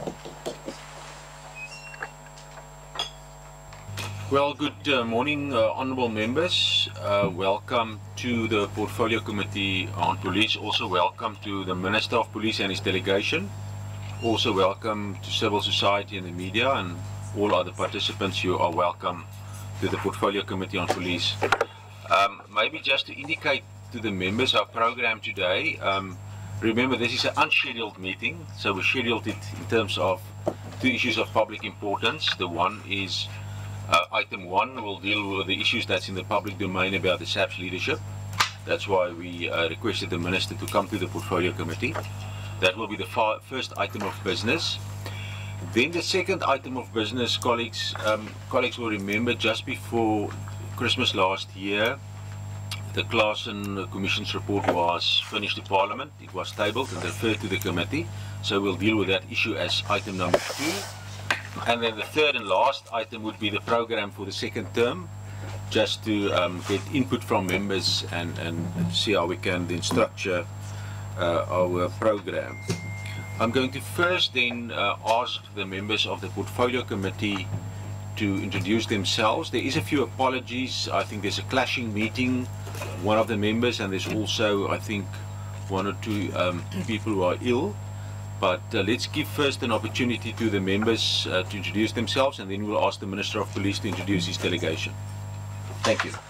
Well, good morning, honourable members. Welcome to the Portfolio Committee on Police. Also welcome to the Minister of Police and his delegation. Also welcome to civil society and the media, and all other participants. You are welcome to the Portfolio Committee on Police. Maybe just to indicate to the members our program today, remember this is an unscheduled meeting, so we scheduled it in terms of two issues of public importance. The one is item 1 will deal with the issues that's in the public domain about the SAP's leadership. That's why we requested the Minister to come to the Portfolio Committee. That will be the first item of business. Then the second item of business, colleagues will remember just before Christmas last year, the Claassen Commission's report was finished to Parliament. It was tabled and referred to the committee. So we'll deal with that issue as item number 2. And then the third and last item would be the program for the second term, just to get input from members and see how we can then structure our program. I'm going to first then ask the members of the Portfolio Committee to introduce themselves. There is a few apologies. I think there's a clashing meeting, one of the members, and there's also, I think, one or two people who are ill. But let's give first an opportunity to the members to introduce themselves, and then we'll ask the Minister of Police to introduce his delegation. Thank you.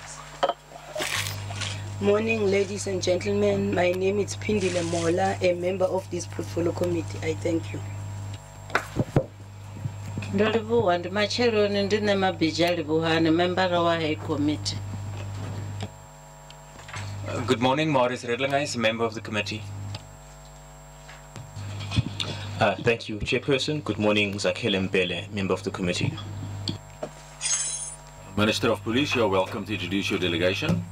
Morning, ladies and gentlemen. My name is Phindile Mola, a member of this Portfolio Committee. I thank you. Ndolivuwa ndimachero ndine mabija livuhane member of High Committee. Good morning, Maurice Redlinger is a member of the committee. Thank you, Chairperson. Good morning, Zakhele Mbele, member of the committee. Minister of Police, you are welcome to introduce your delegation.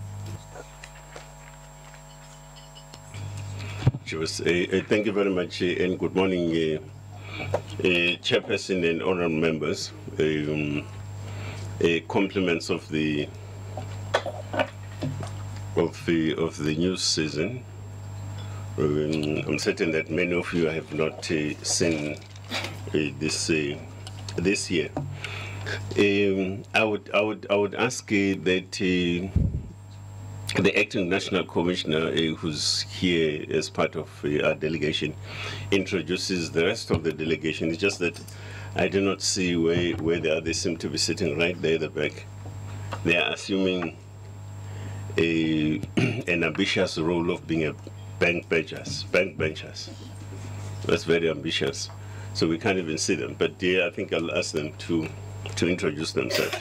Thank you very much, and good morning, Chairperson and honourable members. Compliments of the news season. I'm certain that many of you have not seen this year. I would ask that the acting national commissioner, who's here as part of our delegation, introduces the rest of the delegation. It's just that I do not see where they are. They seem to be sitting right there at the back. They are assuming an ambitious role of being a bank benchers. That's very ambitious. So we can't even see them. But yeah, I think I'll ask them to introduce themselves.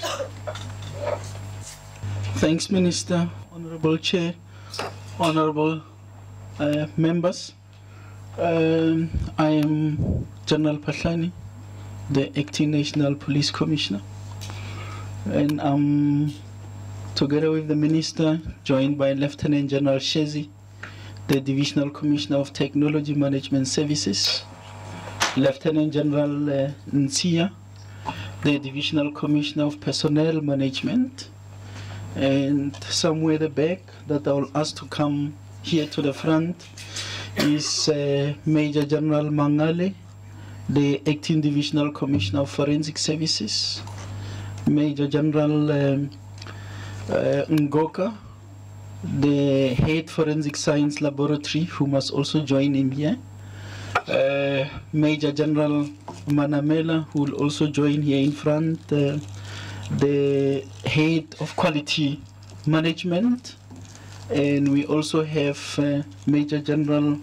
Thanks, Minister, Honorable Chair, Honorable members. I am General Pahlani, the Acting National Police Commissioner. And I'm together with the Minister, joined by Lieutenant General Shezi, the Divisional Commissioner of Technology Management Services, Lieutenant General eNCA, the Divisional Commissioner of Personnel Management, and somewhere at the back that I will ask to come here to the front is Major General Mangale, the Acting Divisional Commissioner of Forensic Services, Major General Ngoka, the Head Forensic Science Laboratory, who must also join him here, Major General Manamela, who will also join here in front, the Head of Quality Management, and we also have Major General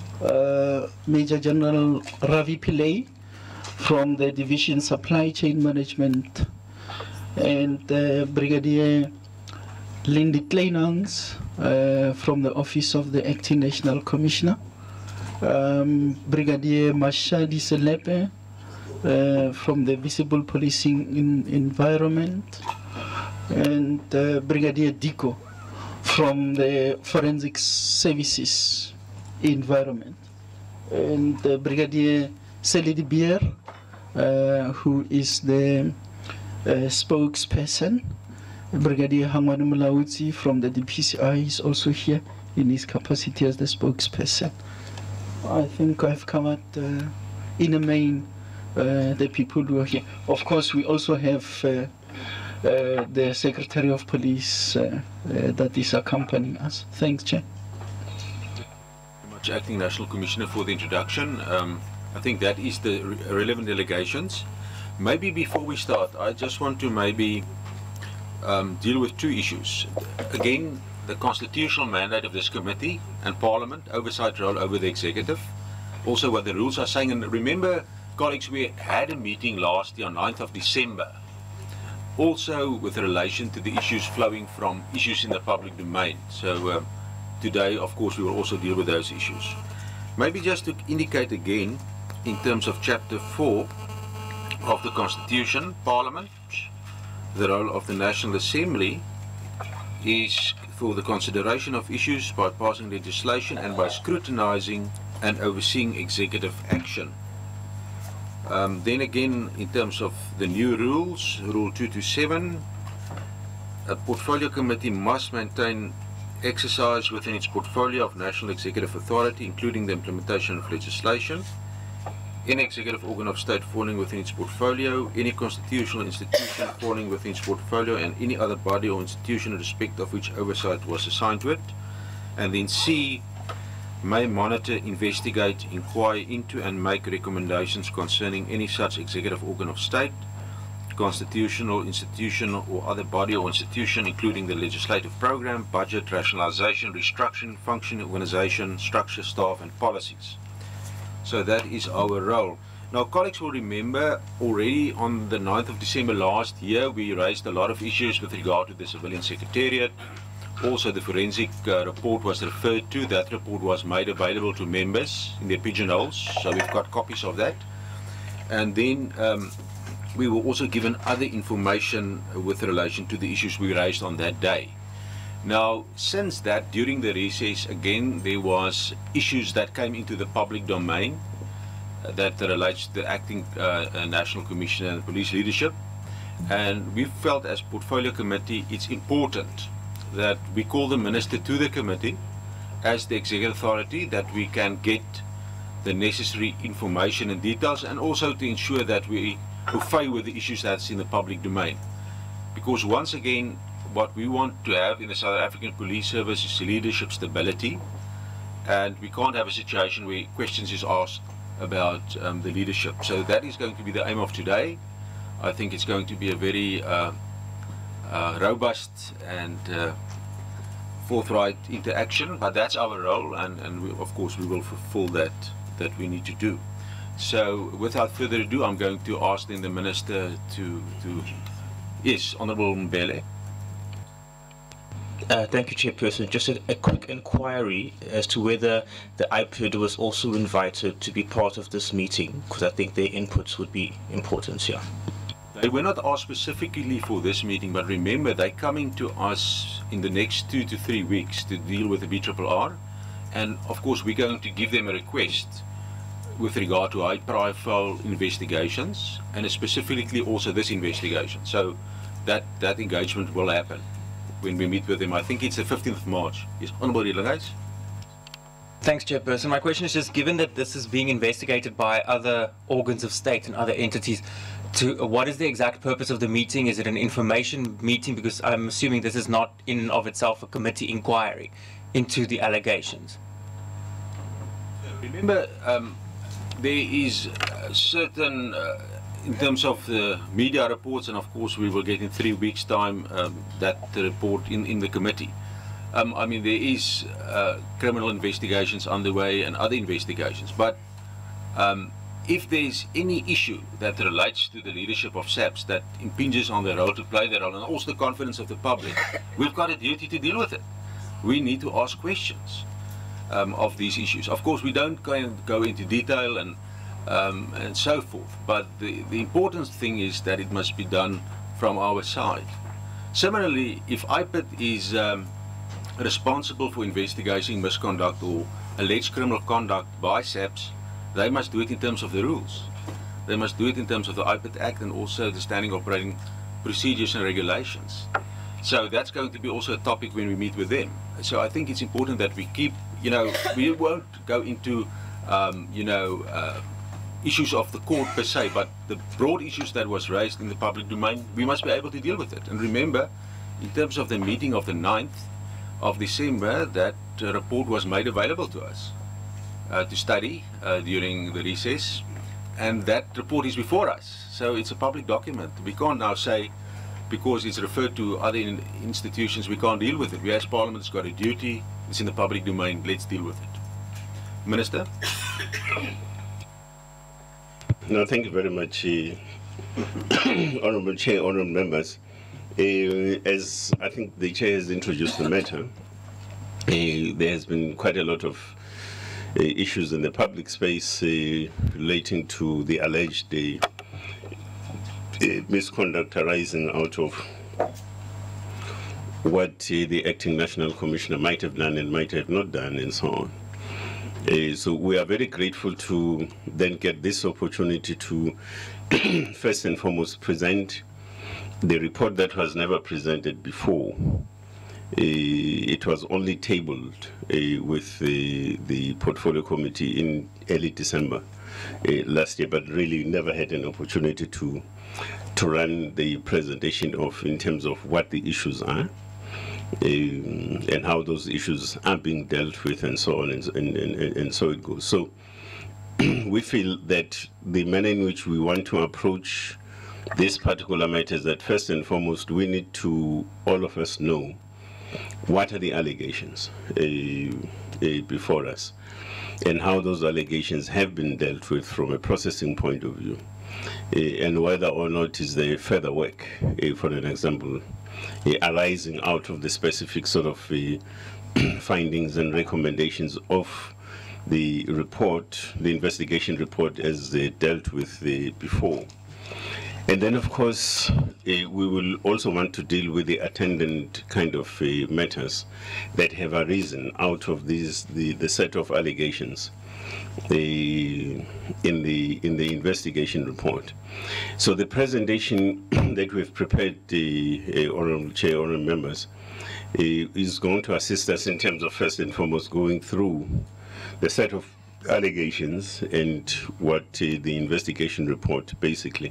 Ravi Pillay from the Division Supply Chain Management, and Brigadier Lindy Kleinangs from the Office of the Acting National Commissioner, Brigadier Mashadi Selepe from the Visible Policing Environment, and Brigadier Diko from the Forensic Services Environment, and Brigadier Selidi Bier, who is the spokesperson. Brigadier Hangwani Mulaudzi from the DPCI is also here in his capacity as the spokesperson. I think I've covered in the main the people who are here. Of course, we also have the Secretary of Police that is accompanying us. Thanks, Chair. Much Acting National Commissioner for the introduction. I think that is the relevant delegations. Maybe before we start, I just want to maybe deal with two issues. Again, the constitutional mandate of this committee and Parliament, oversight role over the executive. Also what the rules are saying. And remember, colleagues, we had a meeting last year on 9th of December, also with relation to the issues flowing from issues in the public domain. So today, of course, we will also deal with those issues. Maybe just to indicate again, in terms of Chapter 4 of the Constitution, Parliament, the role of the National Assembly is for the consideration of issues by passing legislation and by scrutinizing and overseeing executive action. Then again, in terms of the new rules, Rule 227, a portfolio committee must maintain exercise within its portfolio of national executive authority, including the implementation of legislation. Any executive organ of state falling within its portfolio, any constitutional institution falling within its portfolio, and any other body or institution in respect of which oversight was assigned to it. And then C, may monitor, investigate, inquire into and make recommendations concerning any such executive organ of state, constitutional, institutional or other body or institution, including the legislative program, budget, rationalization, restructuring, functioning, organization, structure, staff and policies. So that is our role. Now, colleagues will remember already on the 9th of December last year, we raised a lot of issues with regard to the Civilian Secretariat. Also, the forensic report was referred to. That report was made available to members in their pigeonholes, so we've got copies of that. And then we were also given other information with relation to the issues we raised on that day. Now, since that, during the recess, again, there was issues that came into the public domain that relates to the Acting National Commissioner and Police leadership. And we felt as Portfolio Committee it's important that we call the Minister to the committee as the executive authority, that we can get the necessary information and details, and also to ensure that we fay with the issues that's in the public domain. Because once again, what we want to have in the South African Police Service is leadership stability, and we can't have a situation where questions is asked about the leadership. So that is going to be the aim of today. I think it's going to be a very robust and forthright interaction, but that's our role, and we, of course we will fulfill that we need to do. So without further ado, I'm going to ask then the Minister to yes, Honourable Mbele. Thank you, Chairperson. Just a quick inquiry as to whether the IPID was also invited to be part of this meeting, because I think their inputs would be important here. They were not asked specifically for this meeting, but remember, they're coming to us in the next 2 to 3 weeks to deal with the BRRR, and of course we're going to give them a request with regard to high-profile investigations, and specifically also this investigation. So that engagement will happen when we meet with them. I think it's the 15th of March. Yes, Honourable Redlinghuyse. Thanks, Chairperson. My question is just, given that this is being investigated by other organs of state and other entities, what is the exact purpose of the meeting? Is it an information meeting? Because I'm assuming this is not in and of itself a committee inquiry into the allegations. Remember, there is certain, in terms of the media reports, and of course we will get in 3 weeks' time that report in the committee. I mean, there is criminal investigations underway and other investigations, but if there's any issue that relates to the leadership of SAPS that impinges on their role to play their role, and also the confidence of the public, we've got a duty to deal with it. We need to ask questions of these issues. Of course, we don't go into detail and so forth, but the important thing is that it must be done from our side. Similarly, if IPID is responsible for investigating misconduct or alleged criminal conduct by SAPS, they must do it in terms of the rules. They must do it in terms of the IPID Act and also the standing operating procedures and regulations. So that's going to be also a topic when we meet with them. So I think it's important that we keep, we won't go into, issues of the court per se, but the broad issues that was raised in the public domain, we must be able to deal with it. And remember, in terms of the meeting of the 9th of December, that report was made available to us to study during the recess, and that report is before us. So it's a public document. We can't now say, because it's referred to other institutions, we can't deal with it. We as Parliament has got a duty, it's in the public domain, let's deal with it. Minister? No, thank you very much, Honourable Chair, Honourable Members. As I think the Chair has introduced the matter, there has been quite a lot of issues in the public space relating to the alleged misconduct arising out of what the acting National Commissioner might have done and might have not done, and so on. So we are very grateful to then get this opportunity to first and foremost present the report that was never presented before. It was only tabled with the Portfolio Committee in early December last year, but really never had an opportunity to run the presentation of in terms of what the issues are and how those issues are being dealt with, and so on, and so it goes. So we feel that the manner in which we want to approach this particular matter is that first and foremost we need to, all of us, know what are the allegations before us and how those allegations have been dealt with from a processing point of view, and whether or not is there further work, for an example, arising out of the specific sort of findings and recommendations of the report, the investigation report, as they dealt with before. And then, of course, we will also want to deal with the attendant kind of matters that have arisen out of these the set of allegations in the investigation report. So the presentation that we've prepared, the Honourable Chair, Honourable Members, is going to assist us in terms of first and foremost going through the set of allegations and what the investigation report basically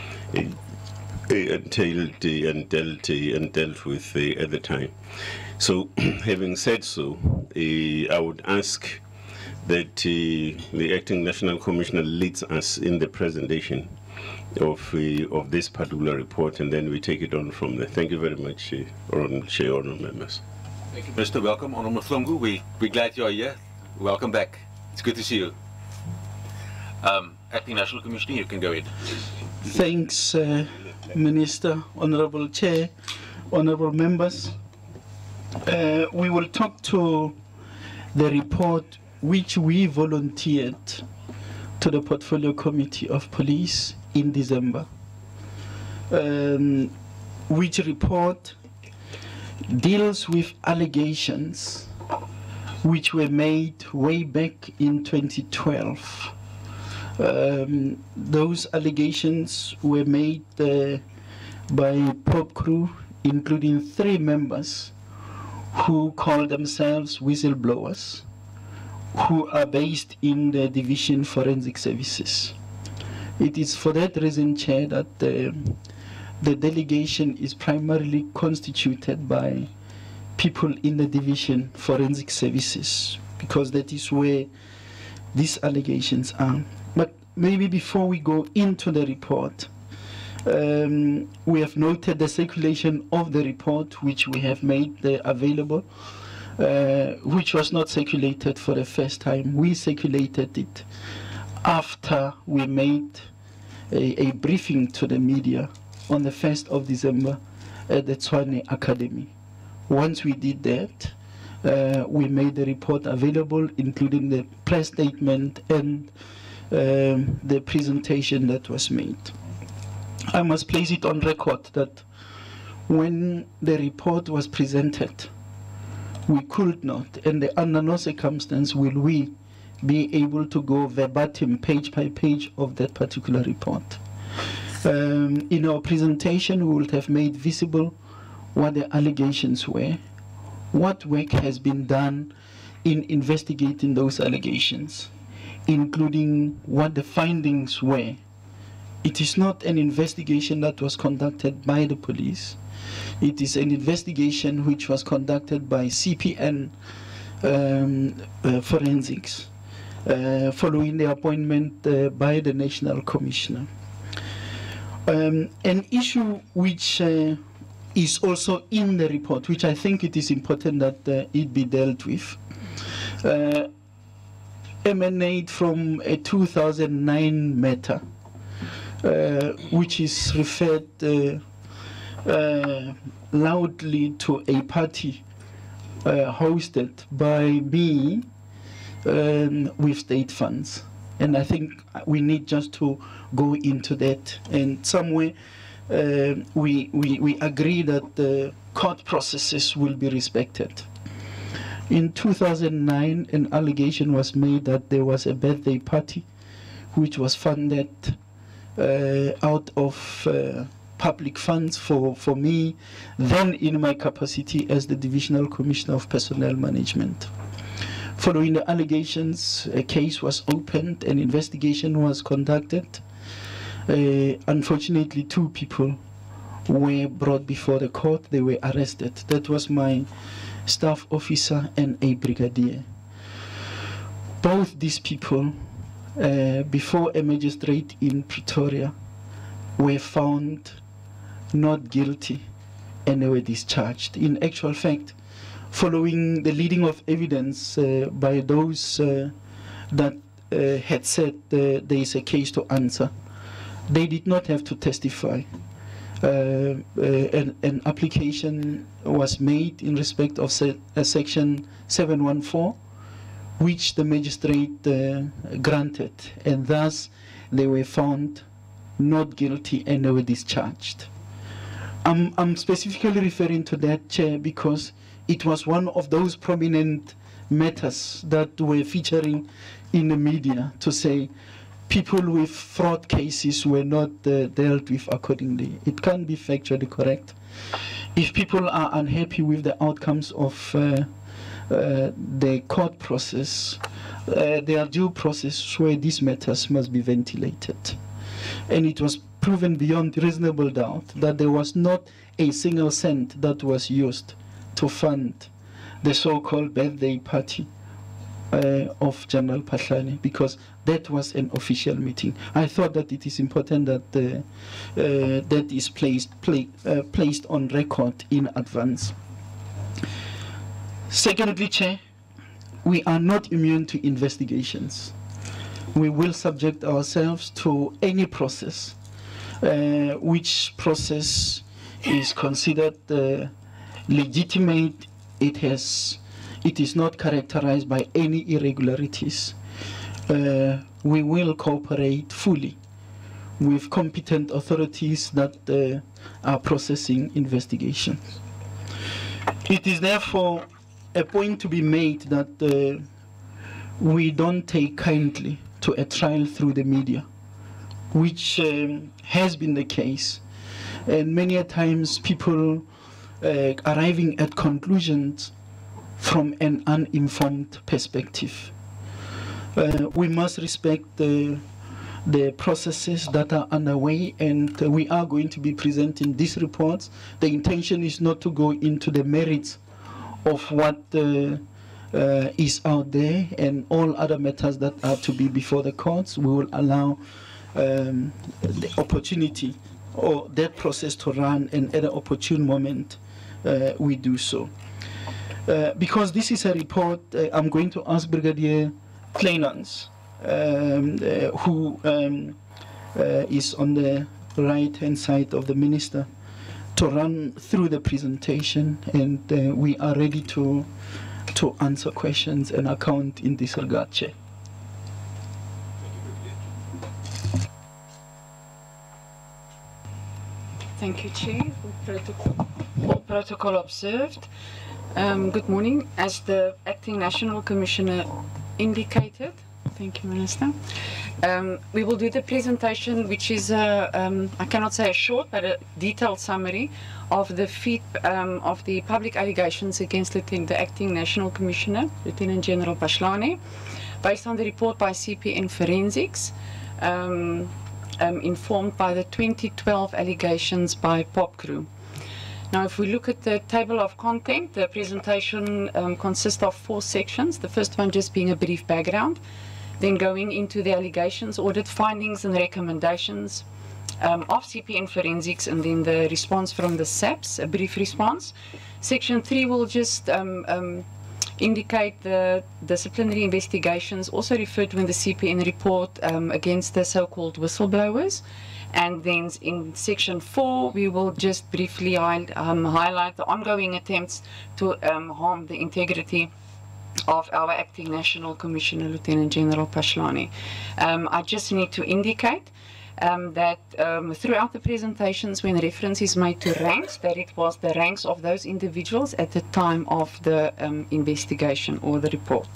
entailed and dealt with at the time. So, having said so, I would ask that the Acting National Commissioner leads us in the presentation of this particular report, and then we take it on from there. Thank you very much, Honourable Chair, Honourable Members. Thank you, Mr. Welcome, Honourable Mhlungu. We're glad you are here. Welcome back. It's good to see you. Acting National Commissioner, you can go ahead. Thanks, Minister, Honourable Chair, Honourable Members. We will talk to the report which we volunteered to the Portfolio Committee of Police in December, which report deals with allegations which were made way back in 2012. Those allegations were made by Probe Crew, including 3 members who call themselves whistleblowers, who are based in the Division Forensic Services. It is for that reason, Chair, that the delegation is primarily constituted by people in the Division Forensic Services, because that is where these allegations are. But maybe before we go into the report, we have noted the circulation of the report, which we have made available, which was not circulated for the first time. We circulated it after we made a briefing to the media on the 1st of December at the Tshwane Academy. Once we did that, we made the report available, including the press statement and the presentation that was made. I must place it on record that when the report was presented, we could not, and under no circumstance will we be able to go verbatim, page by page of that particular report. In our presentation, we would have made visible what the allegations were, what work has been done in investigating those allegations, including what the findings were. It is not an investigation that was conducted by the police. It is an investigation which was conducted by CPN Forensics following the appointment by the National Commissioner. An issue which is also in the report, which I think it is important that it be dealt with, emanate from a 2009 matter, which is referred loudly to a party hosted by me with state funds. And I think we need just to go into that. And somewhere we agree that the court processes will be respected. In 2009, an allegation was made that there was a birthday party which was funded out of public funds for me, then in my capacity as the Divisional Commissioner of Personnel Management. Following the allegations, a case was opened, an investigation was conducted. Unfortunately, 2 people were brought before the court. They were arrested. That was my staff officer and a brigadier. Both these people, before a magistrate in Pretoria, were found not guilty and they were discharged. In actual fact, following the leading of evidence by those that had said there is a case to answer, they did not have to testify. An application was made in respect of section 714, which the magistrate granted, and thus they were found not guilty and they were discharged. I'm specifically referring to that, Chair, because it was one of those prominent matters that were featuring in the media to say people with fraud cases were not dealt with accordingly. It can't be factually correct. If people are unhappy with the outcomes of the court process, there are due processes where these matters must be ventilated. And it was proven beyond reasonable doubt that there was not a single cent that was used to fund the so-called birthday party of General Pahlani, because that was an official meeting. I thought that it is important that that is placed on record in advance. Secondly, Chair, we are not immune to investigations. We will subject ourselves to any process, which process is considered legitimate. It is not characterized by any irregularities. We will cooperate fully with competent authorities that are processing investigations. It is therefore a point to be made that we don't take kindly to a trial through the media, which has been the case. And many a times people arriving at conclusions from an uninformed perspective. We must respect the processes that are underway, and we are going to be presenting these reports. The intention is not to go into the merits of what is out there and all other matters that are to be before the courts. We will allow the opportunity or that process to run, and at an opportune moment we do so. Because this is a report, I'm going to ask Brigadier Kleinans, who is on the right-hand side of the Minister, to run through the presentation, and we are ready to answer questions and account in this regard, Chair. Thank you, Chair. All protocol observed. Good morning. As the Acting National Commissioner indicated, thank you, Minister, we will do the presentation, which is I cannot say a short, but a detailed summary of the public allegations against the Acting National Commissioner, Lieutenant General Pahlani, based on the report by CPN Forensics, informed by the 2012 allegations by POP Crew. Now, if we look at the table of content, the presentation consists of 4 sections. The first one just being a brief background, then going into the allegations, audit findings and recommendations of CPN Forensics, and then the response from the SAPS, a brief response. Section 3 will just indicate the disciplinary investigations also referred to in the CPN report against the so-called whistleblowers. And then in section 4, we will just briefly highlight the ongoing attempts to harm the integrity of our Acting National Commissioner, Lieutenant General Pashlane. I just need to indicate that throughout the presentations, when reference is made to ranks, that it was the ranks of those individuals at the time of the investigation or the report.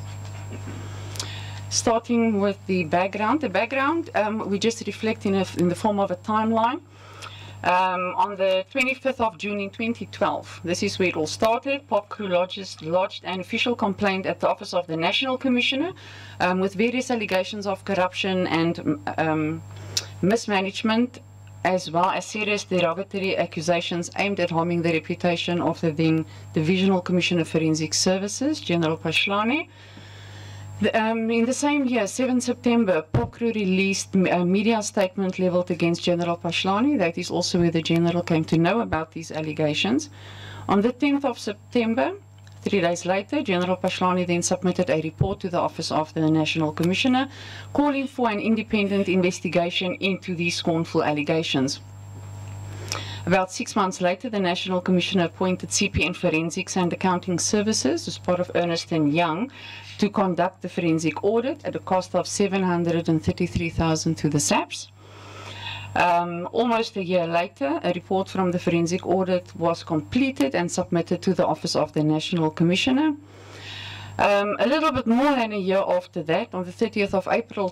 Starting with the background. The background we just reflect in the form of a timeline. On the 25th of June in 2012, this is where it all started. POP Crew lodged an official complaint at the Office of the National Commissioner with various allegations of corruption and mismanagement, as well as serious derogatory accusations aimed at harming the reputation of the then Divisional Commissioner of Forensic Services, General Pashlane. In the same year, 7 September, POP Crew released a media statement leveled against General Pashlane. That is also where the General came to know about these allegations. On the 10th of September, 3 days later, General Pashlane then submitted a report to the Office of the National Commissioner, calling for an independent investigation into these scornful allegations. About 6 months later, the National Commissioner appointed CPN Forensics and Accounting Services as part of Ernst & Young to conduct the forensic audit at a cost of 733,000 to the SAPS. Almost a year later, a report from the forensic audit was completed and submitted to the Office of the National Commissioner. A little bit more than a year after that, on the 30th of April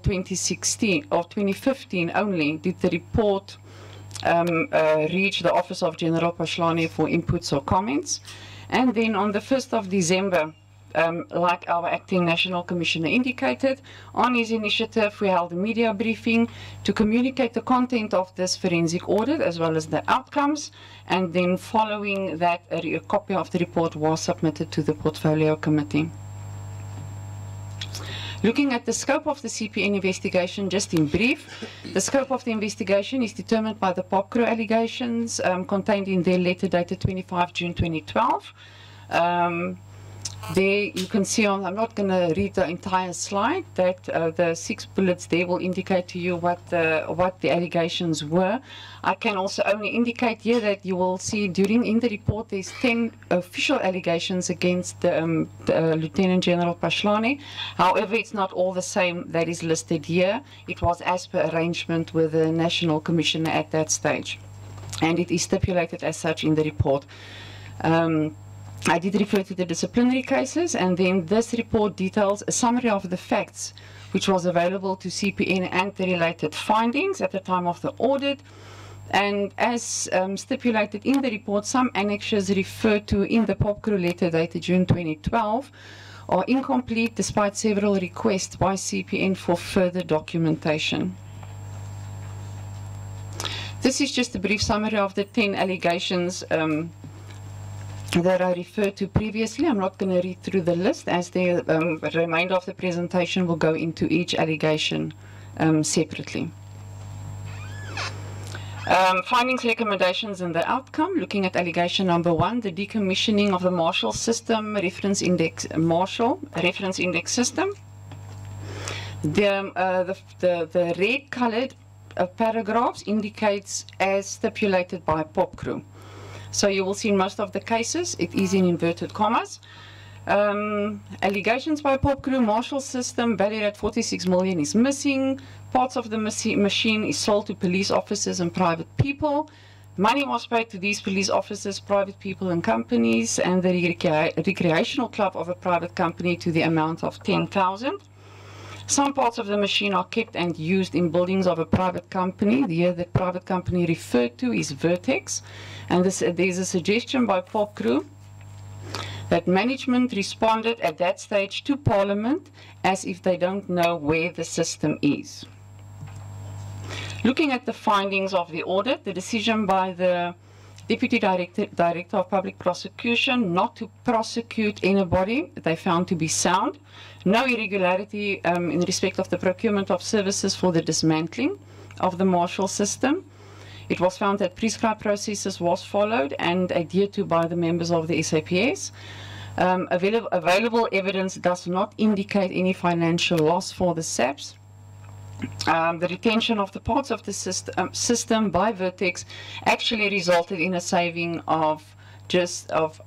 2015 only, did the report reach the Office of General Pashlane for inputs or comments. And then on the 1st of December, like our Acting National Commissioner indicated, on his initiative, we held a media briefing to communicate the content of this forensic audit as well as the outcomes. And then following that, a copy of the report was submitted to the Portfolio Committee. Looking at the scope of the CPN investigation, just in brief, the scope of the investigation is determined by the POP Crew allegations contained in their letter dated 25 June 2012. There you can see on, I'm not going to read the entire slide, that the 6 bullets there will indicate to you what the allegations were. I can also only indicate here that you will see in the report there's 10 official allegations against Lieutenant General Pashlane. However, it's not all the same that is listed here. It was as per arrangement with the National Commissioner at that stage, and it is stipulated as such in the report. I did refer to the disciplinary cases, and then this report details a summary of the facts which was available to CPN and the related findings at the time of the audit. And as stipulated in the report, some annexures referred to in the POP Crew letter dated June 2012 are incomplete despite several requests by CPN for further documentation. This is just a brief summary of the 10 allegations that I referred to previously. I'm not going to read through the list, as the remainder of the presentation will go into each allegation separately. Findings, recommendations, and the outcome. Looking at allegation number 1, the decommissioning of the Marshall system reference index system. The red-colored paragraphs indicates as stipulated by POP Crew. So you will see in most of the cases, it is in inverted commas. Allegations by POP Crew, Marshall system valued at 46 million is missing. Parts of the machine is sold to police officers and private people. Money was paid to these police officers, private people and companies, and the recreational club of a private company to the amount of 10,000. Some parts of the machine are kept and used in buildings of a private company. The private company referred to is Vertex. And there's a suggestion by POP Crew that management responded at that stage to Parliament as if they don't know where the system is. Looking at the findings of the audit, the decision by the Deputy Director of Public Prosecution not to prosecute anybody they found to be sound, no irregularity in respect of the procurement of services for the dismantling of the marshal system. It was found that prescribed processes was followed and adhered to by the members of the SAPS. Available evidence does not indicate any financial loss for the SAPS. The retention of the parts of the system by Vertex actually resulted in a saving of just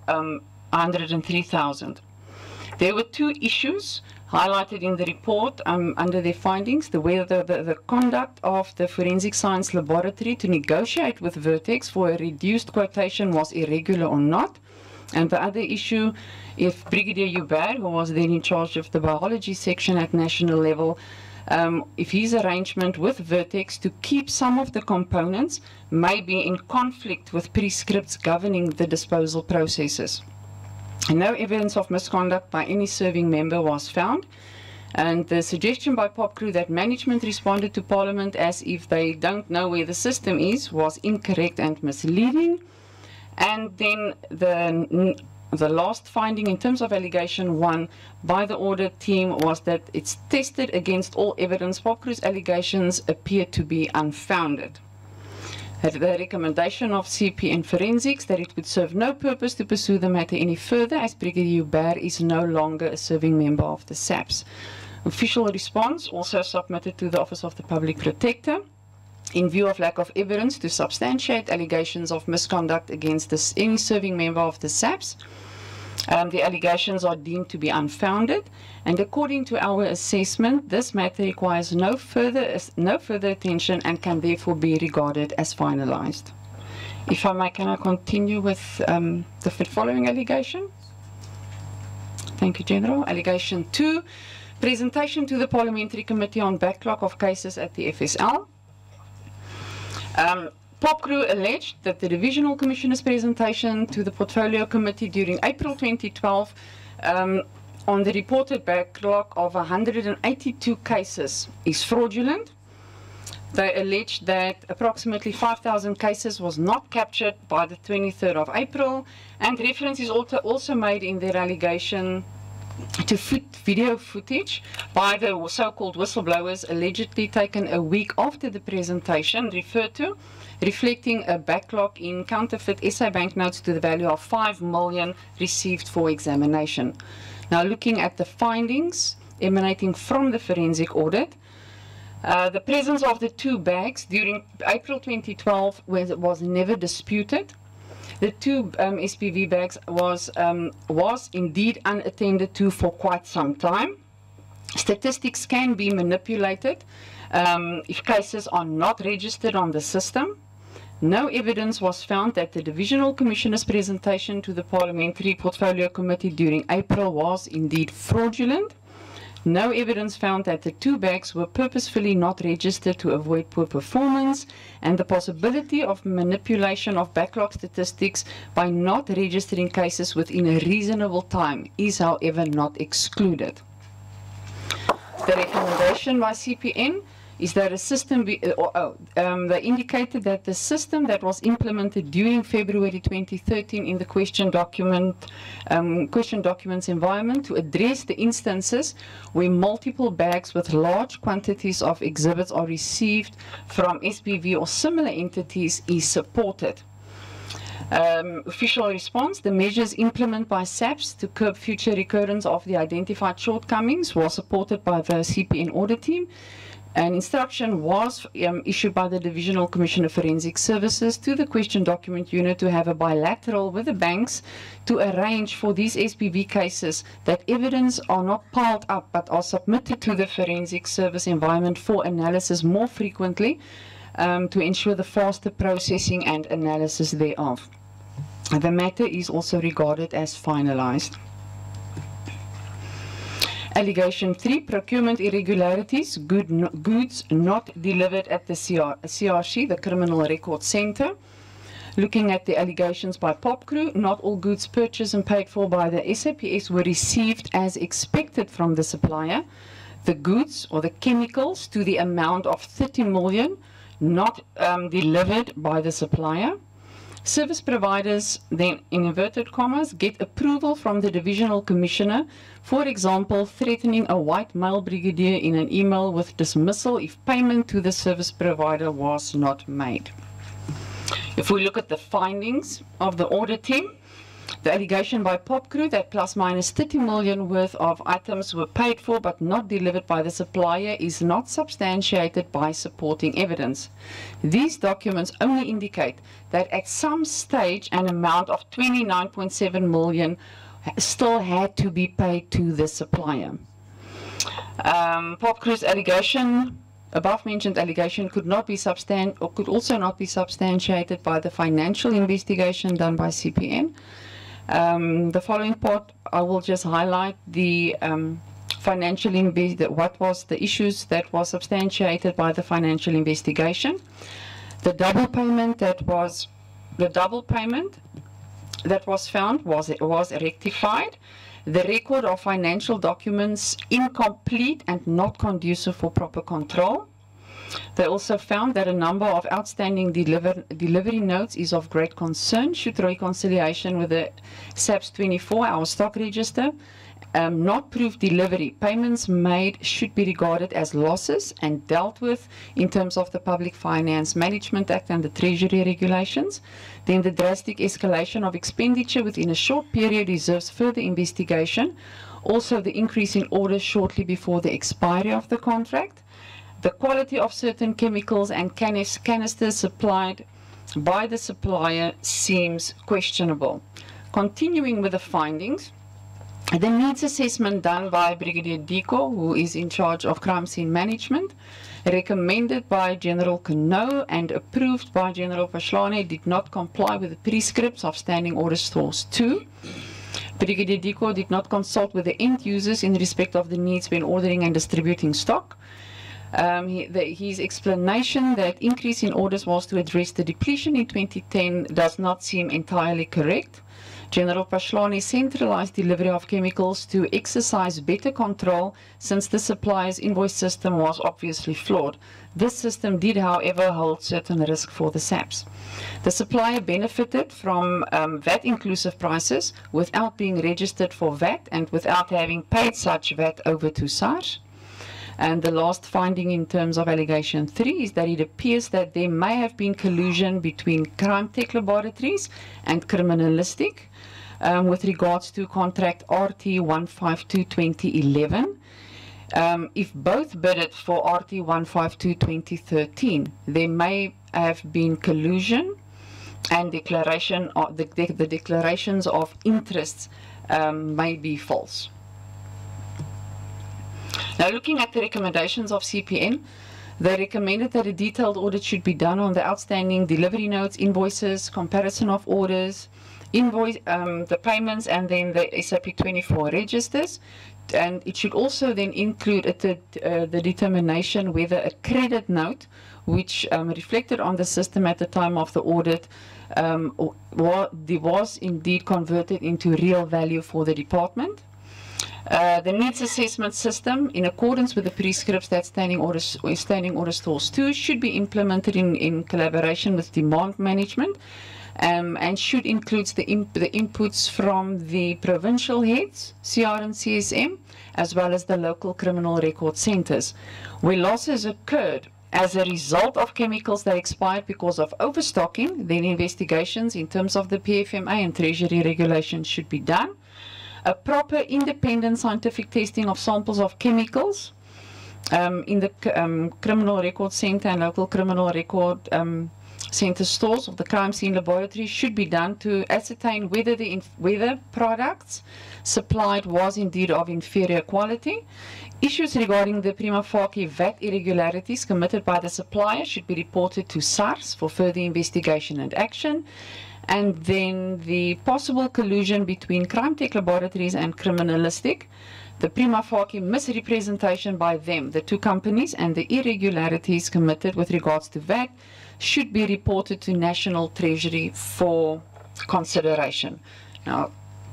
103,000. There were two issues highlighted in the report under their findings: whether the conduct of the Forensic Science Laboratory to negotiate with Vertex for a reduced quotation was irregular or not. And the other issue, if Brigadier Hubert, who was then in charge of the biology section at national level, if his arrangement with Vertex to keep some of the components may be in conflict with prescripts governing the disposal processes. No evidence of misconduct by any serving member was found, and the suggestion by POPCRU that management responded to Parliament as if they don't know where the system is was incorrect and misleading. And then the last finding in terms of allegation 1 by the audit team was that it's tested against all evidence. POPCRU's allegations appear to be unfounded. At the recommendation of CP and Forensics that it would serve no purpose to pursue the matter any further, as Brigadier Hubert is no longer a serving member of the SAPS. Official response also submitted to the Office of the Public Protector. In view of lack of evidence to substantiate allegations of misconduct against any serving member of the SAPS, the allegations are deemed to be unfounded, and according to our assessment, this matter requires no further attention and can therefore be regarded as finalized. If I may, can I continue with the following allegation? Thank you, General. Allegation 2, presentation to the Parliamentary Committee on backlog of cases at the FSL. POPCRU alleged that the Divisional Commissioner's presentation to the Portfolio Committee during April 2012 on the reported backlog of 182 cases is fraudulent. They alleged that approximately 5,000 cases was not captured by the 23rd of April, and reference is also made in their allegation to video footage by the so-called whistleblowers allegedly taken a week after the presentation referred to, reflecting a backlog in counterfeit SA banknotes to the value of 5 million received for examination. Now, looking at the findings emanating from the forensic audit, the presence of the 2 bags during April 2012 was never disputed. The 2 SPV bags was indeed unattended to for quite some time. Statistics can be manipulated if cases are not registered on the system. No evidence was found that the Divisional Commissioner's presentation to the Parliamentary Portfolio Committee during April was indeed fraudulent. No evidence found that the 2 bags were purposefully not registered to avoid poor performance, and the possibility of manipulation of backlog statistics by not registering cases within a reasonable time is, however, not excluded. The recommendation by CPN is that a system they indicated that the system that was implemented during February 2013 in the question documents environment to address the instances where multiple bags with large quantities of exhibits are received from SPV or similar entities is supported. Official response: the measures implemented by SAPS to curb future recurrence of the identified shortcomings was supported by the CPN audit team. An instruction was issued by the Divisional Commissioner of Forensic Services to the question document unit to have a bilateral with the banks to arrange for these SPV cases that evidence are not piled up but are submitted to the forensic service environment for analysis more frequently to ensure the faster processing and analysis thereof. The matter is also regarded as finalized. Allegation 3, procurement irregularities, goods not delivered at the CRC, the Criminal Record Center. Looking at the allegations by PopCrew, not all goods purchased and paid for by the SAPS were received as expected from the supplier. The goods or the chemicals to the amount of 30 million not delivered by the supplier. Service providers then, in inverted commas, get approval from the divisional commissioner, for example, threatening a white male brigadier in an email with dismissal if payment to the service provider was not made. If we look at the findings of the audit team, the allegation by PopCrew that plus minus 30 million worth of items were paid for but not delivered by the supplier is not substantiated by supporting evidence. These documents only indicate that at some stage an amount of 29.7 million still had to be paid to the supplier. PopCrew's allegation, above-mentioned allegation, could also not be substantiated by the financial investigation done by CPN. The following part, I will just highlight the what was the issues that was substantiated by the financial investigation. The double payment that was found was rectified. The record of financial documents incomplete and not conducive for proper control. They also found that a number of outstanding delivery notes is of great concern should reconciliation with the SAPS 24-hour stock register. Not proved delivery payments made should be regarded as losses and dealt with in terms of the Public Finance Management Act and the Treasury regulations. Then the drastic escalation of expenditure within a short period deserves further investigation. Also the increase in orders shortly before the expiry of the contract. The quality of certain chemicals and canisters supplied by the supplier seems questionable. Continuing with the findings, the needs assessment done by Brigadier Diko, who is in charge of crime scene management, recommended by General Kano and approved by General Pashlane, did not comply with the prescripts of Standing Order Stores 2. Brigadier Diko did not consult with the end users in respect of the needs when ordering and distributing stock. His explanation that increase in orders was to address the depletion in 2010 does not seem entirely correct. General Pashlane centralized delivery of chemicals to exercise better control since the supplier's invoice system was obviously flawed. This system did, however, hold certain risk for the SAPS. The supplier benefited from VAT-inclusive prices without being registered for VAT and without having paid such VAT over to SARS. And the last finding in terms of allegation 3 is that it appears that there may have been collusion between crime tech laboratories and criminalistic with regards to contract RT 152-2011. If both bidded for RT 152-2013, there may have been collusion and declaration of the declarations of interests may be false. Now, looking at the recommendations of CPN, they recommended that a detailed audit should be done on the outstanding delivery notes, invoices, comparison of orders, the payments, and then the SAP 24 registers. And it should also then include the determination whether a credit note, which reflected on the system at the time of the audit, was indeed converted into real value for the department. The needs assessment system, in accordance with the prescripts that Standing Order Stores 2, should be implemented in collaboration with demand management and should include the inputs from the provincial heads, CR and CSM, as well as the local criminal record centers. Where losses occurred as a result of chemicals that expired because of overstocking, then investigations in terms of the PFMA and Treasury regulations should be done. A proper independent scientific testing of samples of chemicals in the criminal record center and local criminal record center stores of the crime scene laboratory should be done to ascertain whether products supplied was indeed of inferior quality. Issues regarding the prima facie VAT irregularities committed by the supplier should be reported to SARS for further investigation and action. And then the possible collusion between crime tech laboratories and criminalistic. the prima facie misrepresentation by them, the two companies, and the irregularities committed with regards to VAT should be reported to National Treasury for consideration. Now,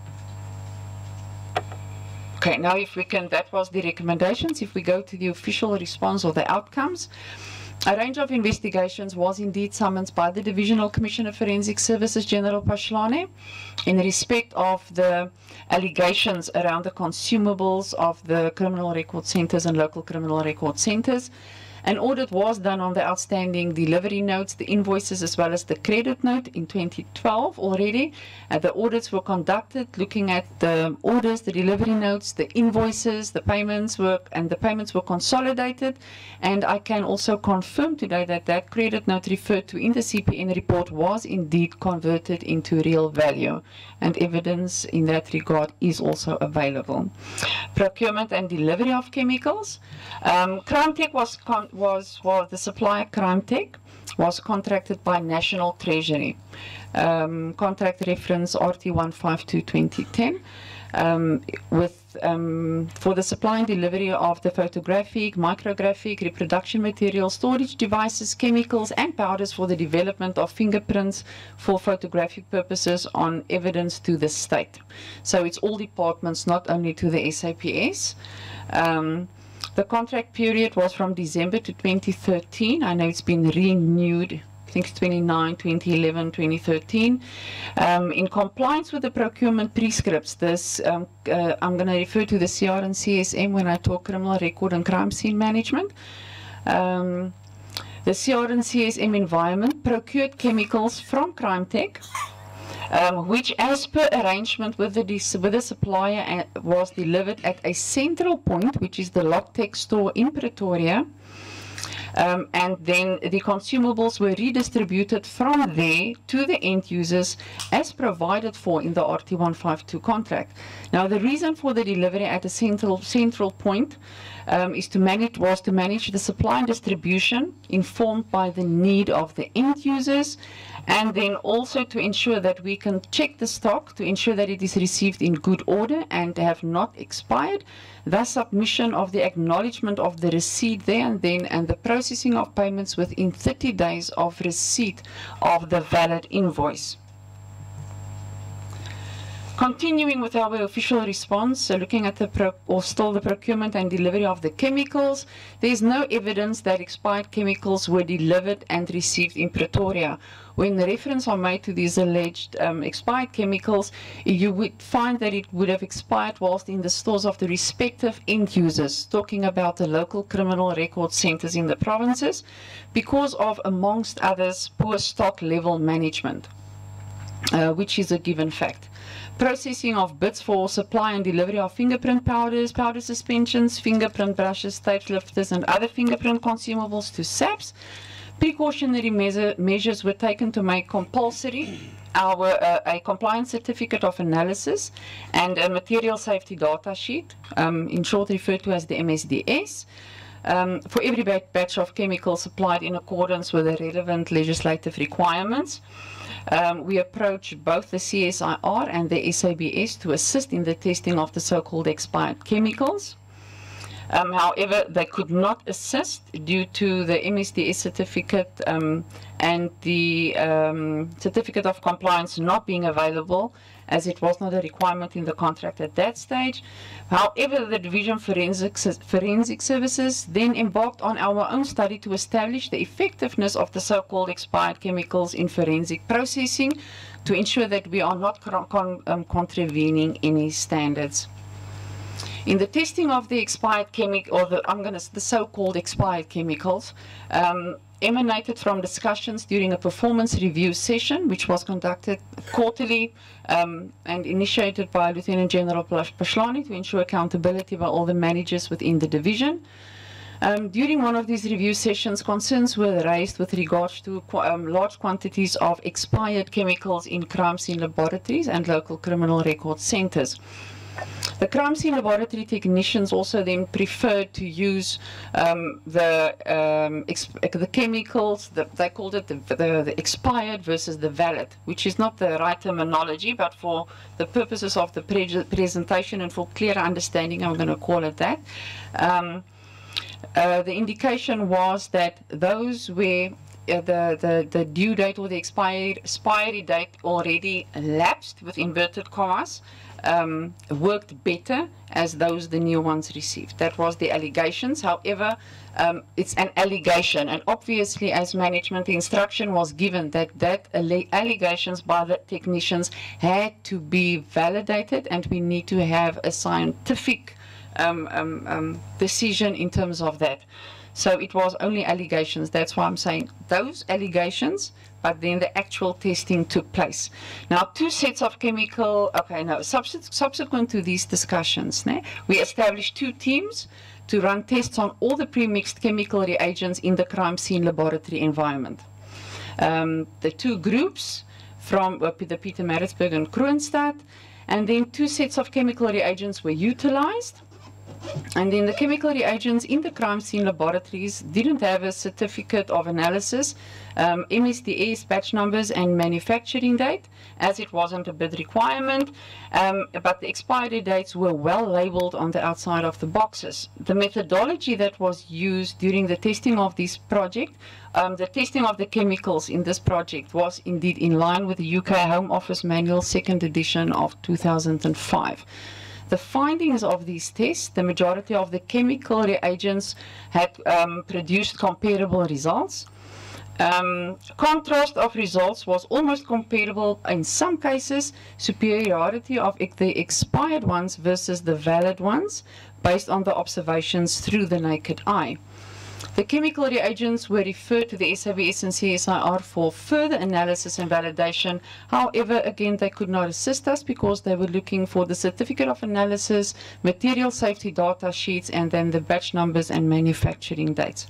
okay, now if we can, that was the recommendations. If we go to the official response or the outcomes, a range of investigations was indeed summoned by the Divisional Commissioner of Forensic Services, General Pashlane, in respect of the allegations around the consumables of the criminal record centers and local criminal record centers. An audit was done on the outstanding delivery notes, the invoices, as well as the credit note in 2012 already. The audits were conducted looking at the orders, the delivery notes, the invoices, the payments were consolidated. And I can also confirm today that that credit note referred to in the CPN report was indeed converted into real value. And evidence in that regard is also available. Procurement and delivery of chemicals. CrimeTech was the supplier CrimeTech was contracted by National Treasury. Contract reference RT152-2010 for the supply and delivery of the photographic, micrographic, reproduction material, storage devices, chemicals and powders for the development of fingerprints for photographic purposes on evidence to the state. So it's all departments, not only to the SAPS. The contract period was from December to 2013. I know it's been renewed, I think it's 2011, 2013. In compliance with the procurement prescripts, this I'm going to refer to the CR and CSM when I talk criminal record and crime scene management. The CR and CSM environment procured chemicals from CrimeTech, which, as per arrangement with the supplier, was delivered at a central point, which is the Loctech store in Pretoria. And then the consumables were redistributed from there to the end users as provided for in the RT152 contract. Now, the reason for the delivery at a central point was to manage the supply and distribution informed by the need of the end users, and then also to ensure that we can check the stock to ensure that it is received in good order and have not expired. Thus, submission of the acknowledgement of the receipt there and then, and the processing of payments within 30 days of receipt of the valid invoice. Continuing with our official response, so looking at the procurement and delivery of the chemicals, there is no evidence that expired chemicals were delivered and received in Pretoria. When the reference are made to these alleged expired chemicals, you would find that it would have expired whilst in the stores of the respective end users, talking about the local criminal record centers in the provinces, because of, amongst others, poor stock level management, which is a given fact. Processing of bids for supply and delivery of fingerprint powders, powder suspensions, fingerprint brushes, tape lifters, and other fingerprint consumables to SAPS. Precautionary measures were taken to make compulsory a compliance certificate of analysis and a material safety data sheet, in short referred to as the MSDS, for every batch of chemicals supplied in accordance with the relevant legislative requirements. We approached both the CSIR and the SABS to assist in the testing of the so-called expired chemicals. However, they could not assist due to the MSDS certificate and the certificate of compliance not being available, as it was not a requirement in the contract at that stage. However, the Division Forensic Services then embarked on our own study to establish the effectiveness of the so-called expired chemicals in forensic processing to ensure that we are not contravening any standards. In the testing of the expired the so-called expired chemicals, emanated from discussions during a performance review session, which was conducted quarterly and initiated by Lieutenant General Pashlane to ensure accountability by all the managers within the division. During one of these review sessions, concerns were raised with regards to large quantities of expired chemicals in crime scene laboratories and local criminal record centers. The crime scene laboratory technicians also then preferred to use the chemicals, they called it the expired versus the valid, which is not the right terminology, but for the purposes of the presentation and for clearer understanding, I'm going to call it that. The indication was that those where the due date or the expiry date already lapsed, with inverted commas, worked better as those the new ones received. That was the allegations. However, it's an allegation, and obviously as management, the instruction was given that allegations by the technicians had to be validated, and we need to have a scientific decision in terms of that. So it was only allegations. That's why I'm saying those allegations, but then the actual testing took place. Now, 2 sets of chemical, subsequent to these discussions, we established 2 teams to run tests on all the pre-mixed chemical reagents in the crime scene laboratory environment. The 2 groups from the Pietermaritzburg and Kroonstad, and then 2 sets of chemical reagents were utilized. And then the chemical reagents in the crime scene laboratories didn't have a certificate of analysis, MSDS, batch numbers and manufacturing date, as it wasn't a bid requirement, but the expiry dates were well labeled on the outside of the boxes. The methodology that was used during the testing of this project, the testing of the chemicals in this project was indeed in line with the UK Home Office Manual 2nd edition of 2005. The findings of these tests, the majority of the chemical reagents had produced comparable results. Contrast of results was almost comparable, in some cases, superiority of the expired ones versus the valid ones, based on the observations through the naked eye. The chemical reagents were referred to the SABS and CSIR for further analysis and validation. However, again, they could not assist us because they were looking for the certificate of analysis, material safety data sheets, and then the batch numbers and manufacturing dates.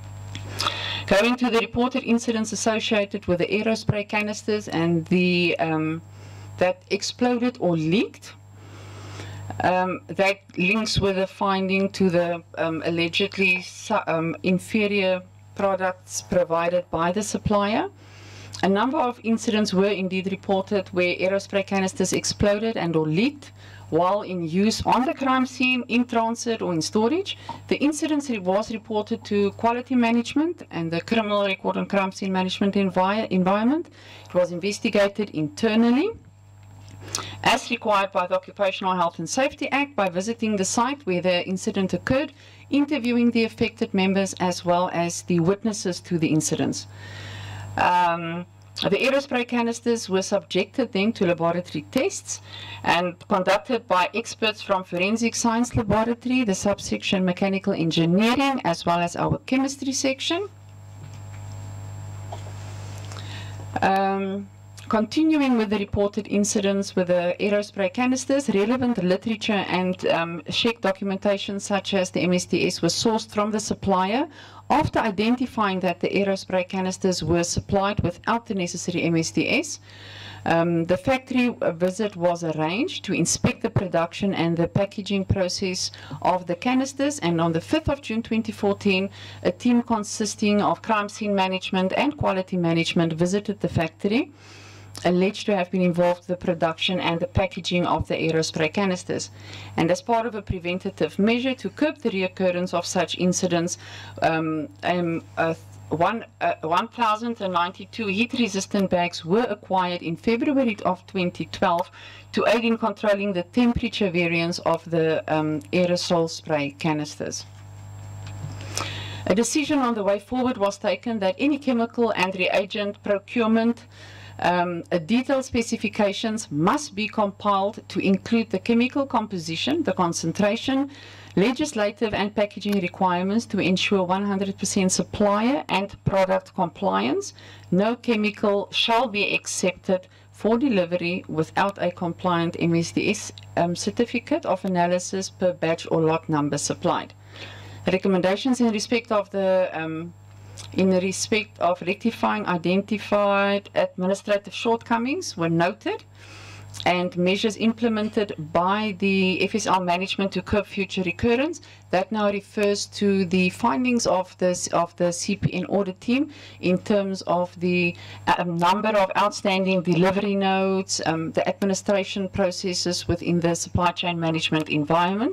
Going to the reported incidents associated with the aerospray canisters and the that exploded or leaked. That links with the finding to the allegedly inferior products provided by the supplier. A number of incidents were indeed reported where aerospray canisters exploded and or leaked while in use on the crime scene, in transit or in storage. The incident was reported to quality management and the criminal record and crime scene management environment. It was investigated internally, as required by the Occupational Health and Safety Act, by visiting the site where the incident occurred, interviewing the affected members as well as the witnesses to the incidents. The aerospray canisters were subjected then to laboratory tests and conducted by experts from Forensic Science Laboratory, the subsection Mechanical Engineering, as well as our chemistry section. Continuing with the reported incidents with the aerospray canisters, relevant literature and check documentation such as the MSDS was sourced from the supplier after identifying that the aerospray canisters were supplied without the necessary MSDS. The factory visit was arranged to inspect the production and the packaging process of the canisters, and on the 5th of June 2014, a team consisting of crime scene management and quality management visited the factory, alleged to have been involved in the production and the packaging of the aerospray canisters. And as part of a preventative measure to curb the reoccurrence of such incidents, 1,092 heat-resistant bags were acquired in February of 2012 to aid in controlling the temperature variance of the aerosol spray canisters. A decision on the way forward was taken that any chemical and reagent procurement detailed specifications must be compiled to include the chemical composition, the concentration, legislative and packaging requirements to ensure 100% supplier and product compliance. No chemical shall be accepted for delivery without a compliant MSDS certificate of analysis per batch or lot number supplied. Recommendations in respect of rectifying identified administrative shortcomings were noted, and measures implemented by the FSR management to curb future recurrence. That now refers to the findings of the CPN audit team in terms of the number of outstanding delivery notes, the administration processes within the supply chain management environment.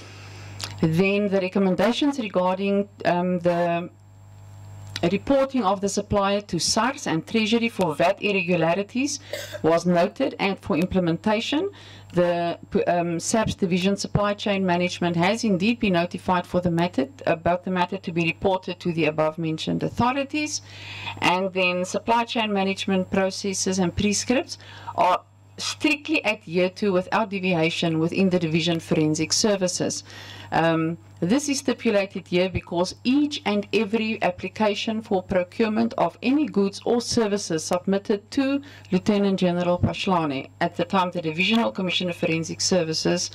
Then the recommendations regarding the reporting of the supplier to SARS and Treasury for VAT irregularities was noted, and for implementation, the SAPS Division Supply Chain Management has indeed been notified for the matter, about the matter to be reported to the above mentioned authorities. And then supply chain management processes and prescripts are strictly adhered to without deviation within the Division Forensic Services. This is stipulated here because each and every application for procurement of any goods or services submitted to Lieutenant General Pashlane at the time the Divisional Commissioner of Forensic Services,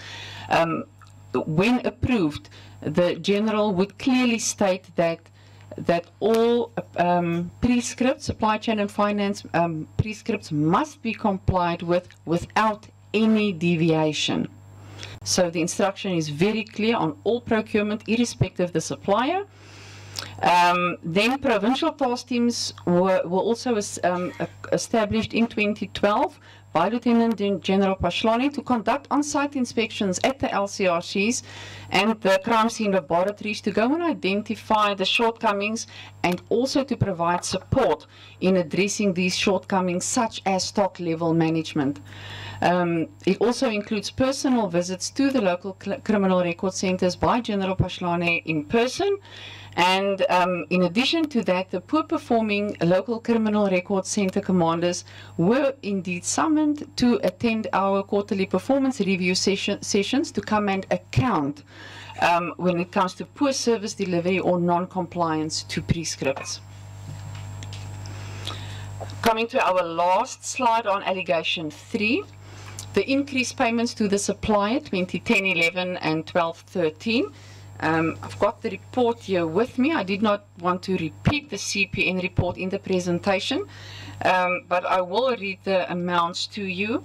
when approved, the General would clearly state that all prescripts, supply chain and finance prescripts must be complied with without any deviation. So the instruction is very clear on all procurement, irrespective of the supplier. Then provincial task teams were also established in 2012 by Lieutenant General Pashlane to conduct on-site inspections at the LCRCs and the crime scene laboratories to go and identify the shortcomings and also to provide support in addressing these shortcomings, such as stock level management. It also includes personal visits to the local criminal record centers by General Pashlane in person. And in addition to that, the poor-performing local criminal record center commanders were indeed summoned to attend our quarterly performance review sessions to come and account when it comes to poor service delivery or non-compliance to prescripts. Coming to our last slide on allegation 3. The increased payments to the supplier 2010-11 and 12-13. I've got the report here with me. I did not want to repeat the CPN report in the presentation, but I will read the amounts to you.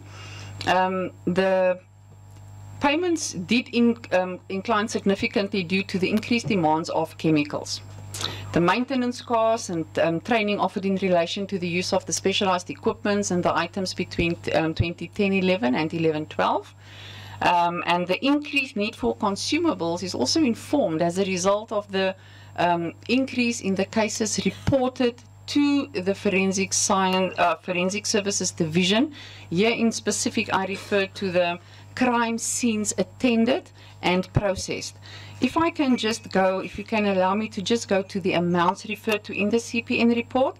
The payments did incline significantly due to the increased demands of chemicals. The maintenance costs and training offered in relation to the use of the specialized equipments and the items between 2010-11 and 11-12. And the increased need for consumables is also informed as a result of the increase in the cases reported to the Forensic Services Division. Here in specific, I refer to the crime scenes attended and processed. If I can just go, if you can allow me to just go to the amounts referred to in the CPN report,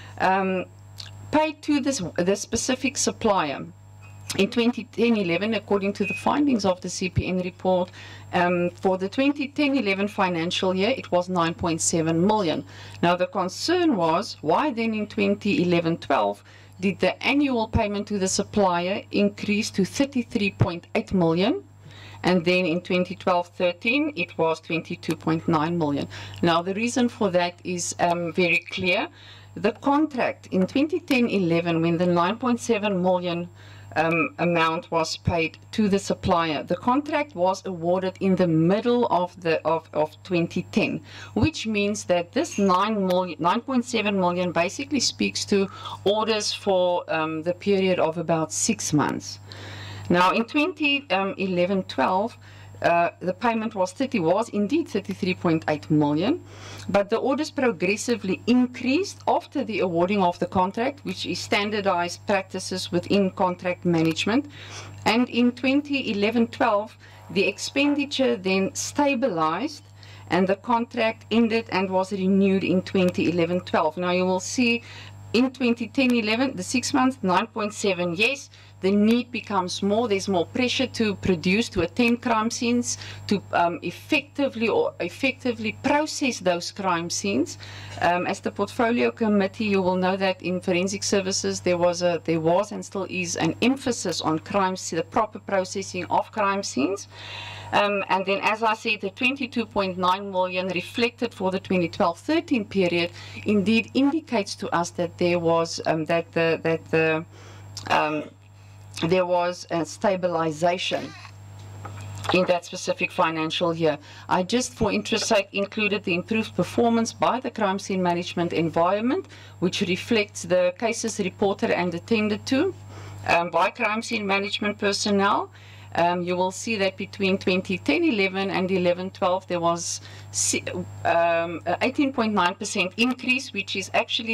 paid to the specific supplier. In 2010-11, according to the findings of the CPN report, for the 2010-11 financial year, it was 9.7 million. Now, the concern was, why then in 2011-12 did the annual payment to the supplier increase to 33.8 million? And then in 2012-13, it was 22.9 million. Now, the reason for that is very clear. The contract in 2010-11, when the 9.7 million amount was paid to the supplier, the contract was awarded in the middle of 2010, which means that this 9.7 million basically speaks to orders for the period of about 6 months. Now, in 2011-12, the payment was indeed 33.8 million, but the orders progressively increased after the awarding of the contract, which is standardized practices within contract management. And in 2011-12, the expenditure then stabilized and the contract ended and was renewed in 2011-12. Now, you will see in 2010-11, the 6 months, 9.7, yes, the need becomes more. There's more pressure to produce, to attend crime scenes, to effectively process those crime scenes. As the portfolio committee, you will know that in forensic services there was and still is an emphasis on the proper processing of crime scenes. And then, as I said, the 22.9 million reflected for the 2012-13 period indeed indicates to us that there was there was a stabilization in that specific financial year. I just, for interest's sake, included the improved performance by the crime scene management environment, which reflects the cases reported and attended to by crime scene management personnel. You will see that between 2010-11 and 11-12 there was 18.9% increase, which is actually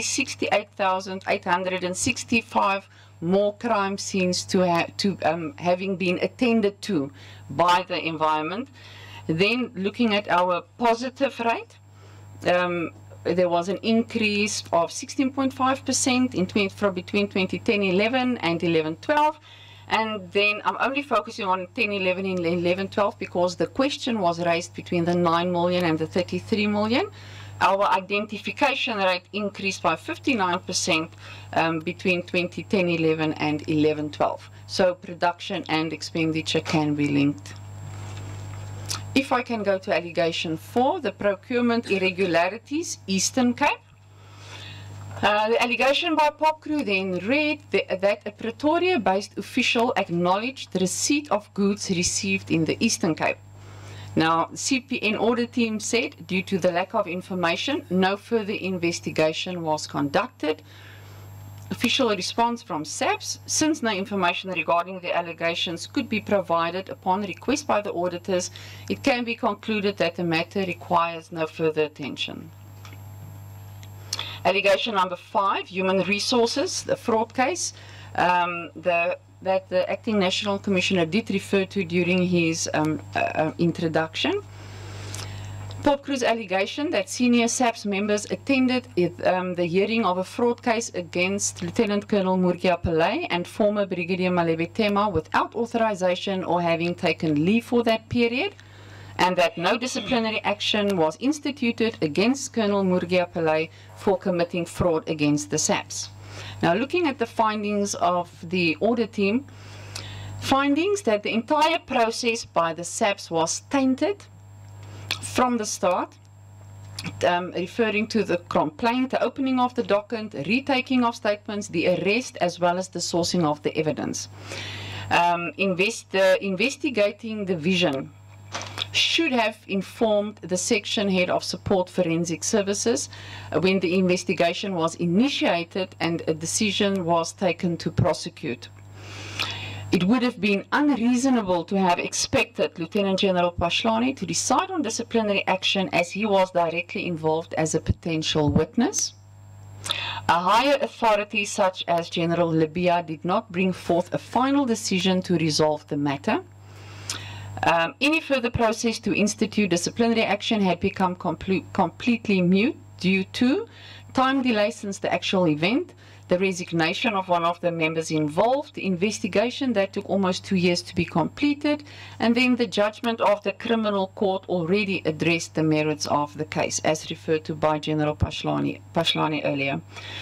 68,865 more crime scenes having been attended to by the environment. Then looking at our positive rate, there was an increase of 16.5% from between 2010-11 and 11-12. And then I'm only focusing on 10-11 and 11-12 because the question was raised between the 9 million and the 33 million. Our identification rate increased by 59% between 2010-11 and 11-12. So production and expenditure can be linked. If I can go to allegation 4, the procurement irregularities, Eastern Cape. The allegation by POPCRU then read that a Pretoria-based official acknowledged the receipt of goods received in the Eastern Cape. Now, CPN audit team said, due to the lack of information, no further investigation was conducted. Official response from SAPS, since no information regarding the allegations could be provided upon request by the auditors, it can be concluded that the matter requires no further attention. Allegation number 5, human resources, the fraud case, that the Acting National Commissioner did refer to during his introduction. POPCRU's allegation that senior SAPS members attended the hearing of a fraud case against Lieutenant Colonel Murgia Pillay and former Brigadier Malebe Tema without authorization or having taken leave for that period, and that no disciplinary action was instituted against Colonel Murgia Pillay for committing fraud against the SAPS. Now, looking at the findings of the audit team, findings that the entire process by the SAPS was tainted from the start, referring to the complaint, the opening of the document, retaking of statements, the arrest, as well as the sourcing of the evidence. The investigating division should have informed the section head of support forensic services when the investigation was initiated and a decision was taken to prosecute. It would have been unreasonable to have expected Lieutenant General Pashlani to decide on disciplinary action as he was directly involved as a potential witness. A higher authority such as General Libya did not bring forth a final decision to resolve the matter. Any further process to institute disciplinary action had become completely mute due to time delay since the actual event, the resignation of one of the members involved, the investigation that took almost 2 years to be completed, and then the judgment of the criminal court already addressed the merits of the case, as referred to by General Pashlani earlier.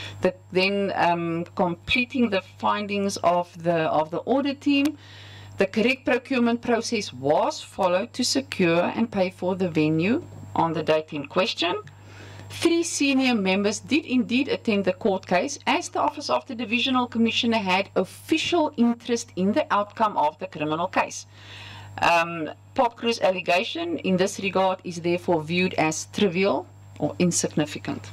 Then completing the findings of the audit team, the correct procurement process was followed to secure and pay for the venue on the date in question. 3 senior members did indeed attend the court case, as the Office of the Divisional Commissioner had official interest in the outcome of the criminal case. POPCRU's allegation in this regard is therefore viewed as trivial or insignificant.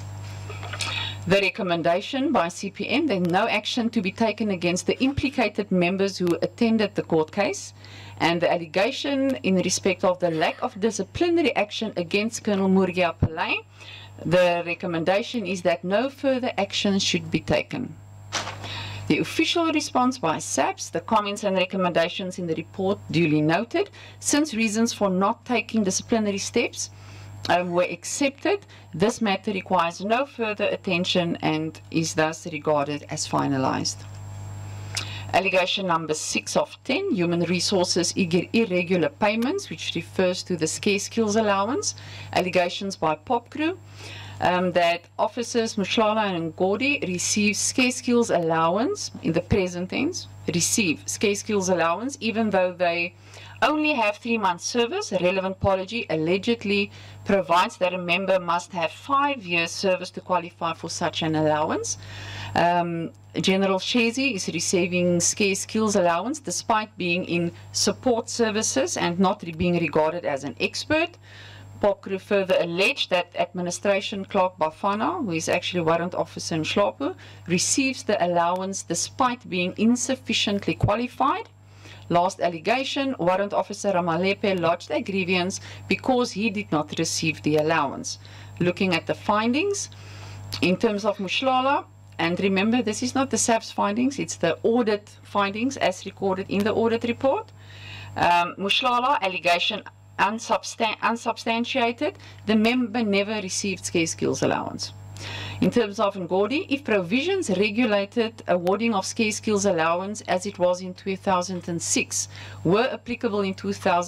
The recommendation by CPN that no action to be taken against the implicated members who attended the court case, and the allegation in respect of the lack of disciplinary action against Colonel Murgia Pillay, the recommendation is that no further action should be taken. The official response by SAPS, the comments and recommendations in the report duly noted, since reasons for not taking disciplinary steps were accepted, this matter requires no further attention and is thus regarded as finalized. Allegation number 6 of 10, human resources irregular payments, which refers to the scarce skills allowance. Allegations by POPCRU that officers Mushlala and Ngodi receive scarce skills allowance in the present tense, receive scarce skills allowance even though they only have 3 months service. Relevant policy allegedly provides that a member must have 5 years service to qualify for such an allowance. General Shezi is receiving scarce skills allowance despite being in support services and not being regarded as an expert. POPCRU further alleged that Administration Clerk Bafana, who is actually Warrant Officer in Nhleko, receives the allowance despite being insufficiently qualified. Last allegation, Warrant Officer Ramalepe lodged a grievance because he did not receive the allowance. Looking at the findings, in terms of Mushlala, and remember this is not the SAP's findings, it's the audit findings as recorded in the audit report. Mushlala, allegation unsubstantiated, the member never received scarce skills allowance. In terms of Ngodi, if provisions regulated awarding of scarce skills allowance as it was in 2006 were applicable in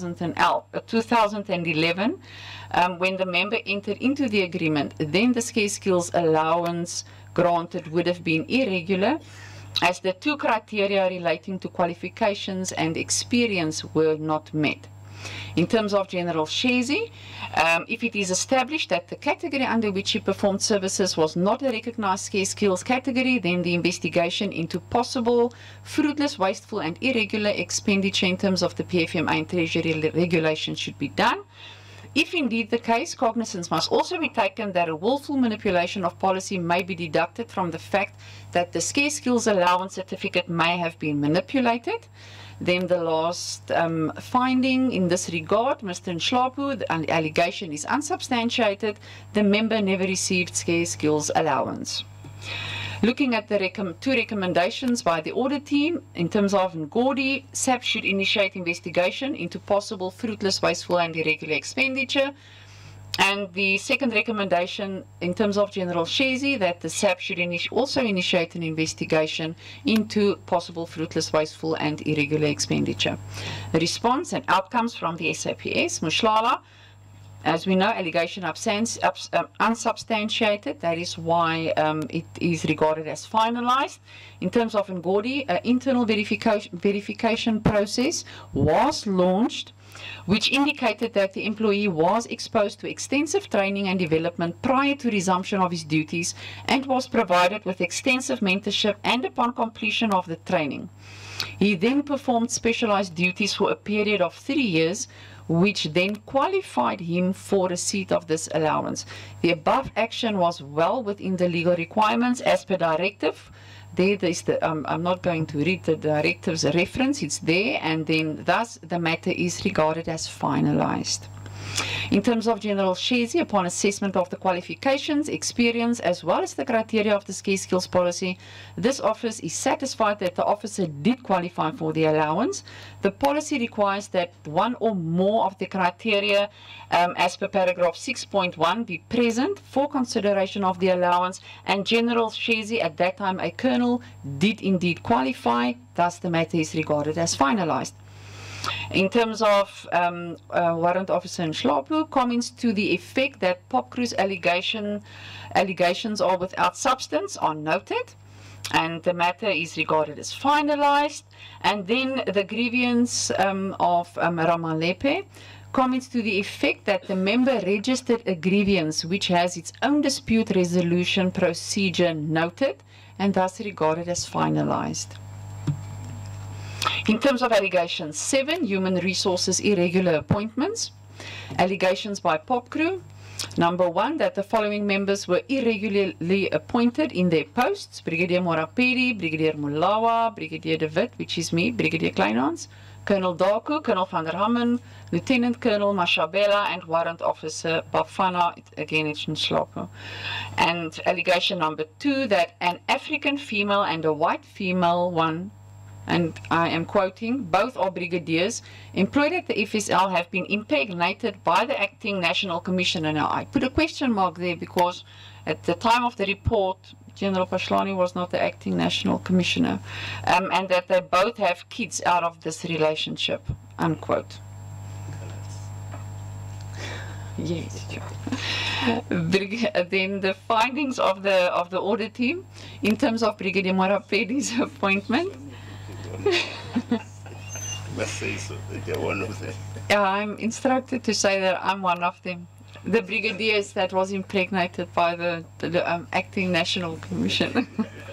2011, when the member entered into the agreement, then the scarce skills allowance granted would have been irregular, as the 2 criteria relating to qualifications and experience were not met. In terms of General Shezi, if it is established that the category under which he performed services was not a recognized scarce skills category, then the investigation into possible fruitless, wasteful and irregular expenditure in terms of the PFMA and Treasury regulation should be done. If indeed the case, cognizance must also be taken that a willful manipulation of policy may be deducted from the fact that the scarce skills allowance certificate may have been manipulated. Then the last finding in this regard, Mr. Nhleko, the allegation is unsubstantiated. The member never received scarce skills allowance. Looking at the 2 recommendations by the audit team, in terms of Ngodi, SAP should initiate investigation into possible fruitless, wasteful and irregular expenditure. And the second recommendation in terms of General Shezi, that the SAP should also initiate an investigation into possible fruitless, wasteful and irregular expenditure. The response and outcomes from the SAPS, Mushlala, as we know, allegation unsubstantiated, that is why it is regarded as finalized. In terms of Ngodi, an internal verification process was launched, which indicated that the employee was exposed to extensive training and development prior to resumption of his duties and was provided with extensive mentorship, and upon completion of the training, he then performed specialized duties for a period of 3 years, which then qualified him for receipt of this allowance. The above action was well within the legal requirements as per directive. There is the, I'm not going to read the directive's reference, it's there, and then thus the matter is regarded as finalized. In terms of General Shezi, upon assessment of the qualifications, experience, as well as the criteria of the scarce skills policy, this office is satisfied that the officer did qualify for the allowance. The policy requires that one or more of the criteria as per paragraph 6.1 be present for consideration of the allowance, and General Shezi, at that time a colonel, did indeed qualify, thus the matter is regarded as finalized. In terms of Warrant Officer Nhleko, comments to the effect that POPCRU's allegations are without substance are noted, and the matter is regarded as finalized. And then the grievance of Ramalepe, comments to the effect that the member registered a grievance which has its own dispute resolution procedure noted, and thus regarded as finalized. In terms of allegation 7, human resources irregular appointments, allegations by POPCRU. Number 1, that the following members were irregularly appointed in their posts: Brigadier Morapedi, Brigadier Mulawa, Brigadier De Wit, which is me, Brigadier Kleinhans, Colonel Daku, Colonel van der Hammen, Lieutenant Colonel Mashabela, and Warrant Officer Bafana, again it's Nhleko. And allegation number 2, that an African female and a white female one, and I am quoting, both are brigadiers employed at the FSL, have been impregnated by the acting National Commissioner. Now I put a question mark there because at the time of the report, General Pashlani was not the acting National Commissioner, and that they both have kids out of this relationship, unquote. Yes. Then the findings of the audit team in terms of Brigadier Morapedi's appointment. must say so, that you're one of them. Yeah, I'm instructed to say that I'm one of them. The brigadiers that was impregnated by the acting National Commission.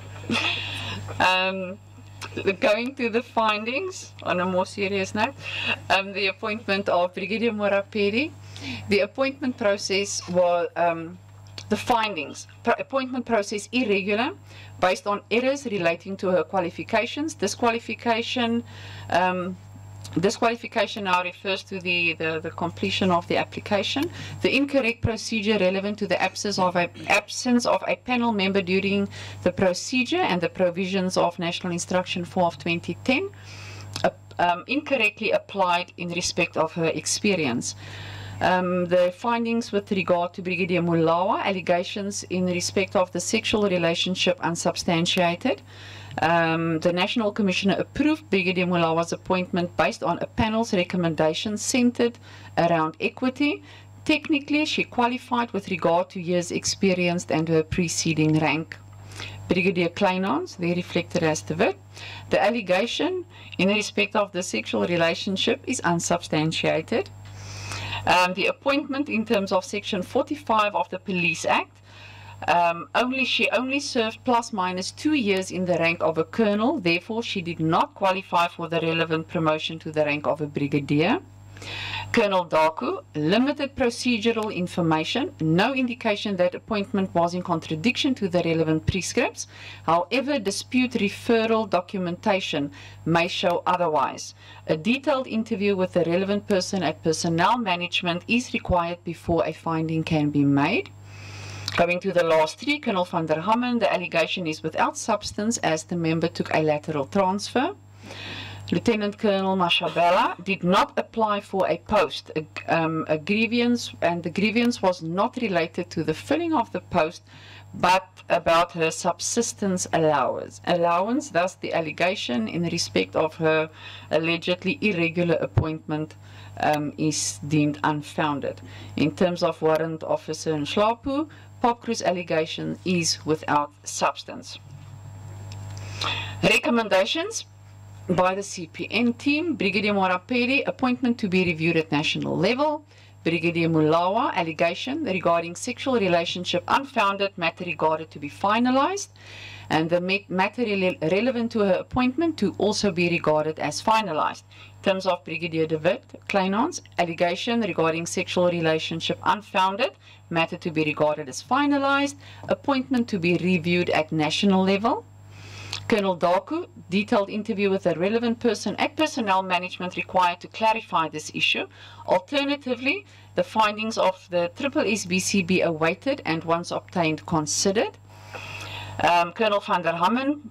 Going to the findings, on a more serious note, the appointment of Brigadier Morapedi. The appointment process was, the findings, appointment process irregular, based on errors relating to her qualifications. Disqualification now refers to the completion of the application. The incorrect procedure relevant to the absence of a panel member during the procedure and the provisions of National Instruction 4 of 2010, incorrectly applied in respect of her experience. The findings with regard to Brigadier Mulawa, allegations in respect of the sexual relationship unsubstantiated. The National Commissioner approved Brigadier Mulawa's appointment based on a panel's recommendations centered around equity. Technically, she qualified with regard to years experienced and her preceding rank. Brigadier Kleinhans, they reflected as to it. The allegation in respect of the sexual relationship is unsubstantiated. The appointment in terms of Section 45 of the Police Act, she only served plus minus 2 years in the rank of a colonel, therefore she did not qualify for the relevant promotion to the rank of a brigadier. Colonel Daku, limited procedural information, no indication that appointment was in contradiction to the relevant prescripts. However, dispute referral documentation may show otherwise. A detailed interview with the relevant person at personnel management is required before a finding can be made. Going to the last three, Colonel van der Hammen, the allegation is without substance as the member took a lateral transfer. Lieutenant Colonel Mashabela did not apply for a post, a grievance, and the grievance was not related to the filling of the post, but about her subsistence allowance. Thus, the allegation in respect of her allegedly irregular appointment is deemed unfounded. In terms of Warrant Officer Nhlapo, Popcru's allegation is without substance. Recommendations by the CPN team: Brigadier Morapedi, appointment to be reviewed at national level. Brigadier Mulawa, allegation regarding sexual relationship unfounded, matter regarded to be finalized, and the matter relevant to her appointment to also be regarded as finalized. In terms of Brigadier De Wit, Kleinhans, allegation regarding sexual relationship unfounded, matter to be regarded as finalized, appointment to be reviewed at national level. Colonel Daku, detailed interview with a relevant person at personnel management required to clarify this issue. Alternatively, the findings of the SSBC be awaited and once obtained considered. Colonel van der Hammen,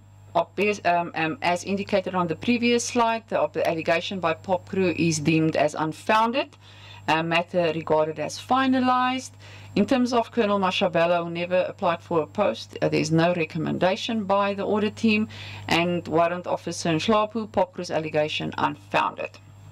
as indicated on the previous slide, the allegation by Popcru is deemed as unfounded, matter regarded as finalized. In terms of Colonel Mashabela, who never applied for a post, there is no recommendation by the audit team, and Warrant Officer Nhlapo, Popcru's allegation unfounded.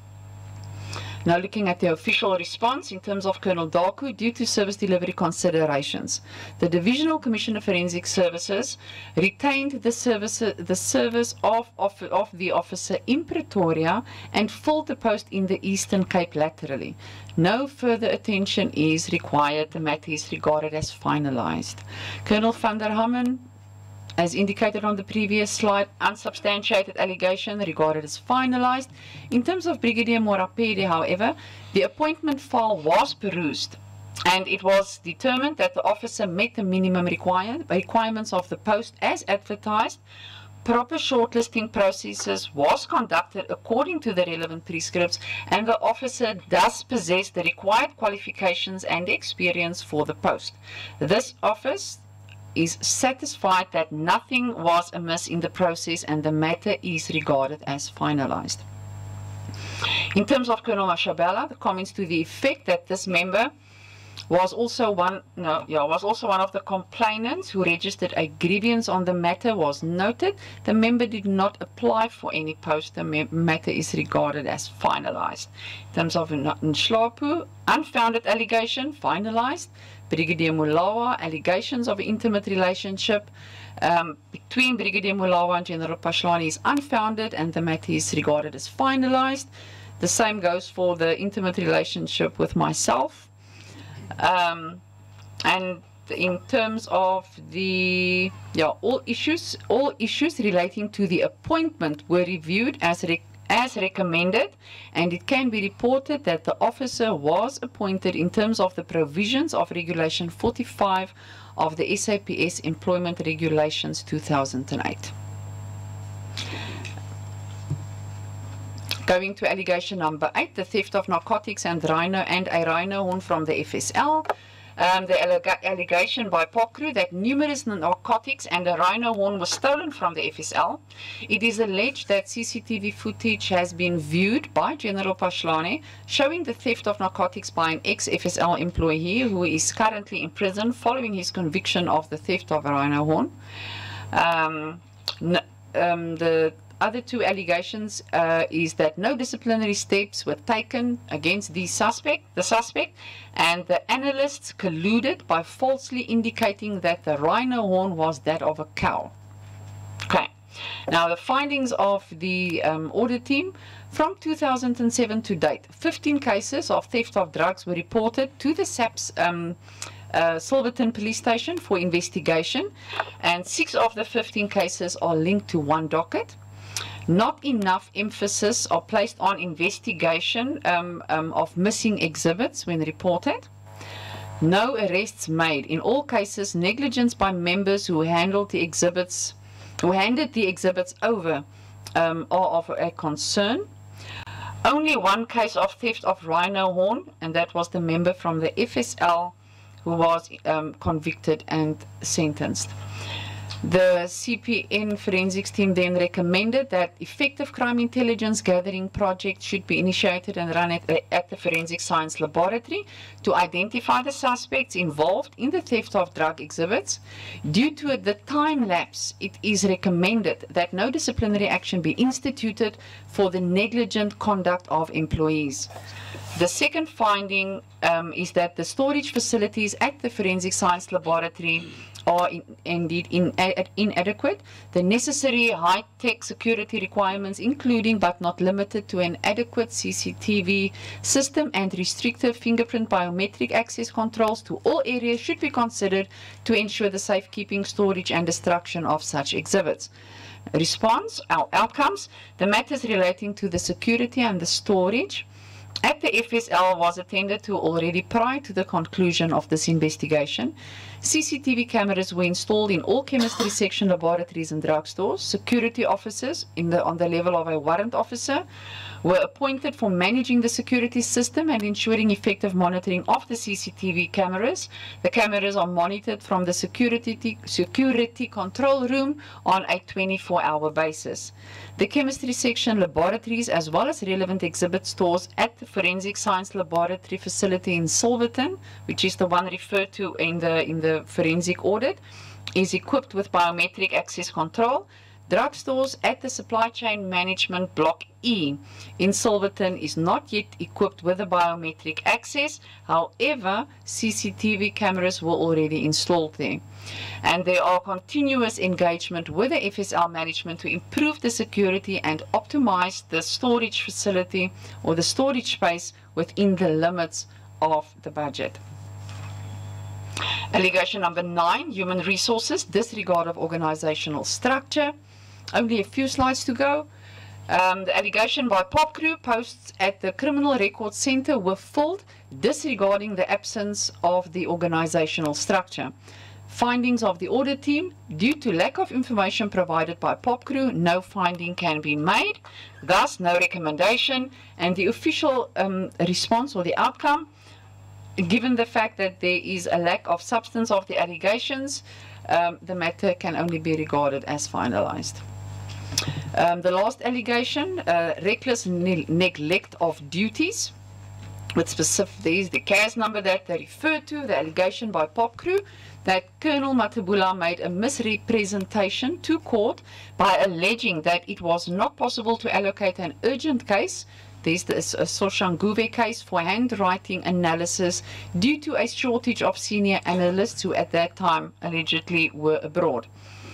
Now looking at the official response, in terms of Colonel Daku, due to service delivery considerations, the Divisional Commissioner of Forensic Services retained the service of the officer in Pretoria and filled the post in the Eastern Cape laterally. No further attention is required. The matter is regarded as finalized. Colonel van der Hammen, as indicated on the previous slide, unsubstantiated allegation regarded as finalized. In terms of Brigadier Morapedi, however, the appointment file was perused, and it was determined that the officer met the minimum requirements of the post as advertised. Proper shortlisting processes was conducted according to the relevant prescripts, and the officer does possess the required qualifications and experience for the post. This office is satisfied that nothing was amiss in the process and the matter is regarded as finalized. In terms of Colonel Mashabela, the comments to the effect that this member was also one of the complainants who registered a grievance on the matter was noted. The member did not apply for any post. The matter is regarded as finalized. In terms of Nhlapo, unfounded allegation, finalized. Brigadier Mulawa, allegations of intimate relationship, between Brigadier Mulawa and General Pashlani is unfounded and the matter is regarded as finalized. The same goes for the intimate relationship with myself. And in terms of the, all issues relating to the appointment were reviewed as recommended, and it can be reported that the officer was appointed in terms of the provisions of Regulation 45 of the SAPS Employment Regulations 2008. Going to allegation number 8, the theft of narcotics and a rhino horn from the FSL. The allegation by POCRU that numerous narcotics and a rhino horn was stolen from the FSL. It is alleged that CCTV footage has been viewed by General Pashlani showing the theft of narcotics by an ex-FSL employee who is currently in prison following his conviction of the theft of a rhino horn. The other two allegations is that no disciplinary steps were taken against the suspect, and the analysts colluded by falsely indicating that the rhino horn was that of a cow. Okay, now the findings of the audit team from 2007 to date, 15 cases of theft of drugs were reported to the SAPS Silverton Police Station for investigation, and 6 of the 15 cases are linked to one docket. Not enough emphasis are placed on investigation of missing exhibits when reported. No arrests made. In all cases, negligence by members who handed the exhibits over are of a concern. Only one case of theft of rhino horn, and that was the member from the FSL who was convicted and sentenced. The CPN forensics team then recommended that effective crime intelligence gathering project should be initiated and run at the Forensic Science Laboratory to identify the suspects involved in the theft of drug exhibits. Due to the time lapse, it is recommended that no disciplinary action be instituted for the negligent conduct of employees. The second finding is that the storage facilities at the Forensic Science Laboratory are indeed inadequate. The necessary high-tech security requirements, including but not limited to an adequate CCTV system and restrictive fingerprint biometric access controls to all areas, should be considered to ensure the safekeeping, storage and destruction of such exhibits. Response, our outcomes, the matters relating to the security and the storage at the FSL was attended to already prior to the conclusion of this investigation. CCTV cameras were installed in all chemistry section laboratories and drugstores. Security officers on the level of a warrant officer were appointed for managing the security system and ensuring effective monitoring of the CCTV cameras. The cameras are monitored from the security control room on a 24-hour basis. The chemistry section laboratories, as well as relevant exhibit stores at the Forensic Science Laboratory facility in Silverton, which is the one referred to in the forensic audit, is equipped with biometric access control. Drugstores at the Supply Chain Management Block E in Silverton is not yet equipped with a biometric access. However, CCTV cameras were already installed there. And there are continuous engagement with the FSL management to improve the security and optimize the storage facility or the storage space within the limits of the budget. Allegation number 9, human resources, disregard of organizational structure. Only a few slides to go. The allegation by POCRU, posts at the Criminal Records Center were filled, disregarding the absence of the organizational structure. Findings of the audit team, due to lack of information provided by POCRU, no finding can be made, thus no recommendation, and the official response or the outcome, given the fact that there is a lack of substance of the allegations, the matter can only be regarded as finalized. The last allegation, reckless neglect of duties. With specific, there is the CAS number that they refer to, the allegation by POCRU that Colonel Matabula made a misrepresentation to court by alleging that it was not possible to allocate an urgent case. There's the Soshanguve case for handwriting analysis due to a shortage of senior analysts who at that time allegedly were abroad.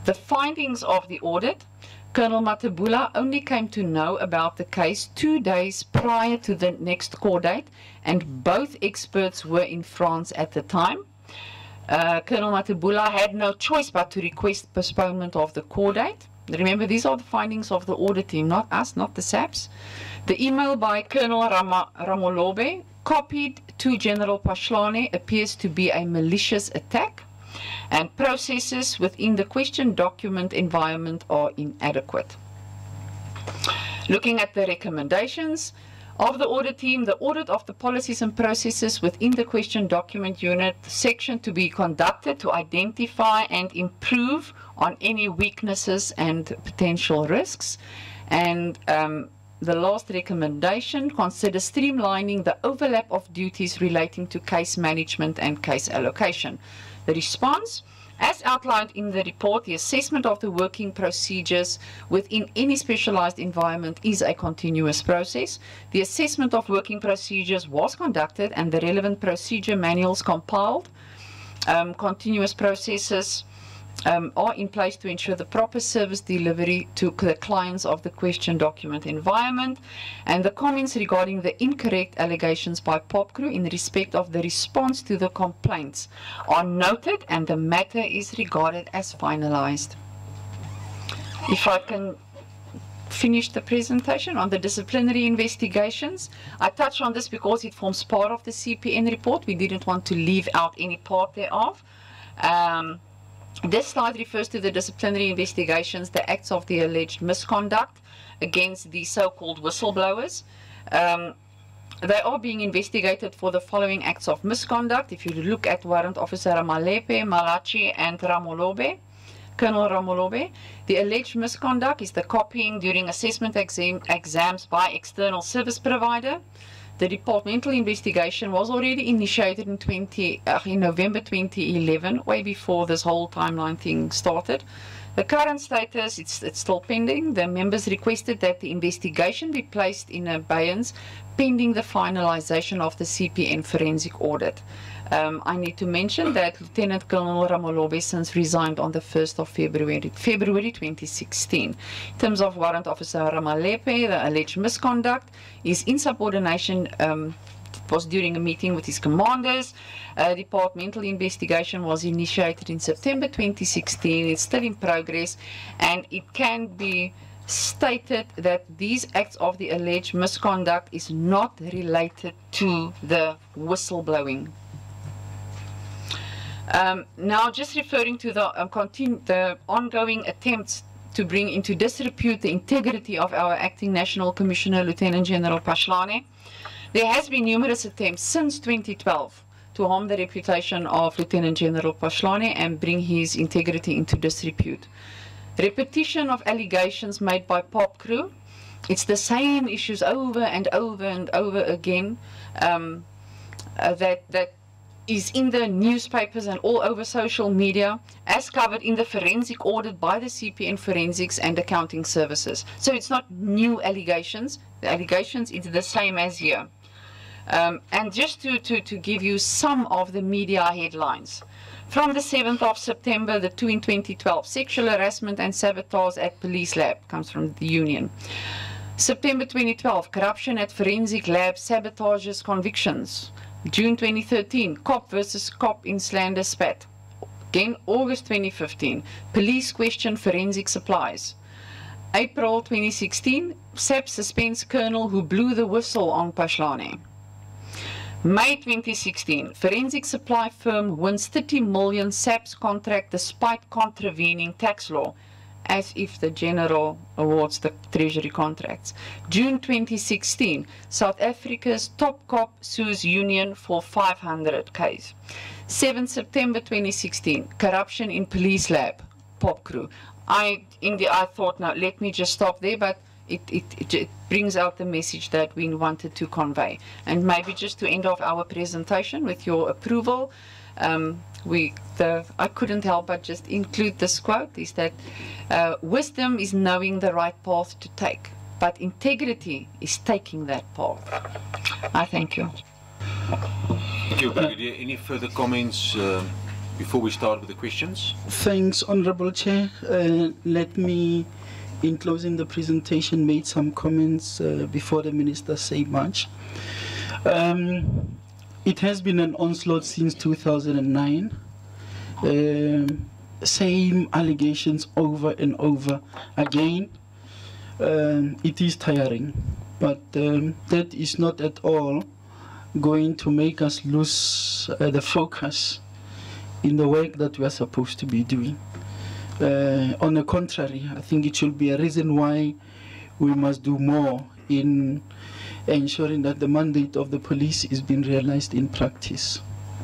The findings of the audit: Colonel Matabula only came to know about the case 2 days prior to the next court date, and both experts were in France at the time. Colonel Matabula had no choice but to request postponement of the court date. Remember, these are the findings of the audit team, not us, not the SAPS. The email by Colonel Ramolobe, copied to General Pashlane, appears to be a malicious attack, and processes within the question document environment are inadequate. Looking at the recommendations of the audit team, the audit of the policies and processes within the question document unit section to be conducted to identify and improve on any weaknesses and potential risks. And the last recommendation, consider streamlining the overlap of duties relating to case management and case allocation. The response: as outlined in the report, the assessment of the working procedures within any specialized environment is a continuous process. The assessment of working procedures was conducted and the relevant procedure manuals compiled. Continuous processes are in place to ensure the proper service delivery to the clients of the question document environment. And the comments regarding the incorrect allegations by POPCRU in respect of the response to the complaints are noted, and the matter is regarded as finalized. If I can finish the presentation on the disciplinary investigations. I touch on this because it forms part of the CPN report. We didn't want to leave out any part thereof. This slide refers to the disciplinary investigations, the acts of the alleged misconduct against the so-called whistleblowers. They are being investigated for the following acts of misconduct. If you look at Warrant Officer Ramalepe, Malachi, and Ramolobe, Colonel Ramolobe, the alleged misconduct is the copying during assessment exams by external service provider. The departmental investigation was already initiated in November 2011, way before this whole timeline thing started. The current status, it's still pending. The members requested that the investigation be placed in abeyance pending the finalization of the CPN forensic audit. I need to mention that Lieutenant Colonel Ramolobe since resigned on the 1st of February 2016. In terms of Warrant Officer Ramalepe, the alleged misconduct is insubordination. Was during a meeting with his commanders. Departmental investigation was initiated in September 2016. It's still in progress, and it can be stated that these acts of the alleged misconduct is not related to the whistleblowing. Now, just referring to the ongoing attempts to bring into disrepute the integrity of our Acting National Commissioner, Lieutenant General Pashlane. There has been numerous attempts since 2012 to harm the reputation of Lieutenant General Pashlane and bring his integrity into disrepute. Repetition of allegations made by POPCRU, it's the same issues over and over and over again that is in the newspapers and all over social media, as covered in the forensic audit by the CPN Forensics and Accounting Services. So it's not new allegations. The allegations is the same as here. And just to give you some of the media headlines. From the 7th of September, the 2 in 2012, sexual harassment and sabotage at police lab, comes from the Union. September 2012, corruption at forensic lab, sabotages, convictions. June 2013, cop versus cop in slander spat. Again, August 2015, police question forensic supplies. April 2016, SAP suspends colonel who blew the whistle on Pashlane. May 2016, forensic supply firm wins 30 million SAP's contract despite contravening tax law, as if the general awards the treasury contracts. June 2016, South Africa's top cop sues union for 500Ks. 7 September 2016, corruption in police lab, POPCRU. I thought, no, let me just stop there, but it brings out the message that we wanted to convey. And maybe just to end off our presentation with your approval, I couldn't help but just include this quote, is that wisdom is knowing the right path to take, but integrity is taking that path. I thank you. Thank you, Brigadier. Any further comments? before we start with the questions? Thanks, Honorable Chair. Let me, in closing the presentation, make some comments before the Minister say much. It has been an onslaught since 2009. Same allegations over and over again. It is tiring, but that is not at all going to make us lose the focus in the work that we are supposed to be doing. On the contrary, I think it should be a reason why we must do more in ensuring that the mandate of the police is being realized in practice.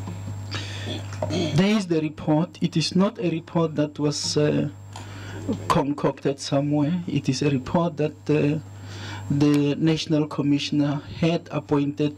There is the report. It is not a report that was concocted somewhere. It is a report that the National Commissioner had appointed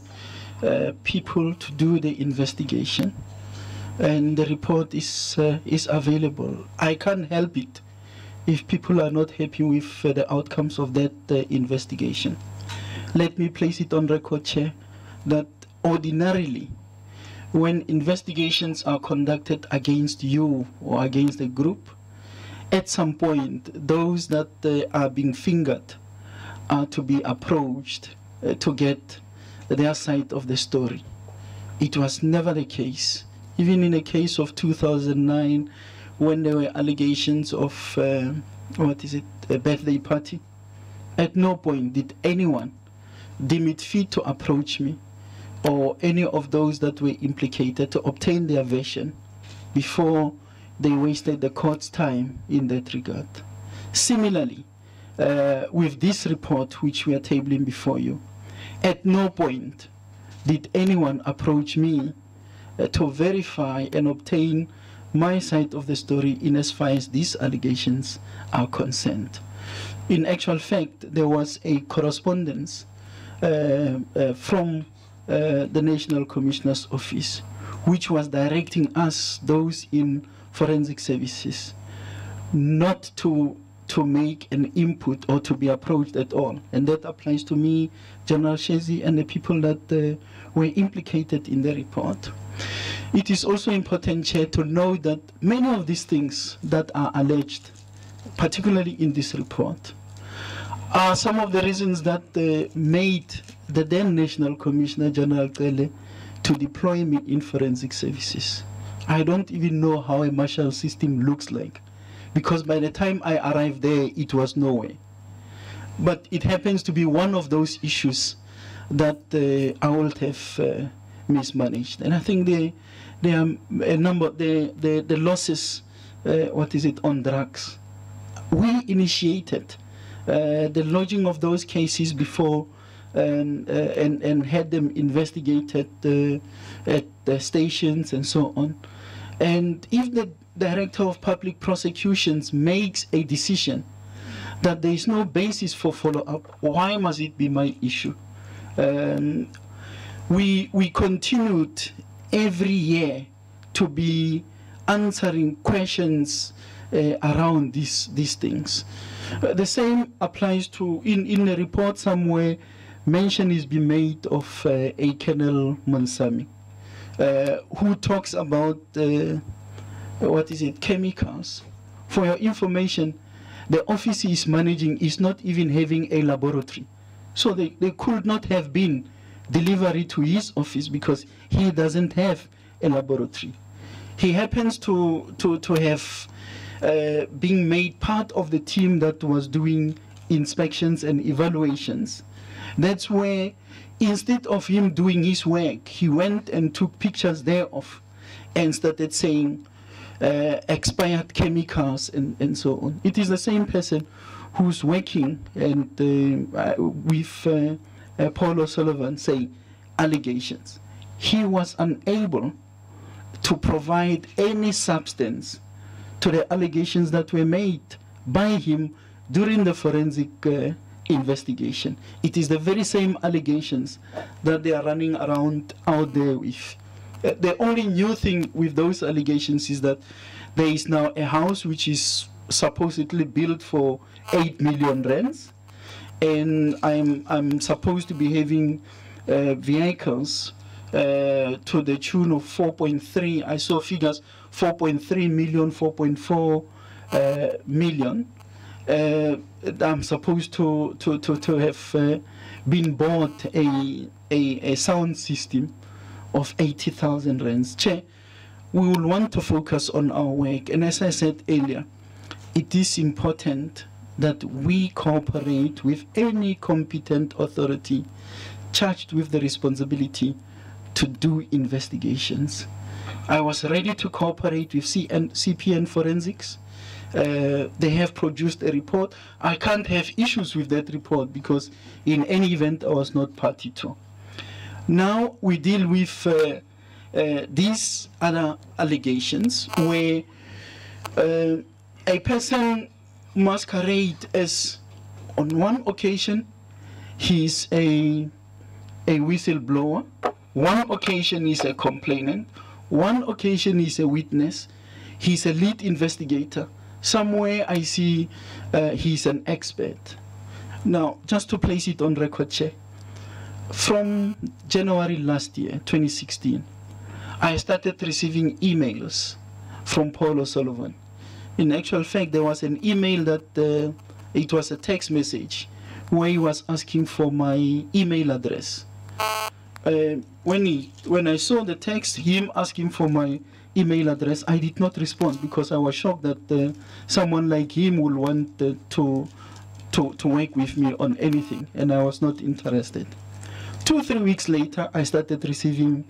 people to do the investigation, and the report is available. I can't help it if people are not happy with the outcomes of that investigation. Let me place it on record, Chair, that ordinarily, when investigations are conducted against you or against a group, at some point, those that are being fingered are to be approached to get their side of the story. It was never the case. Even in the case of 2009, when there were allegations of, a birthday party, at no point did anyone deem it fit to approach me or any of those that were implicated to obtain their version before they wasted the court's time in that regard. Similarly, with this report which we are tabling before you, at no point did anyone approach me to verify and obtain my side of the story in as far as these allegations are concerned. In actual fact, there was a correspondence from the National Commissioner's Office, which was directing us, those in forensic services, not to make an input or to be approached at all. And that applies to me, General Shezi, and the people that were implicated in the report. It is also important, Chair, to know that many of these things that are alleged, particularly in this report, are some of the reasons that made the then National Commissioner, General Cele, to deploy me in forensic services. I don't even know how a marshal system looks like, because by the time I arrived there, it was nowhere. But it happens to be one of those issues that I would have mismanaged. And I think there are a number, the losses, on drugs. We initiated the lodging of those cases before and had them investigated at the stations and so on. And if the Director of Public Prosecutions makes a decision that there is no basis for follow-up, why must it be my issue? We continued every year to be answering questions around these things. The same applies to, in a report somewhere, mention is being made of a Colonel Mansami, who talks about, chemicals. For your information, the office he is managing is not even having a laboratory. So they could not have been delivery to his office because he doesn't have a laboratory. He happens to have being made part of the team that was doing inspections and evaluations. That's where, instead of him doing his work, he went and took pictures thereof and started saying expired chemicals and so on. It is the same person who's working and with Paul O'Sullivan saying allegations. He was unable to provide any substance to the allegations that were made by him during the forensic investigation. It is the very same allegations that they are running around out there with. The only new thing with those allegations is that there is now a house which is supposedly built for 8 million rands, and I'm supposed to be having vehicles to the tune of 4.3. I saw figures 4.3 million, 4.4 million. I'm supposed to have been bought a sound system of 80,000 rands. Chair, we will want to focus on our work, and as I said earlier, it is important that we cooperate with any competent authority charged with the responsibility to do investigations. I was ready to cooperate with CPN Forensics. They have produced a report. I can't have issues with that report because in any event I was not party to. Now we deal with these other allegations where a person masquerade as, on one occasion, he's a whistleblower, one occasion he's a complainant, one occasion he's a witness, he's a lead investigator, somewhere I see he's an expert. Now, just to place it on record, Chair, from January last year, 2016, I started receiving emails from Paul O'Sullivan. In actual fact, there was an email that it was a text message where he was asking for my email address. When I saw the text, him asking for my email address, I did not respond because I was shocked that someone like him would want to work with me on anything, and I was not interested. 2-3 weeks later, I started receiving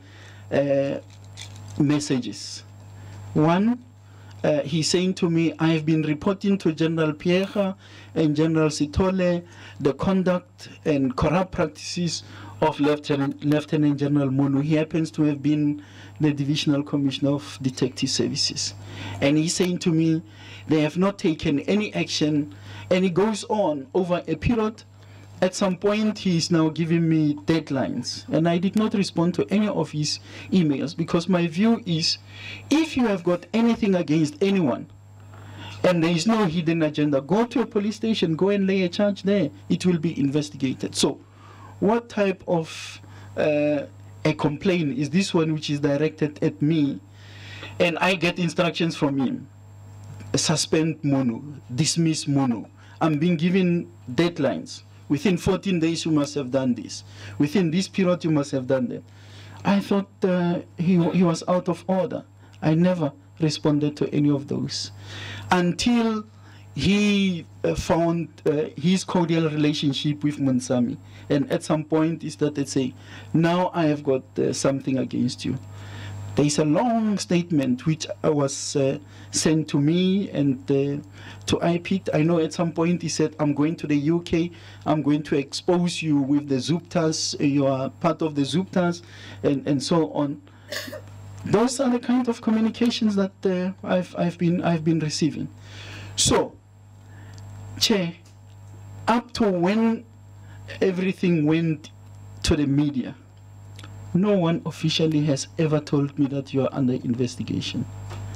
messages. One, he's saying to me, I have been reporting to General Pierre and General Sitole the conduct and corrupt practices of Lieutenant General Munu. He happens to have been the Divisional Commissioner of Detective Services. And he's saying to me, they have not taken any action, and it goes on over a period. At some point, he is now giving me deadlines, and I did not respond to any of his emails because my view is, if you have got anything against anyone and there is no hidden agenda, go to a police station, go and lay a charge there. It will be investigated. So what type of a complaint is this one which is directed at me, and I get instructions from him? Suspend Munu, dismiss Munu. I'm being given deadlines. Within 14 days, you must have done this. Within this period, you must have done that. I thought he was out of order. I never responded to any of those until he found his cordial relationship with Munsami. And at some point, he started saying, now I have got something against you. There is a long statement which was sent to me and to IPIT. I know at some point he said, I'm going to the UK, I'm going to expose you with the Zuptas, you are part of the Zuptas, and so on. Those are the kind of communications that I've been receiving. So, Chair, up to when everything went to the media, no one officially has ever told me that you are under investigation.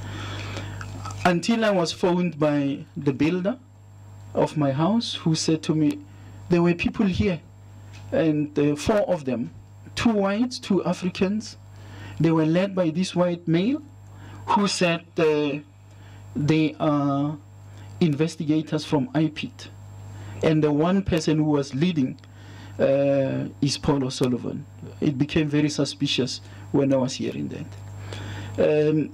Until I was phoned by the builder of my house who said to me, there were people here, and 4 of them, 2 whites, 2 Africans. They were led by this white male who said they are investigators from IPIT. And the one person who was leading is Paul O'Sullivan. It became very suspicious when I was hearing that.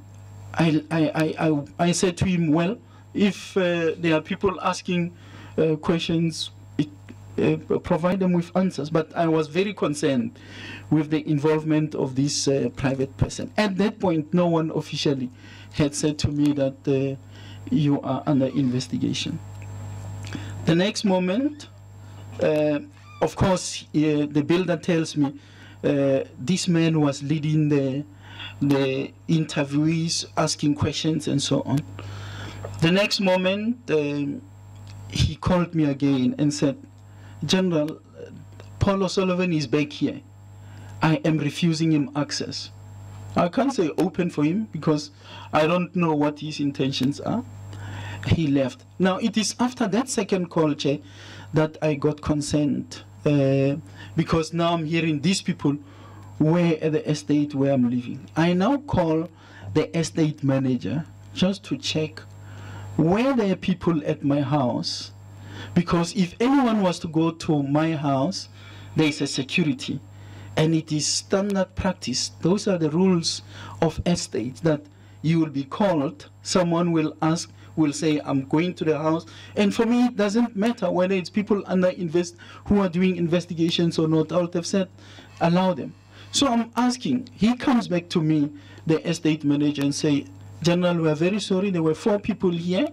I said to him, well, if there are people asking questions, provide them with answers. But I was very concerned with the involvement of this private person. At that point, no one officially had said to me that you are under investigation. The next moment, of course, the builder tells me this man was leading the interviewees, asking questions and so on. The next moment, he called me again and said, General, Paul O'Sullivan is back here. I am refusing him access. I can't say open for him because I don't know what his intentions are. He left. Now, it is after that second call, Chair, that I got concerned because now I'm hearing these people where at the estate where I'm living. I now call the estate manager just to check where there are people at my house, because if anyone was to go to my house, there is a security, and it is standard practice. Those are the rules of estate, that you will be called, someone will ask, will say, I'm going to the house, and for me it doesn't matter whether it's people who are doing investigations or not. I would have said allow them. So I'm asking, he comes back to me, the estate manager, and say, General, we are very sorry, there were 4 people here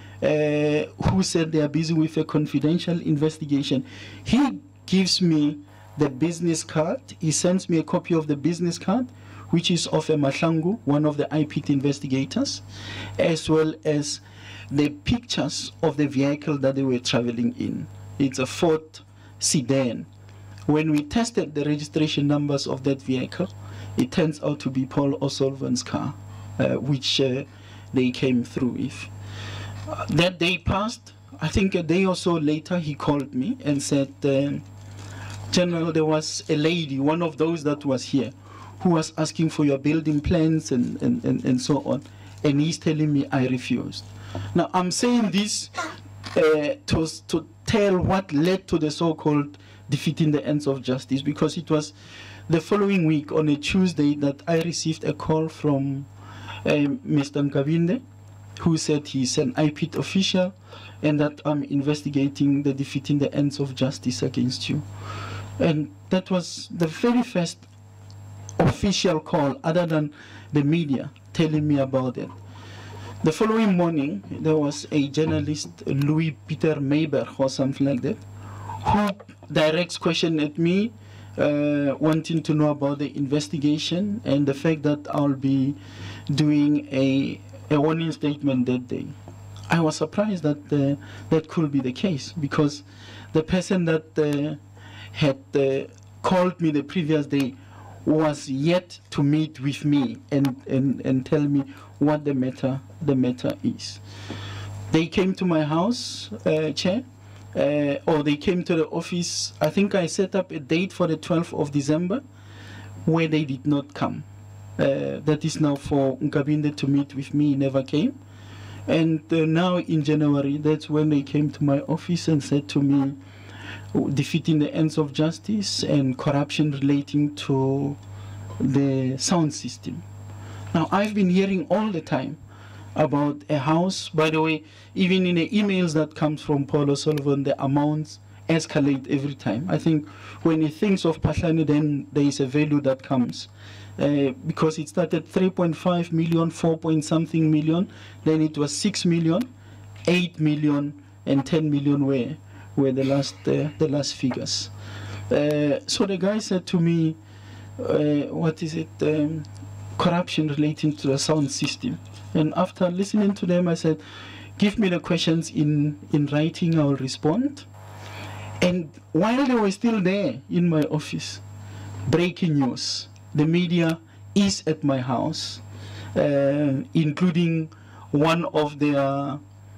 who said they are busy with a confidential investigation. He gives me the business card, he sends me a copy of the business card, which is of a Mahlangu, one of the IPT investigators, as well as the pictures of the vehicle that they were traveling in. It's a Ford sedan. When we tested the registration numbers of that vehicle, it turns out to be Paul O'Sullivan's car, which they came through with. That day passed. I think a day or so later, he called me and said, General, there was a lady, one of those that was here, who was asking for your building plans and so on. And he's telling me I refused. Now, I'm saying this to tell what led to the so-called defeating the ends of justice, because it was the following week on a Tuesday that I received a call from Mr. Nkabinde, who said he's an IPT official and that I'm investigating the defeating the ends of justice against you. And that was the very first official call, other than the media telling me about it. The following morning, there was a journalist, Louis Peter Mayberg or something like that, who directs question at me, wanting to know about the investigation and the fact that I'll be doing a warning statement that day. I was surprised that that could be the case, because the person that had called me the previous day was yet to meet with me and tell me what the matter is. They came to my house, Chair, or they came to the office. I think I set up a date for the 12th of December where they did not come. That is now for Nkabinde to meet with me. He never came. And now in January, that's when they came to my office and said to me, defeating the ends of justice and corruption relating to the sound system. Now, I've been hearing all the time about a house. By the way, even in the emails that comes from Paul O'Sullivan, the amounts escalate every time. I think when he thinks of Pahlani, then there is a value that comes. Because it started 3.5 million, 4 point something million, then it was 6 million, 8 million, and 10 million were the last figures. So the guy said to me, what is it, corruption relating to the sound system. And after listening to them, I said, give me the questions in writing, I will respond. And while they were still there in my office, breaking news, the media is at my house, including one of their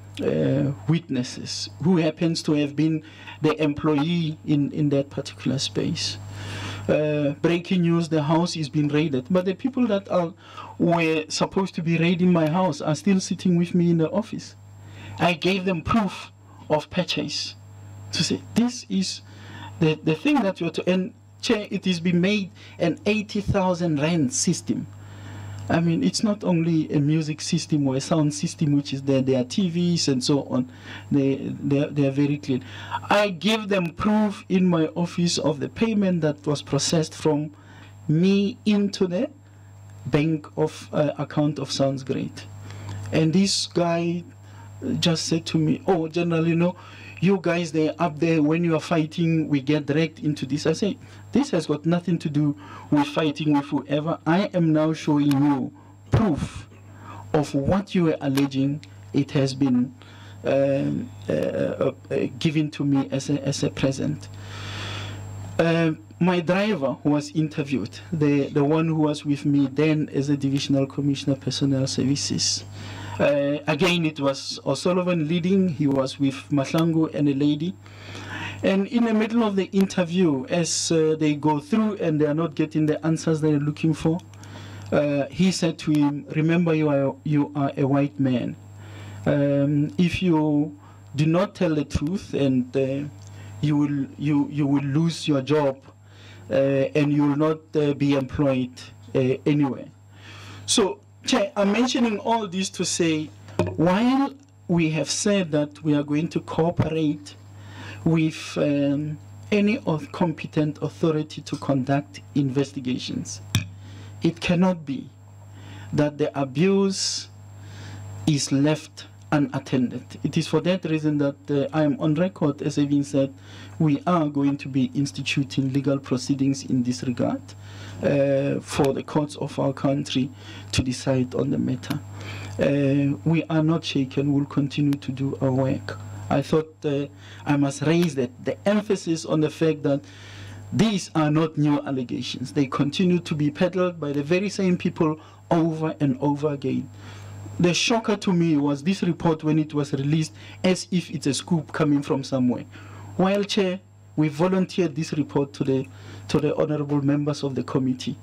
witnesses, who happens to have been the employee in that particular space. Breaking news, the house is being raided, but the people that were supposed to be raiding my house are still sitting with me in the office. I gave them proof of purchase to say this is the thing that you're to, and Chair, it is been made an 80,000 rand system. I mean, it's not only a music system or a sound system which is there. There are TVs and so on. They are very clean. I give them proof in my office of the payment that was processed from me into the bank of account of Sounds Great. And this guy just said to me, oh, General, you know, you guys, they're up there, when you are fighting, we get dragged into this. I say, this has got nothing to do with fighting with whoever. I am now showing you proof of what you are alleging. It has been given to me as a present. My driver who was interviewed, the one who was with me then as a Divisional Commissioner Personnel Services, again, it was O'Sullivan leading. He was with Mahlangu and a lady. And in the middle of the interview, as they go through and they are not getting the answers they're looking for, he said to him, remember, you are a white man. If you do not tell the truth, and you will lose your job, and you will not be employed anywhere. So, Chair, I'm mentioning all this to say, while we have said that we are going to cooperate with any competent authority to conduct investigations, it cannot be that the abuse is left unattended. It is for that reason that I am on record as having said we are going to be instituting legal proceedings in this regard for the courts of our country to decide on the matter. We are not shaken. We'll continue to do our work. I thought I must raise the emphasis on the fact that these are not new allegations. They continue to be peddled by the very same people over and over again. The shocker to me was this report when it was released as if it's a scoop coming from somewhere. While, Chair, we volunteered this report to the honorable members of the committee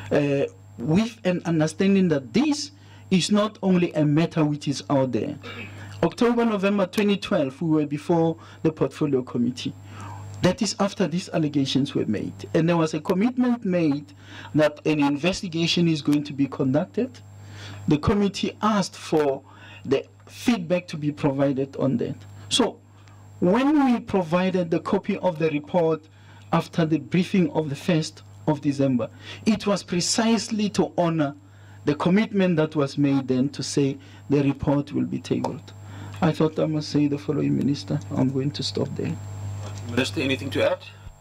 with an understanding that this is not only a matter which is out there. October, November 2012, we were before the portfolio committee. That is after these allegations were made. And there was a commitment made that an investigation is going to be conducted. The committee asked for the feedback to be provided on that. So when we provided the copy of the report after the briefing of the 1st of December, it was precisely to honor the commitment that was made then to say the report will be tabled. I thought I must say the following, Minister. I'm going to stop there. Minister, anything to add?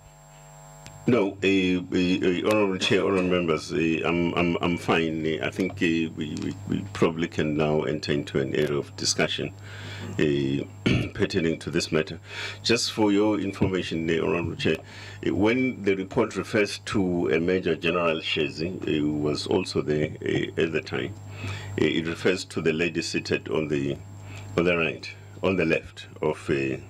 No, honourable Chair, honourable members, I'm fine. I think we probably can now enter into an area of discussion pertaining to this matter. Just for your information, honourable Chair, when the report refers to a Major General Shezi, who was also there at the time, it refers to the lady seated on the right, on the left of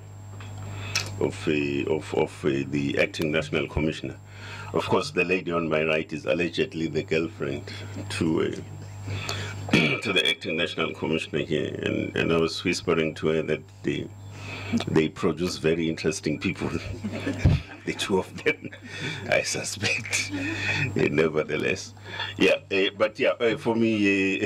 the acting national commissioner. Of course, the lady on my right is allegedly the girlfriend to the acting national commissioner here, and I was whispering to her that they produce very interesting people, the two of them, I suspect. Nevertheless, yeah. But yeah, for me.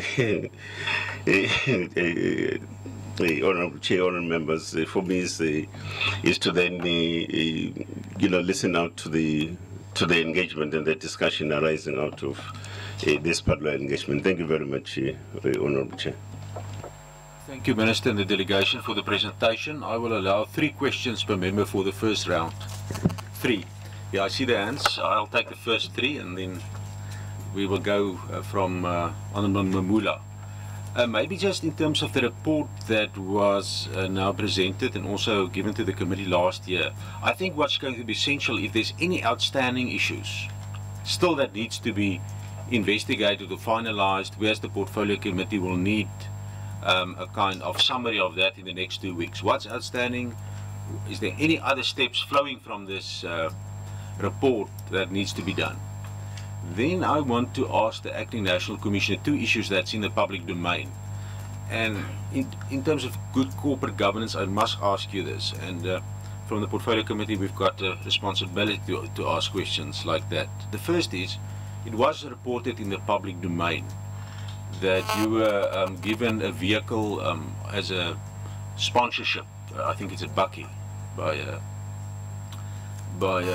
Honourable Chair, honourable members, for me is to then listen out to the engagement and the discussion arising out of this particular engagement. Thank you very much, Honourable Chair. Thank you, Minister, and the delegation for the presentation. I will allow 3 questions per member for the first round. 3. Yeah, I see the hands. I'll take the first 3, and then we will go from Honourable Mamula. Maybe just in terms of the report that was now presented and also given to the committee last year, I think what's going to be essential, if there's any outstanding issues still that needs to be investigated or finalized, whereas the portfolio committee will need a kind of summary of that in the next 2 weeks. What's outstanding? Is there any other steps flowing from this report that needs to be done? Then I want to ask the Acting National Commissioner 2 issues that's in the public domain. And in terms of good corporate governance, I must ask you this. And from the Portfolio Committee, we've got a responsibility to ask questions like that. The first is, it was reported in the public domain that you were given a vehicle as a sponsorship. I think it's a bakkie by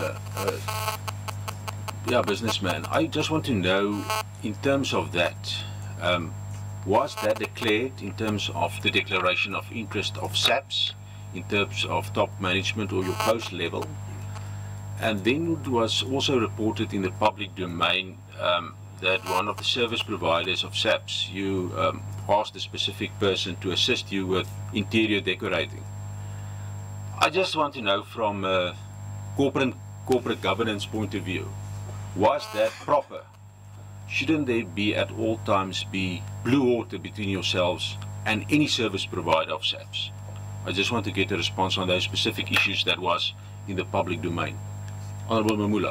a businessman. I just want to know, in terms of that, was that declared in terms of the declaration of interest of SAPS, in terms of top management or your post level? And then it was also reported in the public domain that one of the service providers of SAPS, you asked a specific person to assist you with interior decorating. I just want to know, from a corporate governance point of view, was that proper? Shouldn't there be at all times be blue water between yourselves and any service provider of SAPS? I just want to get a response on those specific issues that was in the public domain. Honorable Mamula.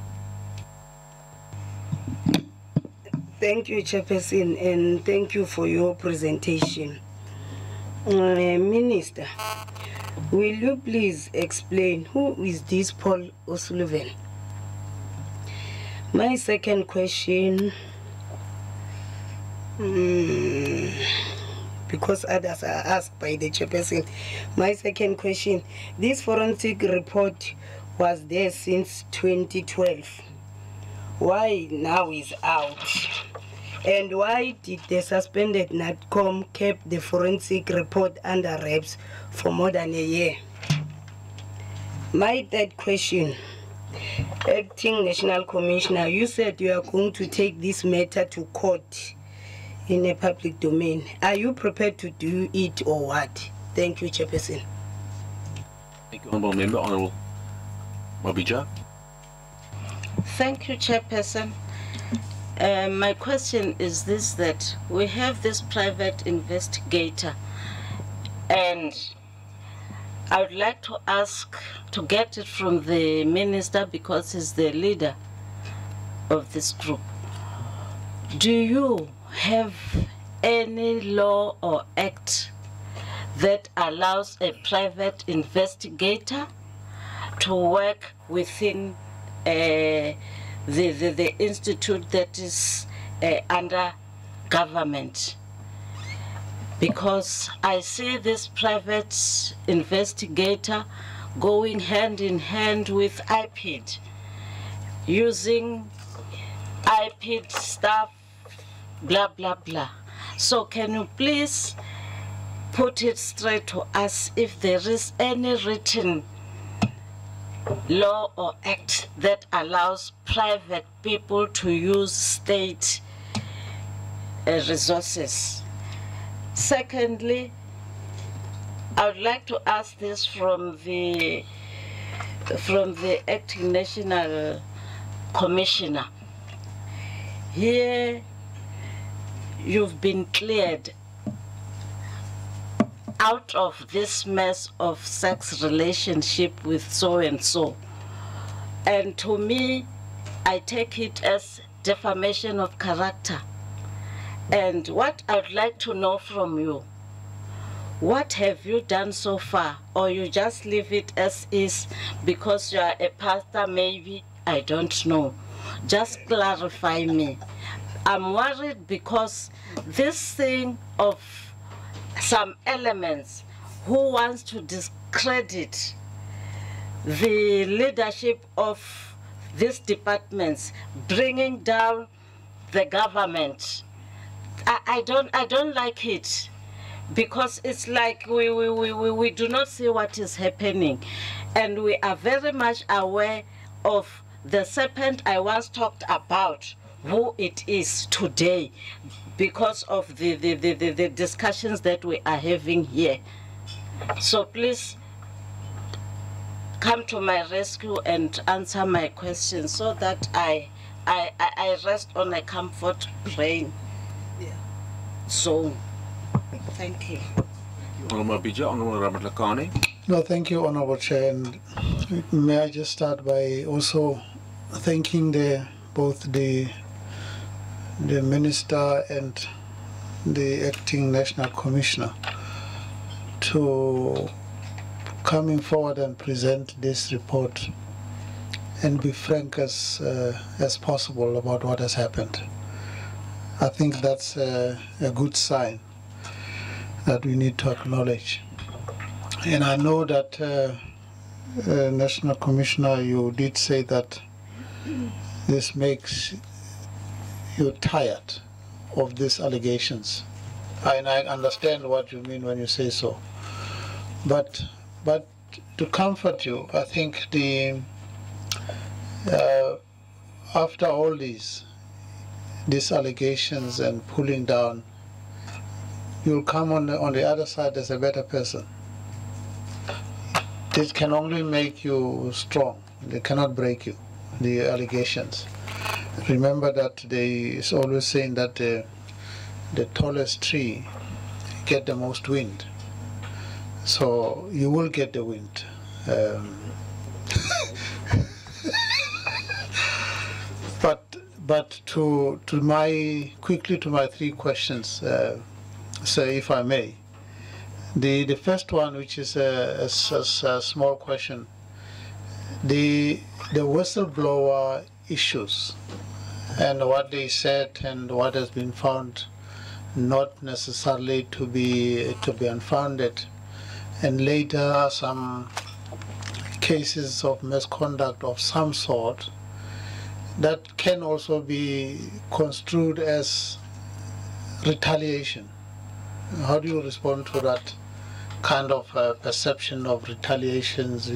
Thank you, Chairperson, and thank you for your presentation. Minister, will you please explain who is this Paul O'Sullivan? My second question, because others are asked by the Chairperson, my second question, this forensic report was there since 2012. Why now is out? And why did the suspended NATCOM keep the forensic report under wraps for more than a year? My third question, Acting National Commissioner, you said you are going to take this matter to court in a public domain. Are you prepared to do it or what? Thank you, Chairperson. Thank you, Honourable Member. Honourable Mabija. Thank you, Chairperson. My question is this, that we have this private investigator, and I would like to ask to get it from the minister because he's the leader of this group. Do you have any law or act that allows a private investigator to work within the institute that is under government? Because I see this private investigator going hand in hand with IPID, using IPID stuff, blah, blah, blah. So can you please put it straight to us if there is any written law or act that allows private people to use state resources? Secondly, I would like to ask this from the Acting National Commissioner. Here you've been cleared out of this mess of sex relationship with so-and-so. And to me, I take it as defamation of character. And what I would like to know from you, what have you done so far? Or you just leave it as is because you are a pastor, maybe? I don't know. Just clarify me. I'm worried because this thing of some elements who wants to discredit the leadership of these departments, bringing down the government. I don't like it, because it's like we do not see what is happening, and we are very much aware of the serpent I once talked about, who it is today, because of the discussions that we are having here. So please come to my rescue and answer my questions so that I rest on a comfort brain. So, thank you. Honourable Bija, Honourable Ramatlakane. No, thank you, Honourable Chair. And may I just start by also thanking both the Minister and the Acting National Commissioner to coming forward and present this report and be frank as possible about what has happened. I think that's a good sign that we need to acknowledge. And I know that, National Commissioner, you did say that this makes you tired of these allegations. And I understand what you mean when you say so. But to comfort you, I think after all these allegations and pulling down, you'll come on the other side as a better person. It can only make you strong. They cannot break you, the allegations. Remember that is always saying that the tallest tree get the most wind. So you will get the wind. But quickly to my three questions, so if I may. The first one, which is a small question, the whistleblower issues and what they said and what has been found not necessarily to be unfounded, and later some cases of misconduct of some sort that can also be construed as retaliation. How do you respond to that kind of perception of retaliations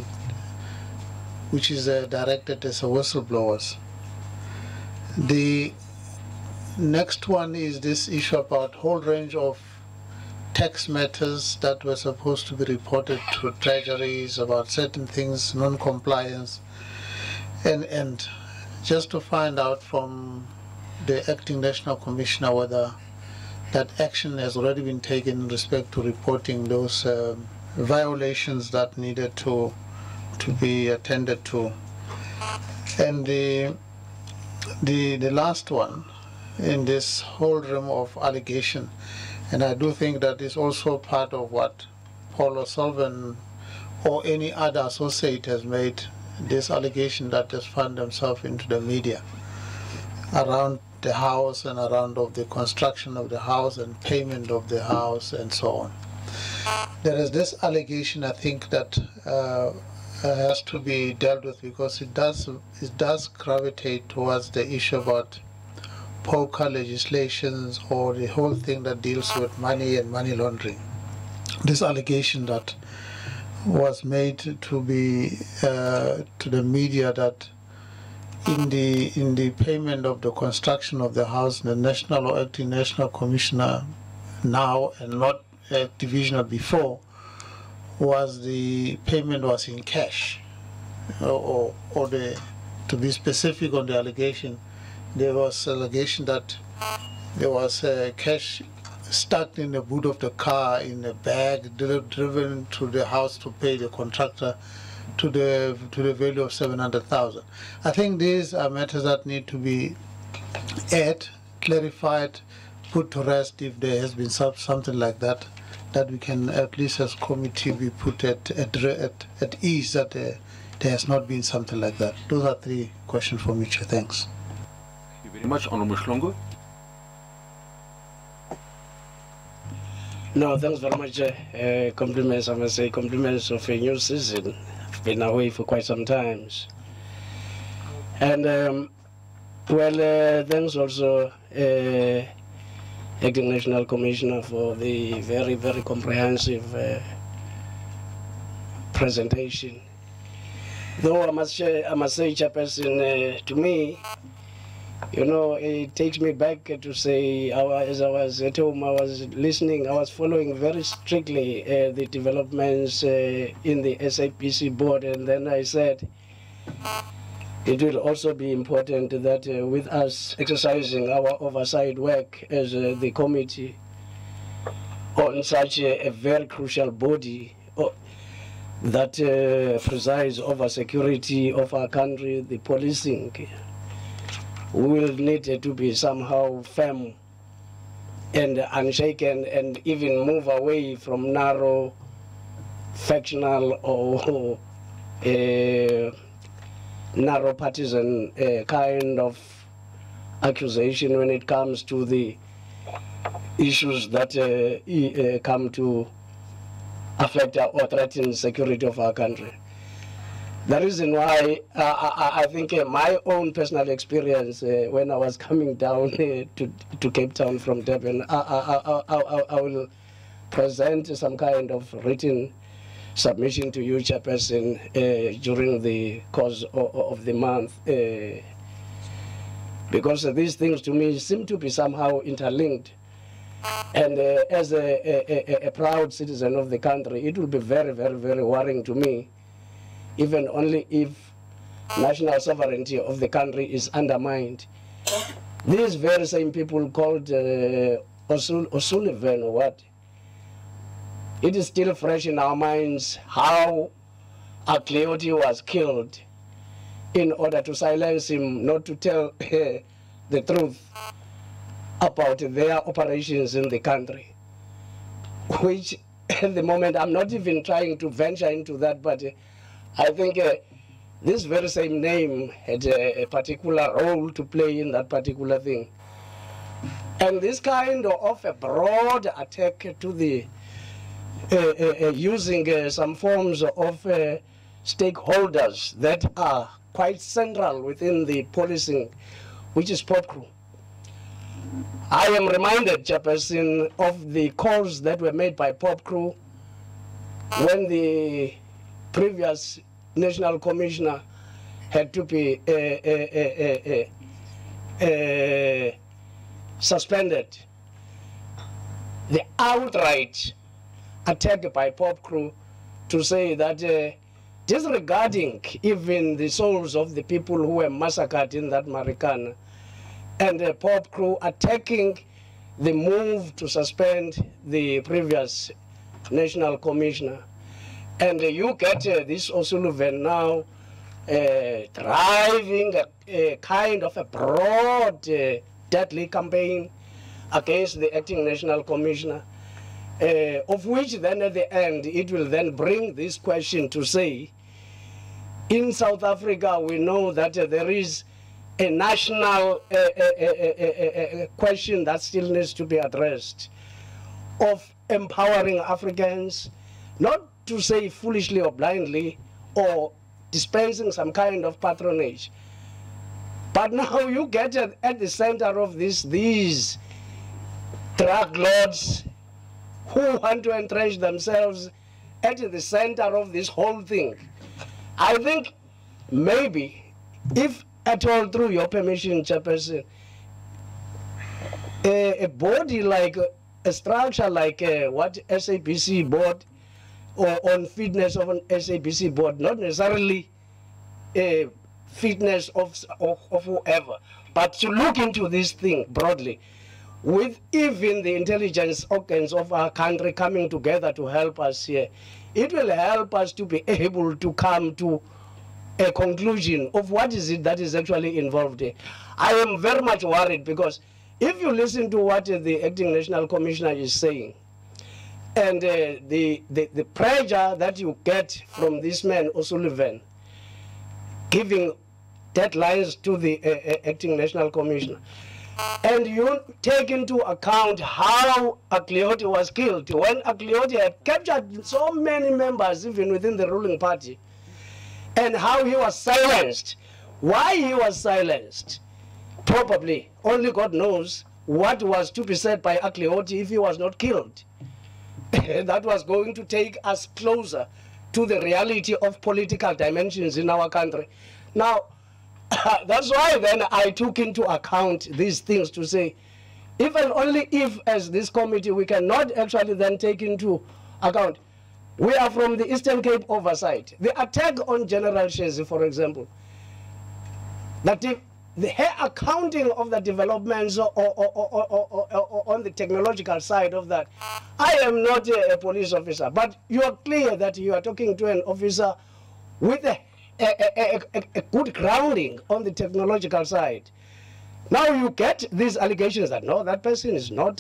which is directed as whistleblowers? The next one is this issue about whole range of tax matters that were supposed to be reported to treasuries about certain things, non-compliance, and just to find out from the acting national commissioner whether that action has already been taken in respect to reporting those violations that needed to be attended to. And the last one in this whole realm of allegation, and I do think that is also part of what Paul O'Sullivan or any other associate has made, this allegation that has found themselves into the media around the house and around of the construction of the house and payment of the house and so on. There is this allegation, I think, that has to be dealt with because it does gravitate towards the issue about poker legislations or the whole thing that deals with money and money laundering. This allegation that was made to be to the media that in the payment of the construction of the house, the national or acting national commissioner now and not divisional before, was the payment was in cash, or to be specific on the allegation, there was allegation that there was cash stuck in the boot of the car in a bag driven to the house to pay the contractor to the value of 700,000. I think these are matters that need to be clarified, put to rest if there has been something like that, that we can at least as committee be put at ease that there has not been something like that. Those are three questions for me, Chair. Thanks. Thank you very much, Honourable Mhlongo. No, thanks very much. Compliments, I must say, compliments of a new season. I've been away for quite some time. And, thanks also, Acting National Commissioner, for the very, very comprehensive presentation. Though I must say, Chairperson, to me, you know, it takes me back to say, as I was at home, I was listening, I was following very strictly the developments in the SAPC board, and then I said, it will also be important that with us exercising our oversight work as the committee on such a very crucial body that presides over security of our country, the policing, we will need to be somehow firm and unshaken and even move away from narrow, factional or narrow partisan kind of accusation when it comes to the issues that come to affect or threaten security of our country. The reason why I think my own personal experience when I was coming down to Cape Town from Durban, I will present some kind of written submission to you, Chairperson, during the course of the month, because these things to me seem to be somehow interlinked. And as a proud citizen of the country, it will be very, very, very worrying to me, even only if national sovereignty of the country is undermined. These very same people called O'Sullivan or what, it is still fresh in our minds how Cleote was killed in order to silence him, not to tell the truth about their operations in the country, which at the moment I'm not even trying to venture into that, but I think this very same name had a particular role to play in that particular thing. And this kind of a broad attack to the using some forms of stakeholders that are quite central within the policing, which is pop crew. I am reminded, Chairperson, of the calls that were made by pop crew when the previous national commissioner had to be suspended. The outright attack by pop crew to say that disregarding even the souls of the people who were massacred in that Marikana, and the pop crew attacking the move to suspend the previous national commissioner. And you get this O'Sullivan now driving a kind of a broad, deadly campaign against the acting national commissioner, of which then at the end it will then bring this question to say, in South Africa we know that there is a national question that still needs to be addressed of empowering Africans, not to say foolishly or blindly or dispensing some kind of patronage. But now you get at the center of these drug lords who want to entrench themselves at the center of this whole thing. I think maybe, if at all, through your permission, Chairperson, a body like, a structure like what SABC board, or on fitness of an SABC board, not necessarily a fitness of whoever, but to look into this thing broadly, with even the intelligence organs of our country coming together to help us here, it will help us to be able to come to a conclusion of what is it that is actually involved here. I am very much worried because if you listen to what the acting national commissioner is saying, and the pressure that you get from this man O'Sullivan, giving deadlines to the acting national commissioner, and you take into account how Cleote was killed, when Cleote had captured so many members even within the ruling party, and how he was silenced. Why he was silenced? Probably only God knows what was to be said by Cleote if he was not killed. That was going to take us closer to the reality of political dimensions in our country. Now, that's why then I took into account these things to say, if and only if, as this committee, we cannot actually then take into account. We are from the Eastern Cape oversight. The attack on General Shezi, for example, that the accounting of the developments or on the technological side of that, I am not a police officer, but you are clear that you are talking to an officer with a good grounding on the technological side. Now you get these allegations that no, that person is not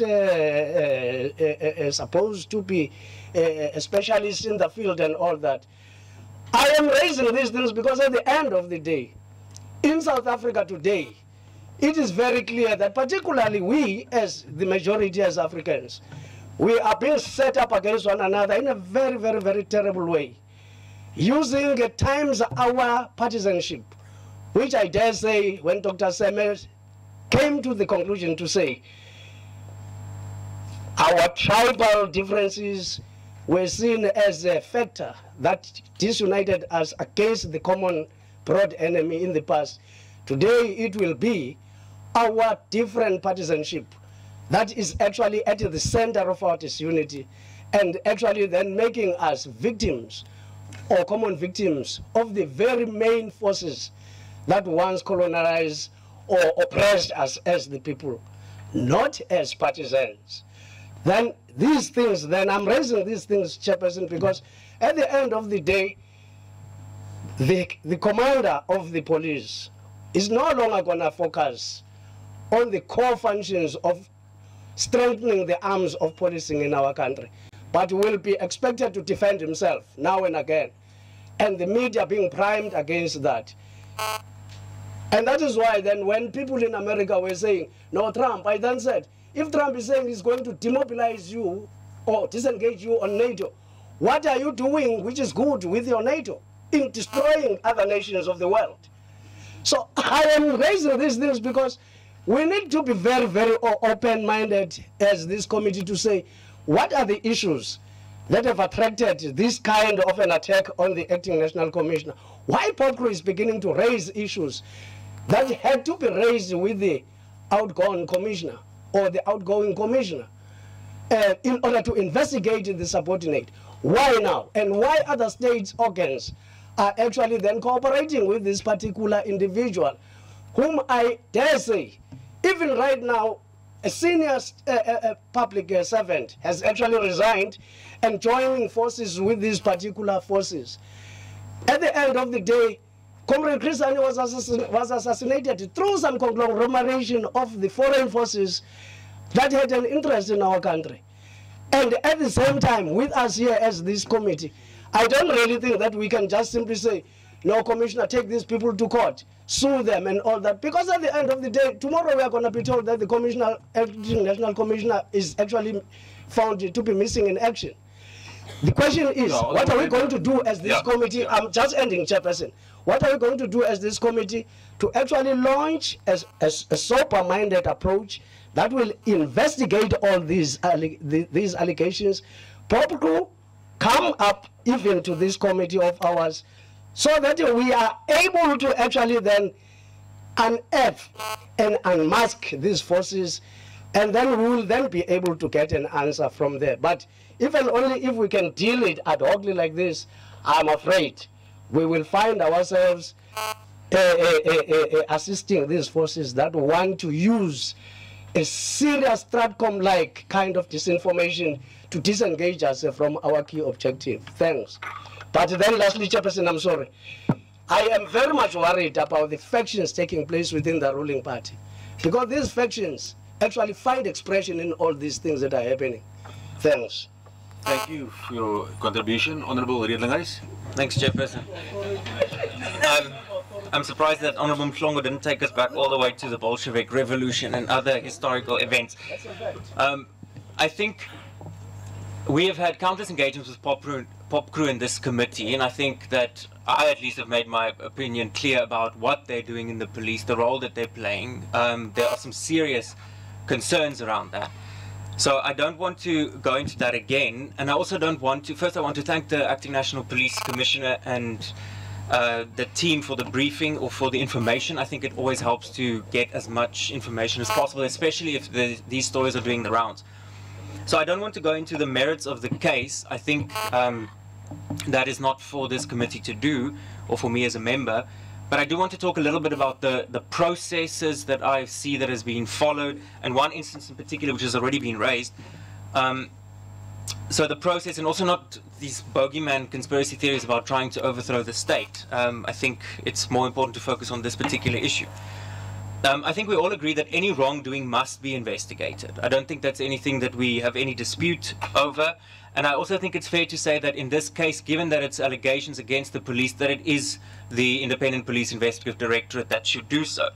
supposed to be a specialist in the field and all that. I am raising these things because at the end of the day, in South Africa today, it is very clear that particularly we, as the majority as Africans, we are being set up against one another in a very, very, very terrible way, using at times our partisanship, which I dare say when Dr. Semes came to the conclusion to say our tribal differences were seen as a factor that disunited us against the common broad enemy in the past. Today it will be our different partisanship that is actually at the center of our disunity, and actually then making us victims or common victims of the very main forces that once colonized or oppressed us as the people, not as partisans. Then these things, then I'm raising these things, Chairperson, because at the end of the day, the commander of the police is no longer going to focus on the core functions of strengthening the arms of policing in our country, but will be expected to defend himself now and again, and the media being primed against that. And that is why then when people in America were saying, no, Trump, I then said, if Trump is saying he's going to demobilize you or disengage you on NATO, what are you doing which is good with your NATO in destroying other nations of the world? So I am raising these things because we need to be very, very open-minded as this committee to say, what are the issues that have attracted this kind of an attack on the acting national commissioner? Why POPCRU is beginning to raise issues that had to be raised with the outgoing commissioner or the outgoing commissioner in order to investigate the subordinate? Why now? And why other states' organs are actually then cooperating with this particular individual, whom I dare say, even right now, a senior public servant has actually resigned and joining forces with these particular forces. At the end of the day, Comrade Chris Hani was assassinated through some conglomeration of the foreign forces that had an interest in our country. And at the same time, with us here as this committee, I don't really think that we can just simply say, no, Commissioner, take these people to court, sue them and all that. Because at the end of the day, tomorrow we are going to be told that the commissioner, acting national commissioner, is actually found to be missing in action. The question is, what are we going to do as this committee? I'm just ending, Chairperson. What are we going to do as this committee to actually launch a sober-minded approach that will investigate all these allegations? POPCRU come up even to this committee of ours so that we are able to actually then unearth and unmask these forces, and then we will then be able to get an answer from there. But if and only if we can deal it ad hocly like this, I'm afraid we will find ourselves assisting these forces that want to use a serious STRATCOM-like kind of disinformation to disengage us from our key objective. Thanks. But then lastly, Chairperson, I'm sorry. I am very much worried about the factions taking place within the ruling party, because these factions actually find expression in all these things that are happening. Thanks. Thank you for your contribution, Honorable Redlinghuis. Thanks, Chairperson. I'm surprised that Honorable Mhlongo didn't take us back all the way to the Bolshevik Revolution and other historical events. I think we have had countless engagements with POPCRU in this committee, and I think that I at least have made my opinion clear about what they're doing in the police, the role that they're playing. There are some serious concerns around that. So I don't want to go into that again, and I also don't want to, first I want to thank the Acting National Police Commissioner and the team for the briefing or for the information. I think it always helps to get as much information as possible, especially if these stories are doing the rounds. So I don't want to go into the merits of the case. I think that is not for this committee to do, or for me as a member. But I do want to talk a little bit about the processes that I see that has been followed, and one instance in particular which has already been raised. So the process, and also not these bogeyman conspiracy theories about trying to overthrow the state. I think it's more important to focus on this particular issue. I think we all agree that any wrongdoing must be investigated. I don't think that's anything that we have any dispute over. And I also think it's fair to say that in this case, given that it's allegations against the police, that it is the Independent Police Investigative Directorate that should do so.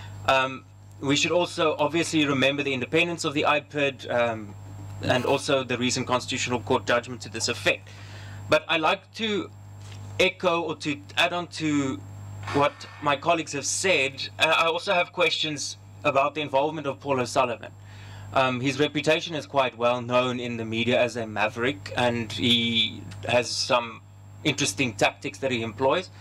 We should also obviously remember the independence of the IPID and also the recent Constitutional Court judgment to this effect. But I like to echo or to add on to what my colleagues have said. I also have questions about the involvement of Paul O'Sullivan. His reputation is quite well known in the media as a maverick, and he has some interesting tactics that he employs.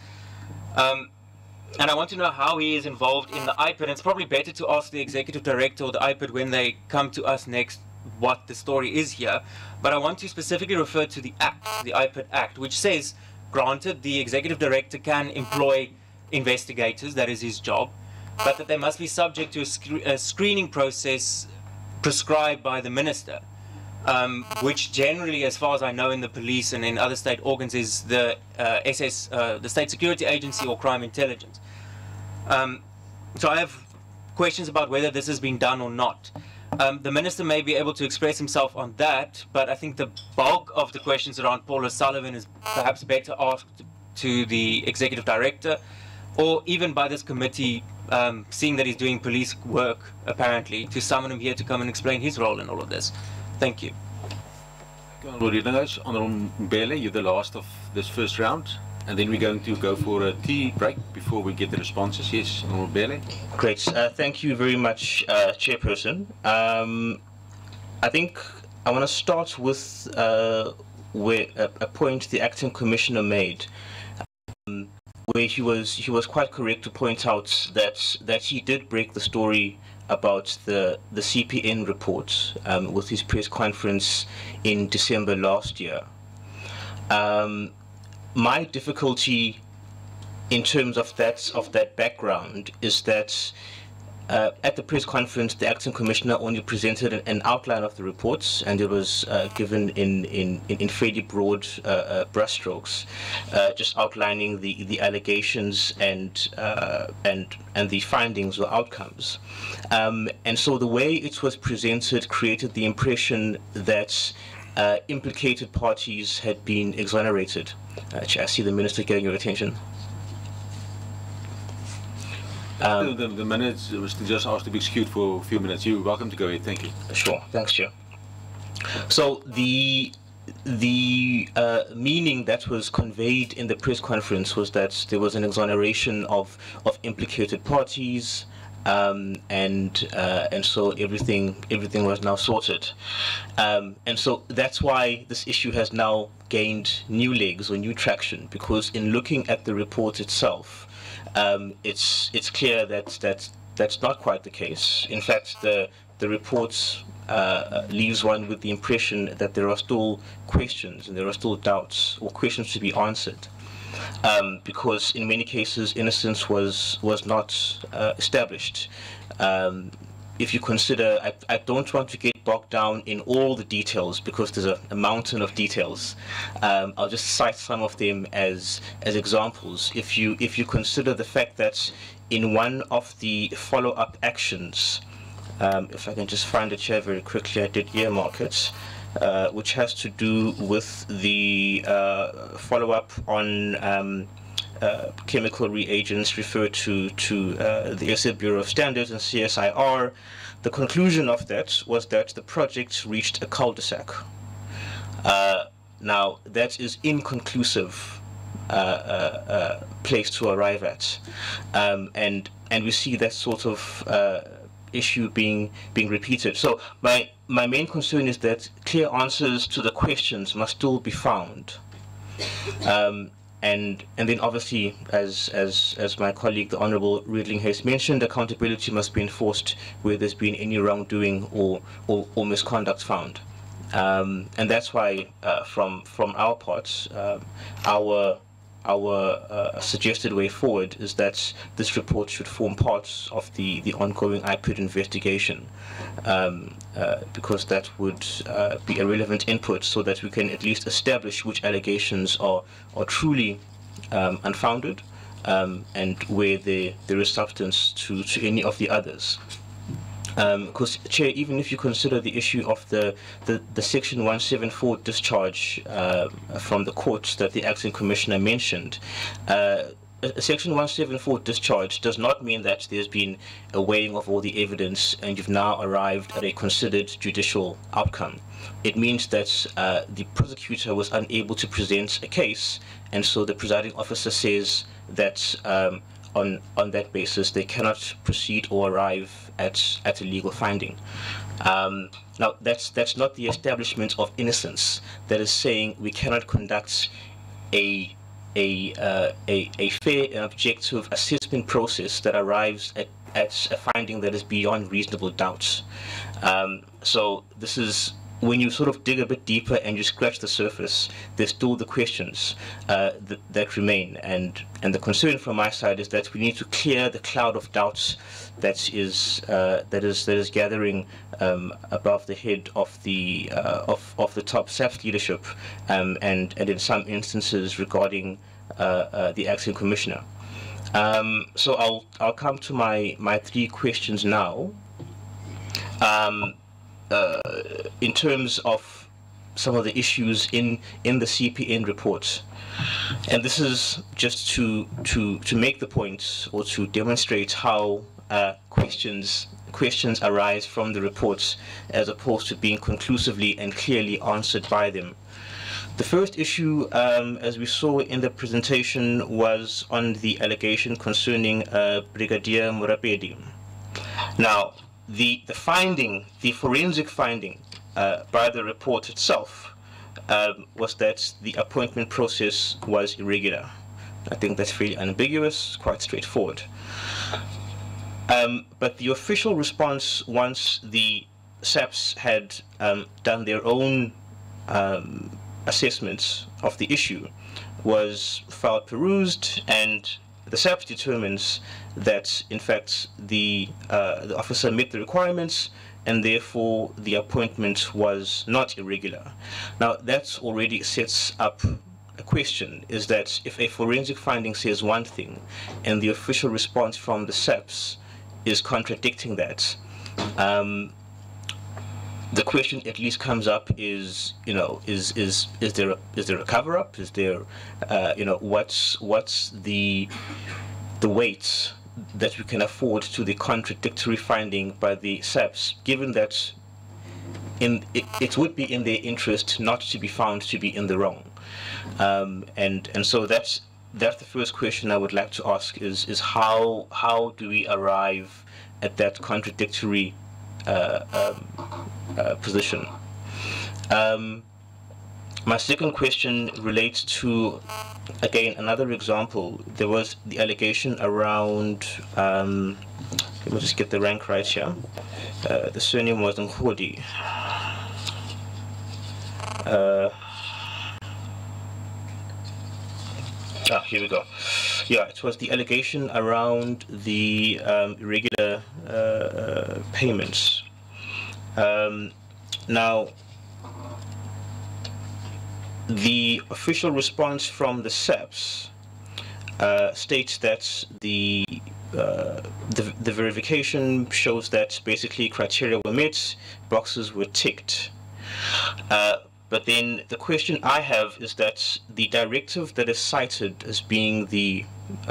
And I want to know how he is involved in the IPID. And it's probably better to ask the Executive Director or the IPID when they come to us next what the story is here. But I want to specifically refer to the Act, the IPID Act, which says, granted, the Executive Director can employ investigators, that is his job, but that they must be subject to a screening process prescribed by the Minister. which generally, as far as I know, in the police and in other state organs, is the the State Security Agency or Crime Intelligence. So I have questions about whether this has been done or not. The Minister may be able to express himself on that, but I think the bulk of the questions around Paul O'Sullivan is perhaps better asked to the Executive Director, or even by this committee, seeing that he's doing police work, apparently, to summon him here to come and explain his role in all of this. Thank you. Honourable Mbele, you're the last of this first round, and then we're going to go for a tea break before we get the responses. Yes, Honourable Mbele. Great. Thank you very much, Chairperson. I think I want to start with where a point the Acting Commissioner made, where he was quite correct to point out that he did break the story about the CPN report with his press conference in December last year. My difficulty in terms of that background is that at the press conference, the Acting Commissioner only presented an outline of the reports, and it was given in fairly broad brushstrokes, just outlining the allegations and the findings or outcomes. And so the way it was presented created the impression that implicated parties had been exonerated. I see the Minister getting your attention. The minutes was just asked to be excused for a few minutes. You're welcome to go ahead. Thank you. Sure. Thanks, Chair. So the meaning that was conveyed in the press conference was that there was an exoneration of implicated parties, and so everything was now sorted, and so that's why this issue has now gained new legs or new traction, because in looking at the report itself, it's clear that that's not quite the case. In fact, the report leaves one with the impression that there are still questions and there are still doubts or questions to be answered, because in many cases innocence was not established. If you consider, I don't want to get bogged down in all the details because there's a mountain of details. I'll just cite some of them as examples. If you consider the fact that in one of the follow-up actions, if I can just find it here very quickly, I did earmark it, which has to do with the follow-up on chemical reagents referred to the SA Bureau of Standards and CSIR. The conclusion of that was that the project reached a cul-de-sac. Now, that is inconclusive place to arrive at, and we see that sort of issue being repeated. So my main concern is that clear answers to the questions must still be found. And then obviously, as my colleague, the Honourable Riedling, has mentioned, accountability must be enforced where there's been any wrongdoing or misconduct found. And that's why, from our part, our suggested way forward is that this report should form part of the ongoing IPID investigation, because that would be a relevant input so that we can at least establish which allegations are truly unfounded, and where there is substance to any of the others. Because, Chair, even if you consider the issue of the Section 174 discharge from the courts that the Acting Commissioner mentioned, a Section 174 discharge does not mean that there's been a weighing of all the evidence and you've now arrived at a considered judicial outcome. It means that the prosecutor was unable to present a case, and so the presiding officer says that on that basis they cannot proceed or arrive at a legal finding. Now, that's not the establishment of innocence. That is saying we cannot conduct a fair and objective assessment process that arrives at a finding that is beyond reasonable doubt. So this is when you sort of dig a bit deeper and you scratch the surface, there's still the questions that remain. And the concern from my side is that we need to clear the cloud of doubts that is gathering above the head of the top SAPS leadership, and in some instances regarding the acting commissioner. So I'll come to my 3 questions now. In terms of some of the issues in the CPN report, and this is just to make the point or to demonstrate how questions arise from the reports as opposed to being conclusively and clearly answered by them. The first issue, as we saw in the presentation, was on the allegation concerning Brigadier Murapedi. Now, the forensic finding by the report itself was that the appointment process was irregular. I think that's fairly unambiguous, quite straightforward. But the official response, once the SAPS had done their own assessments of the issue, was file perused, and the SAPS determines that in fact the officer met the requirements and therefore the appointment was not irregular. Now that already sets up a question, is that if a forensic finding says one thing and the official response from the SAPS is contradicting that, the question at least comes up is, is there a cover-up? Is there, what's the weight that we can afford to the contradictory finding by the SAPS, given that it would be in their interest not to be found to be in the wrong, and so that's the first question I would like to ask is how do we arrive at that contradictory position? My second question relates to, again, another example. There was the allegation around, let me just get the rank right here. The surname was Nkhodi. Here we go. Yeah, it was the allegation around the irregular payments. Now, the official response from the SAPS states that the verification shows that basically criteria were met, boxes were ticked. But then the question I have is that the directive that is cited as being the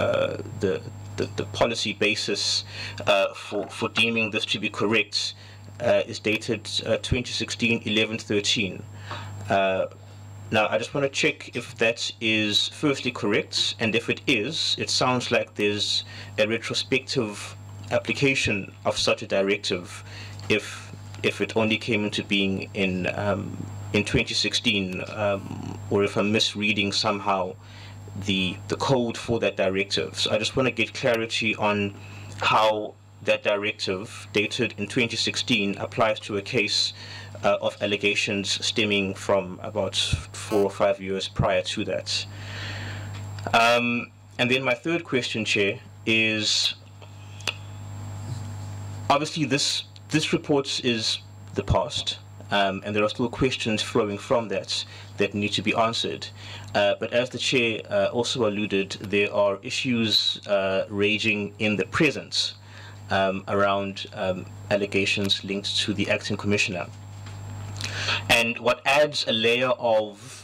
policy basis for deeming this to be correct is dated 2016-11-13. Now, I just want to check if that is firstly correct, and if it is, it sounds like there's a retrospective application of such a directive if it only came into being in 2016, or if I'm misreading somehow the code for that directive. So I just want to get clarity on how that directive dated in 2016 applies to a case of allegations stemming from about 4 or 5 years prior to that. And then my third question, Chair, is obviously this report is the past, and there are still questions flowing from that need to be answered. But as the Chair also alluded, there are issues raging in the present around allegations linked to the acting commissioner. And what adds a layer of,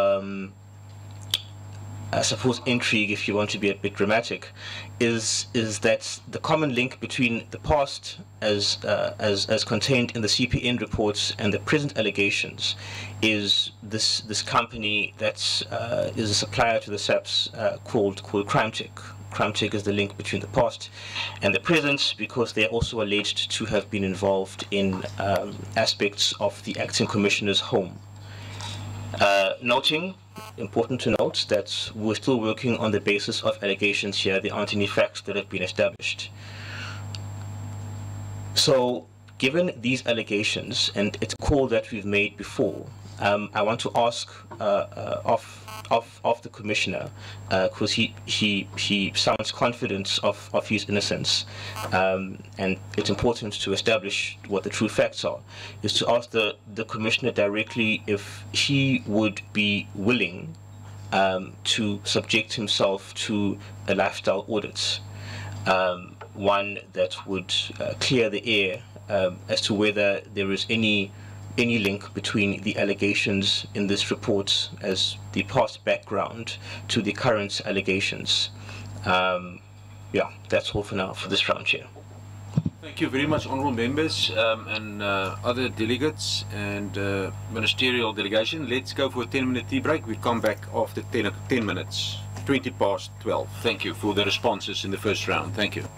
I suppose, intrigue, if you want to be a bit dramatic, is that the common link between the past as contained in the CPN reports and the present allegations is this company that is a supplier to the SAPS called CrimeTech. CrimeTech is the link between the past and the present, because they are also alleged to have been involved in aspects of the acting commissioner's home. Noting, important to note, that we're still working on the basis of allegations here. There aren't any facts that have been established. So given these allegations and it's a call that we've made before, I want to ask of the commissioner, because he sounds confident of his innocence, and it's important to establish what the true facts are, is to ask the commissioner directly if he would be willing to subject himself to a lifestyle audit, one that would clear the air as to whether there is any link between the allegations in this report as the past background to the current allegations. Yeah, that's all for now for this round, Chair. Thank you very much, honourable members and other delegates and ministerial delegation. Let's go for a 10-minute tea break. We come back after 10 minutes, 20 past 12. Thank you for the responses in the first round. Thank you.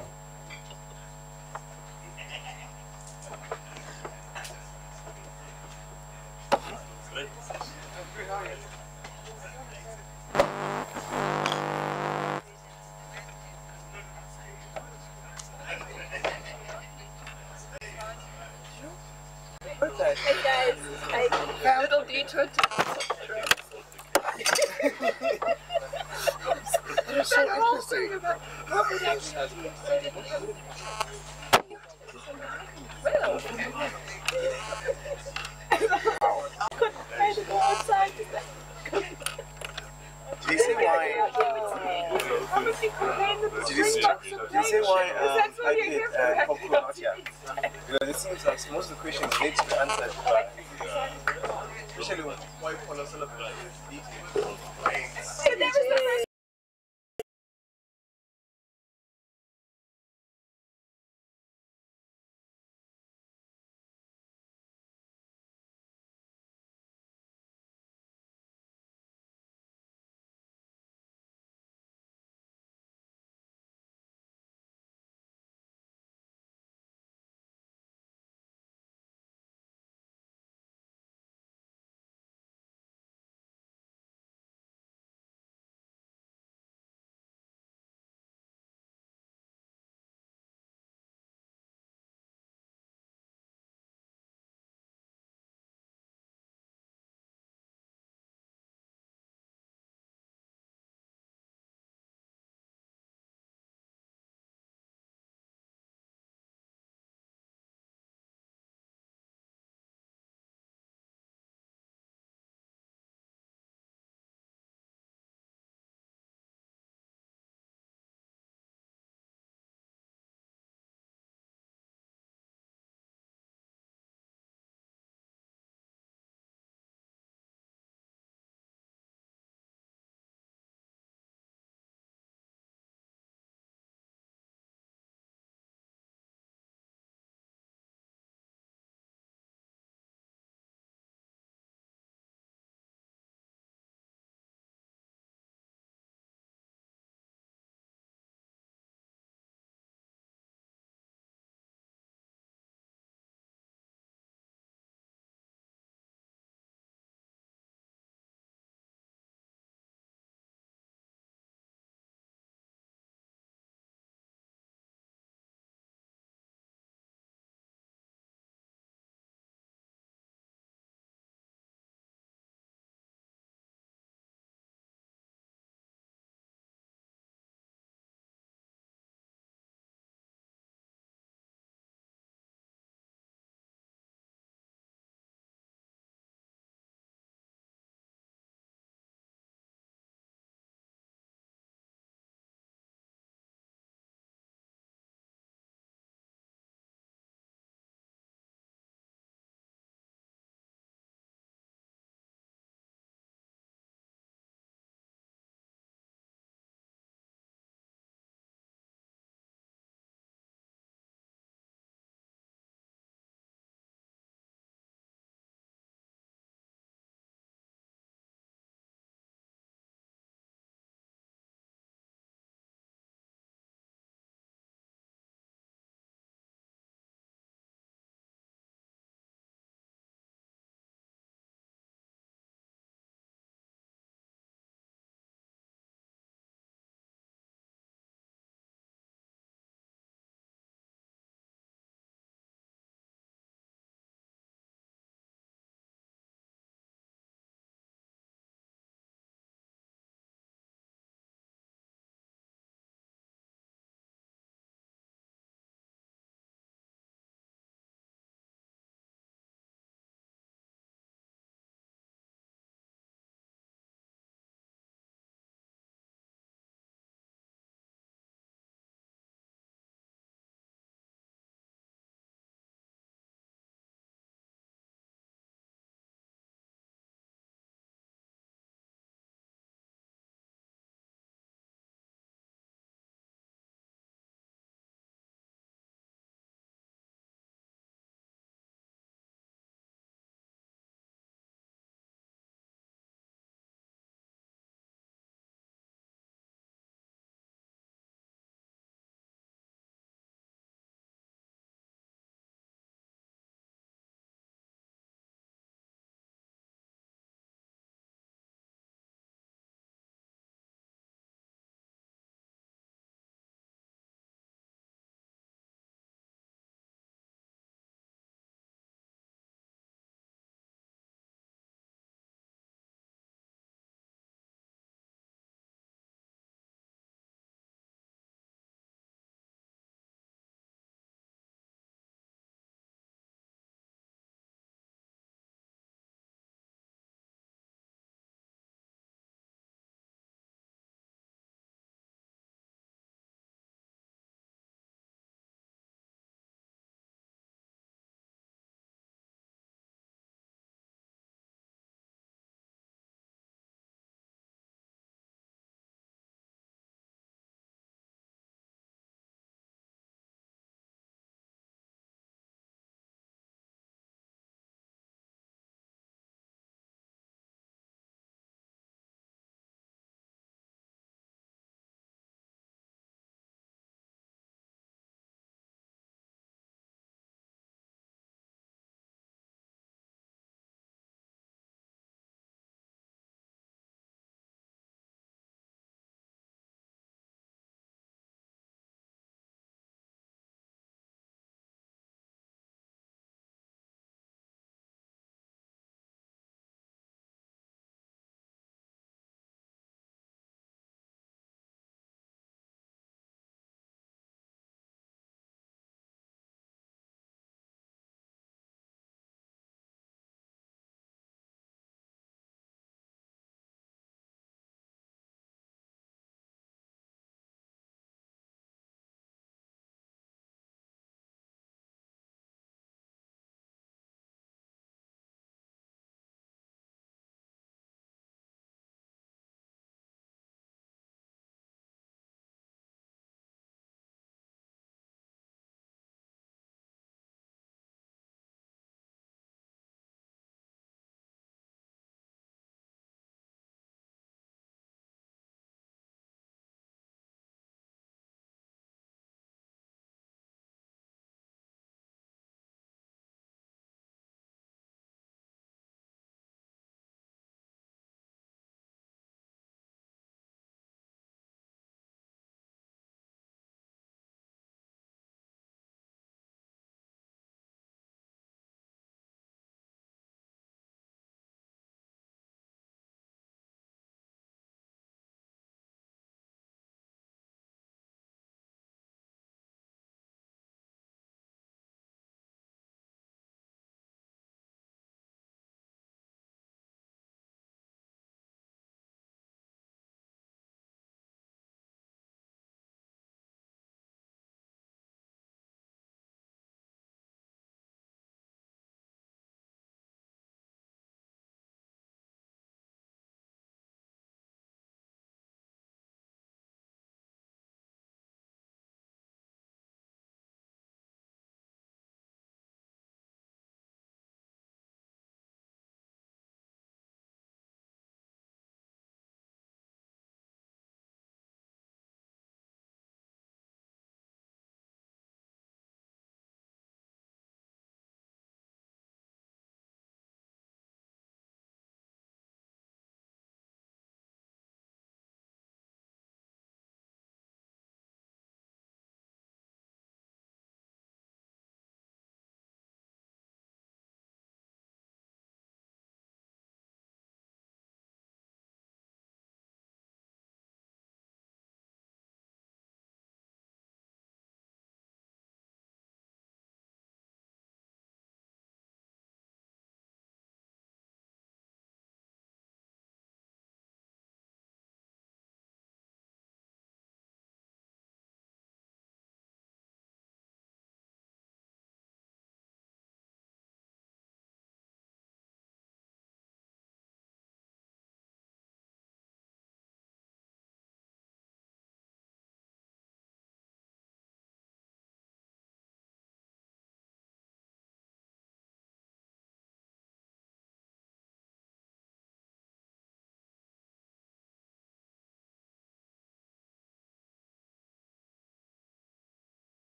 Little detour to They're so interesting. Well, I couldn't go outside. Do you see why? Do you see why I did popcorn not yet? Because it seems like most of the questions need to be answered by, especially why Paula Sullivan details.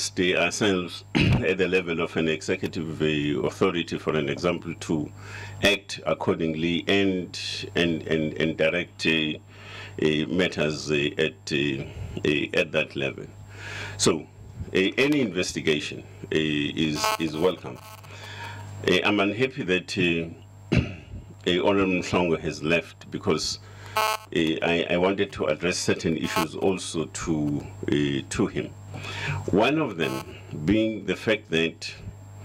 placed ourselves at the level of an executive authority, for an example, to act accordingly and direct matters at that level. So any investigation is welcome. I'm unhappy that Honorable Nhleko has left, because I wanted to address certain issues also to him. One of them being the fact that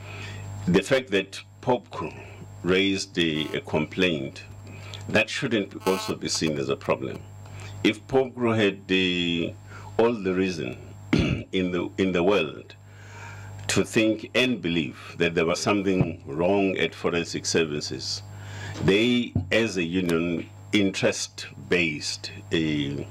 Popcro raised a complaint that shouldn't also be seen as a problem. If Popcro had all the reason in the world to think and believe that there was something wrong at forensic services, they, as a union, interest-based a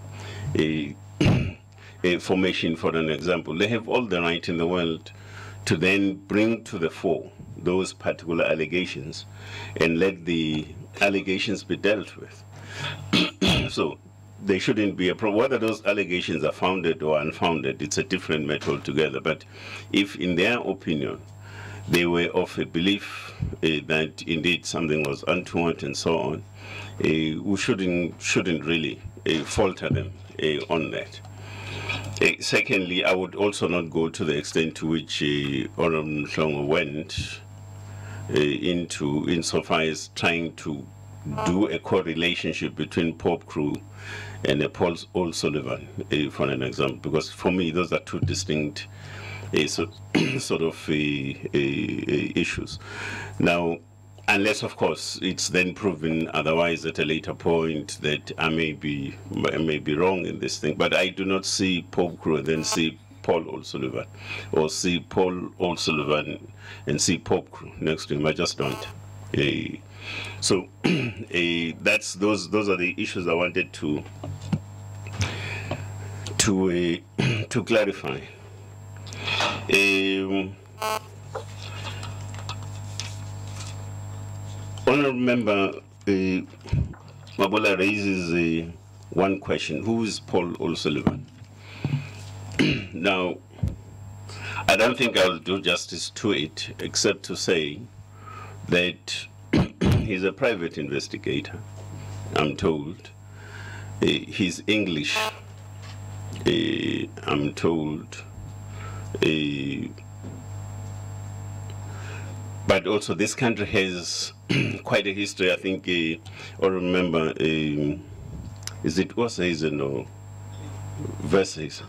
formation, for an example, they have all the right in the world to then bring to the fore those particular allegations and let the allegations be dealt with. So there shouldn't be a problem. Whether those allegations are founded or unfounded, it's a different matter altogether. But if, in their opinion, they were of a belief that indeed something was untoward and so on, we shouldn't really falter them on that. Secondly, I would also not go to the extent to which Honorable Nhleko went insofar as trying to do a correlationship between Popcro and Paul O'Sullivan, for an example, because for me those are two distinct sort of issues. Now, unless, of course, it's then proven otherwise at a later point that I may be wrong in this thing, but I do not see Popcro and then see Paul O'Sullivan, or see Paul O'Sullivan and see Popcro next to him. I just don't. So those are the issues I wanted to clarify. Honourable Member Mabola raises one question: who is Paul O'Sullivan? Now, I don't think I'll do justice to it, except to say that he's a private investigator, I'm told. He's English, I'm told. But also this country has quite a history. I think, or remember, is it Osaisen or Versailles?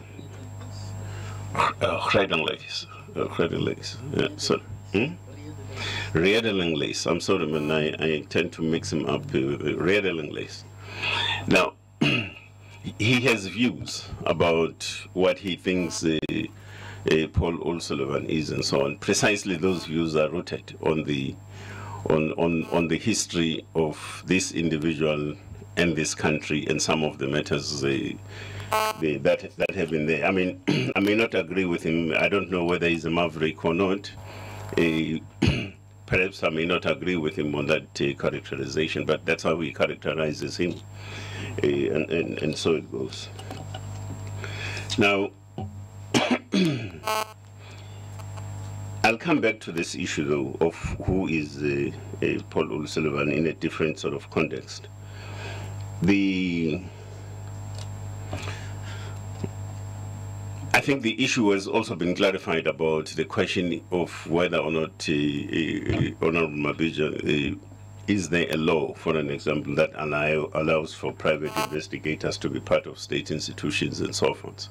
Redelinglace. Yeah, so, Redelinglace. I'm sorry, man, I tend to mix him up. Redelinglace. Now, he has views about what he thinks Paul O'Sullivan is and so on. Precisely those views are rooted on the history of this individual and this country and some of the matters that have been there. I mean, I may not agree with him. I don't know whether he's a maverick or not. Perhaps I may not agree with him on that characterization, but that's how he characterizes him, and so it goes. Now, I'll come back to this issue, though, of who is Paul O'Sullivan in a different sort of context. I think the issue has also been clarified about the question of whether or not Honorable Mabija, is there a law, for an example, that allows for private investigators to be part of state institutions and so forth.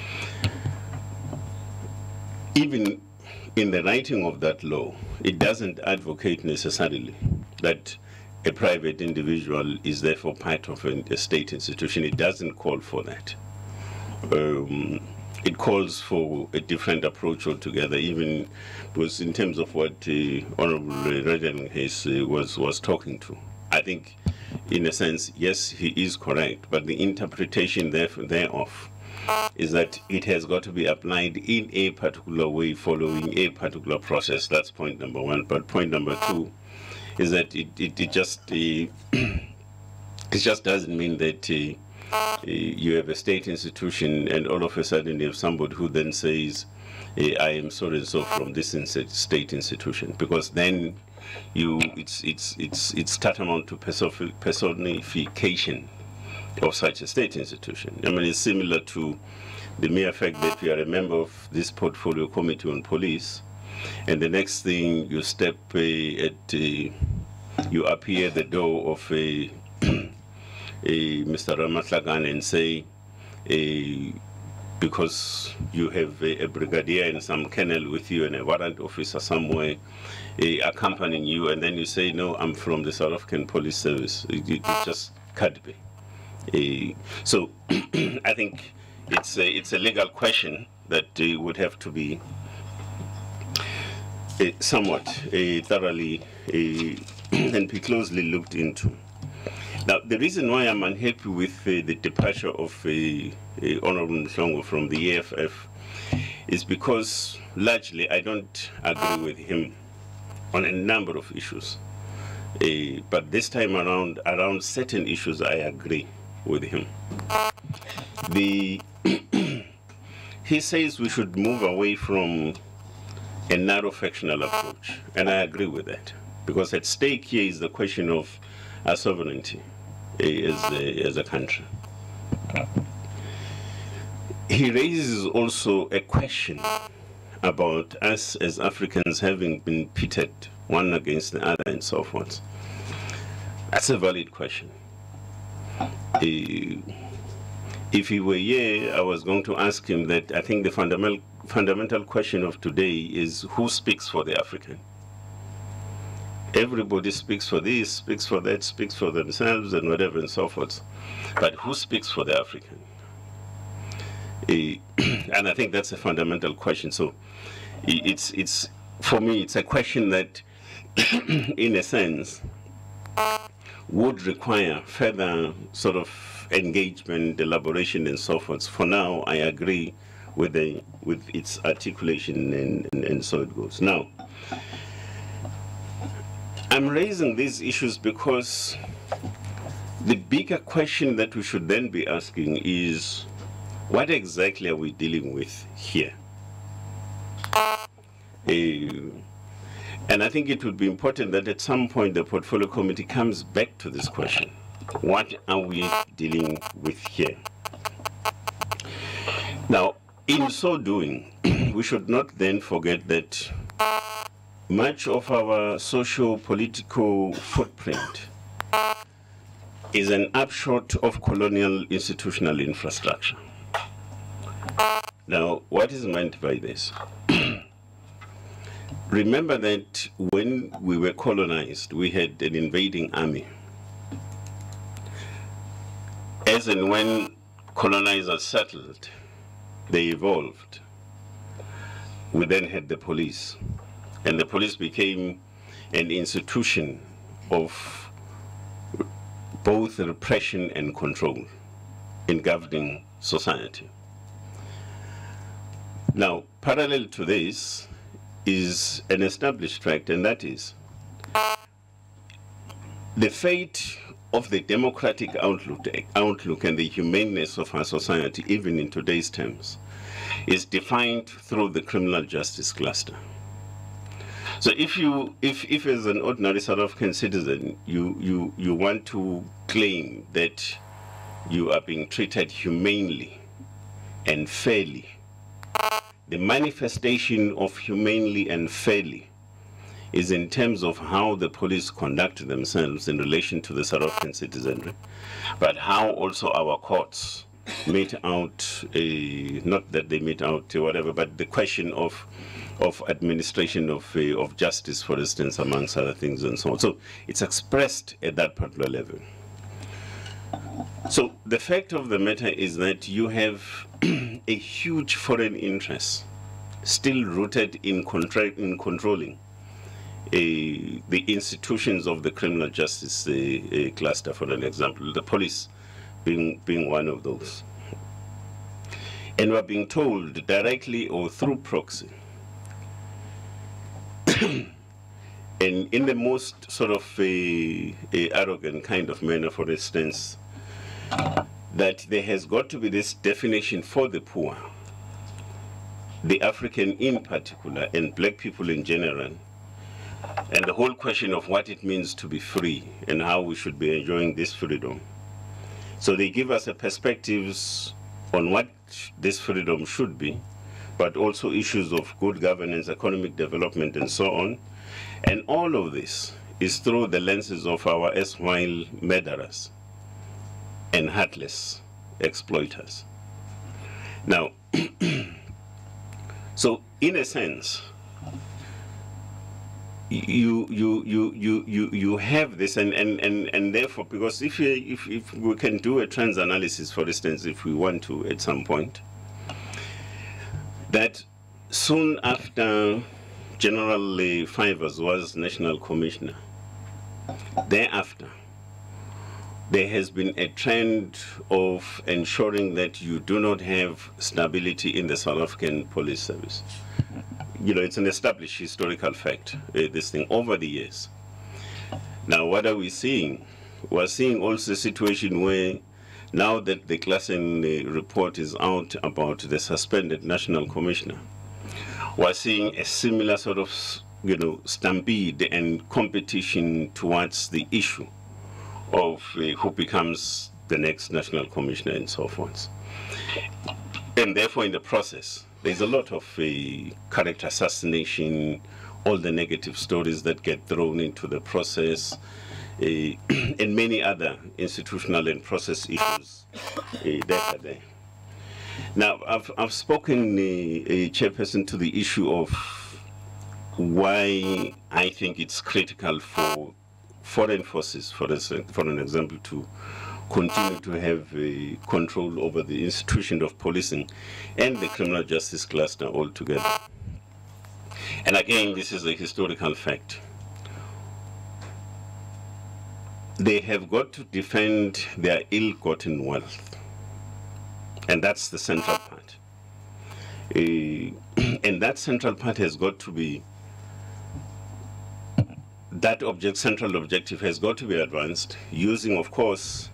Even in the writing of that law, it doesn't advocate necessarily that a private individual is therefore part of a state institution. It doesn't call for that. It calls for a different approach altogether, even because in terms of what Honorable Redelinglace was talking to. I think, in a sense, yes, he is correct, but the interpretation thereof is that it has got to be applied in a particular way, following a particular process. That's point number one. But point number two is that it just doesn't mean that you have a state institution, and all of a sudden you have somebody who then says, I am so and so from this state institution, because then it's tantamount to personification of such a state institution. I mean, it's similar to the mere fact that you are a member of this portfolio committee on police, and the next thing you step you appear at the door of Mr. Ramatlagane and say, because you have a brigadier and some colonel with you and a warrant officer somewhere accompanying you, and then you say, no, I'm from the South African Police Service. It just can't be. So I think it's a legal question that would have to be somewhat thoroughly and be closely looked into. Now, the reason why I'm unhappy with the departure of Honorable Nhleko from the EFF is because largely I don't agree with him on a number of issues. But this time around certain issues I agree with him. He says we should move away from a narrow factional approach, and I agree with that, because at stake here is the question of our sovereignty as a country. He raises also a question about us as Africans having been pitted one against the other and so forth. That's a valid question. If he were here, I was going to ask him that. I think the fundamental question of today is who speaks for the African? Everybody speaks for this, speaks for that, speaks for themselves and whatever and so forth. But who speaks for the African? And I think that's a fundamental question. So it's for me, it's a question that, in a sense, would require further sort of engagement, elaboration, and so forth. For now, I agree with its articulation, and so it goes. Now, I'm raising these issues because the bigger question that we should then be asking is, what exactly are we dealing with here? And I think it would be important that at some point the Portfolio Committee comes back to this question. What are we dealing with here? Now, in so doing, we should not then forget that much of our socio-political footprint is an upshot of colonial institutional infrastructure. Now, what is meant by this? Remember that when we were colonized, we had an invading army. As and when colonizers settled, they evolved. We then had the police, and the police became an institution of both repression and control in governing society. Now, parallel to this is an established fact, and that is the fate of the democratic outlook and the humaneness of our society, even in today's terms, is defined through the criminal justice cluster. So if as an ordinary South African citizen, you want to claim that you are being treated humanely and fairly, the manifestation of humanely and fairly is in terms of how the police conduct themselves in relation to the South African citizenry, but how also our courts mete out, not that they mete out whatever, but the question of administration of justice, for instance, amongst other things and so on. So it's expressed at that particular level. So the fact of the matter is that you have a huge foreign interest still rooted in controlling the institutions of the criminal justice cluster, for an example, the police being one of those. And we're being told directly or through proxy, and in the most sort of arrogant kind of manner, for instance, that there has got to be this definition for the poor, the African in particular, and black people in general, and the whole question of what it means to be free and how we should be enjoying this freedom. So they give us a perspectives on what this freedom should be, but also issues of good governance, economic development, and so on. And all of this is through the lenses of our erstwhile murderers and heartless exploiters. Now, so in a sense, you have this, and therefore, because if we can do a trans analysis, for instance, if we want to at some point, that soon after General Fivers was National Commissioner, thereafter there has been a trend of ensuring that you do not have stability in the South African police service. You know, it's an established historical fact, this thing, over the years. Now, what are we seeing? We're seeing also a situation where, now that the Klassen report is out about the suspended National Commissioner, we're seeing a similar sort of, you know, stampede and competition towards the issue of who becomes the next National Commissioner and so forth. And therefore, in the process, there's a lot of character assassination, all the negative stories that get thrown into the process, and many other institutional and process issues that are there. Now, I've spoken, Chairperson, to the issue of why I think it's critical for foreign forces, for an example, to continue to have control over the institution of policing and the criminal justice cluster altogether. And again, this is a historical fact. They have got to defend their ill-gotten wealth. And that's the central part. And that central part has got to be, that central objective has got to be advanced using, of course,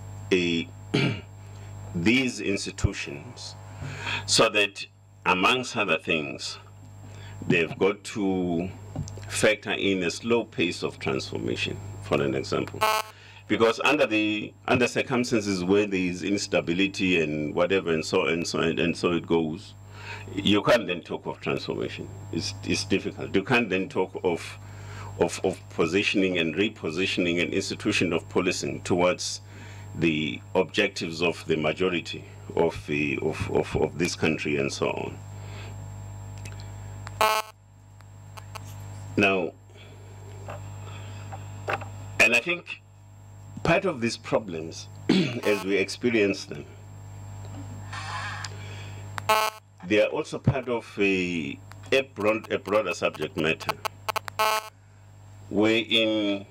these institutions, so that, amongst other things, they've got to factor in a slow pace of transformation, for an example. Because under circumstances where there is instability and whatever and so it goes, you can't then talk of transformation. It's difficult. You can't then talk of positioning and repositioning an institution of policing towards the objectives of the majority of this country and so on. Now, and I think part of these problems, as we experience them, they are also part of a broader subject matter, wherein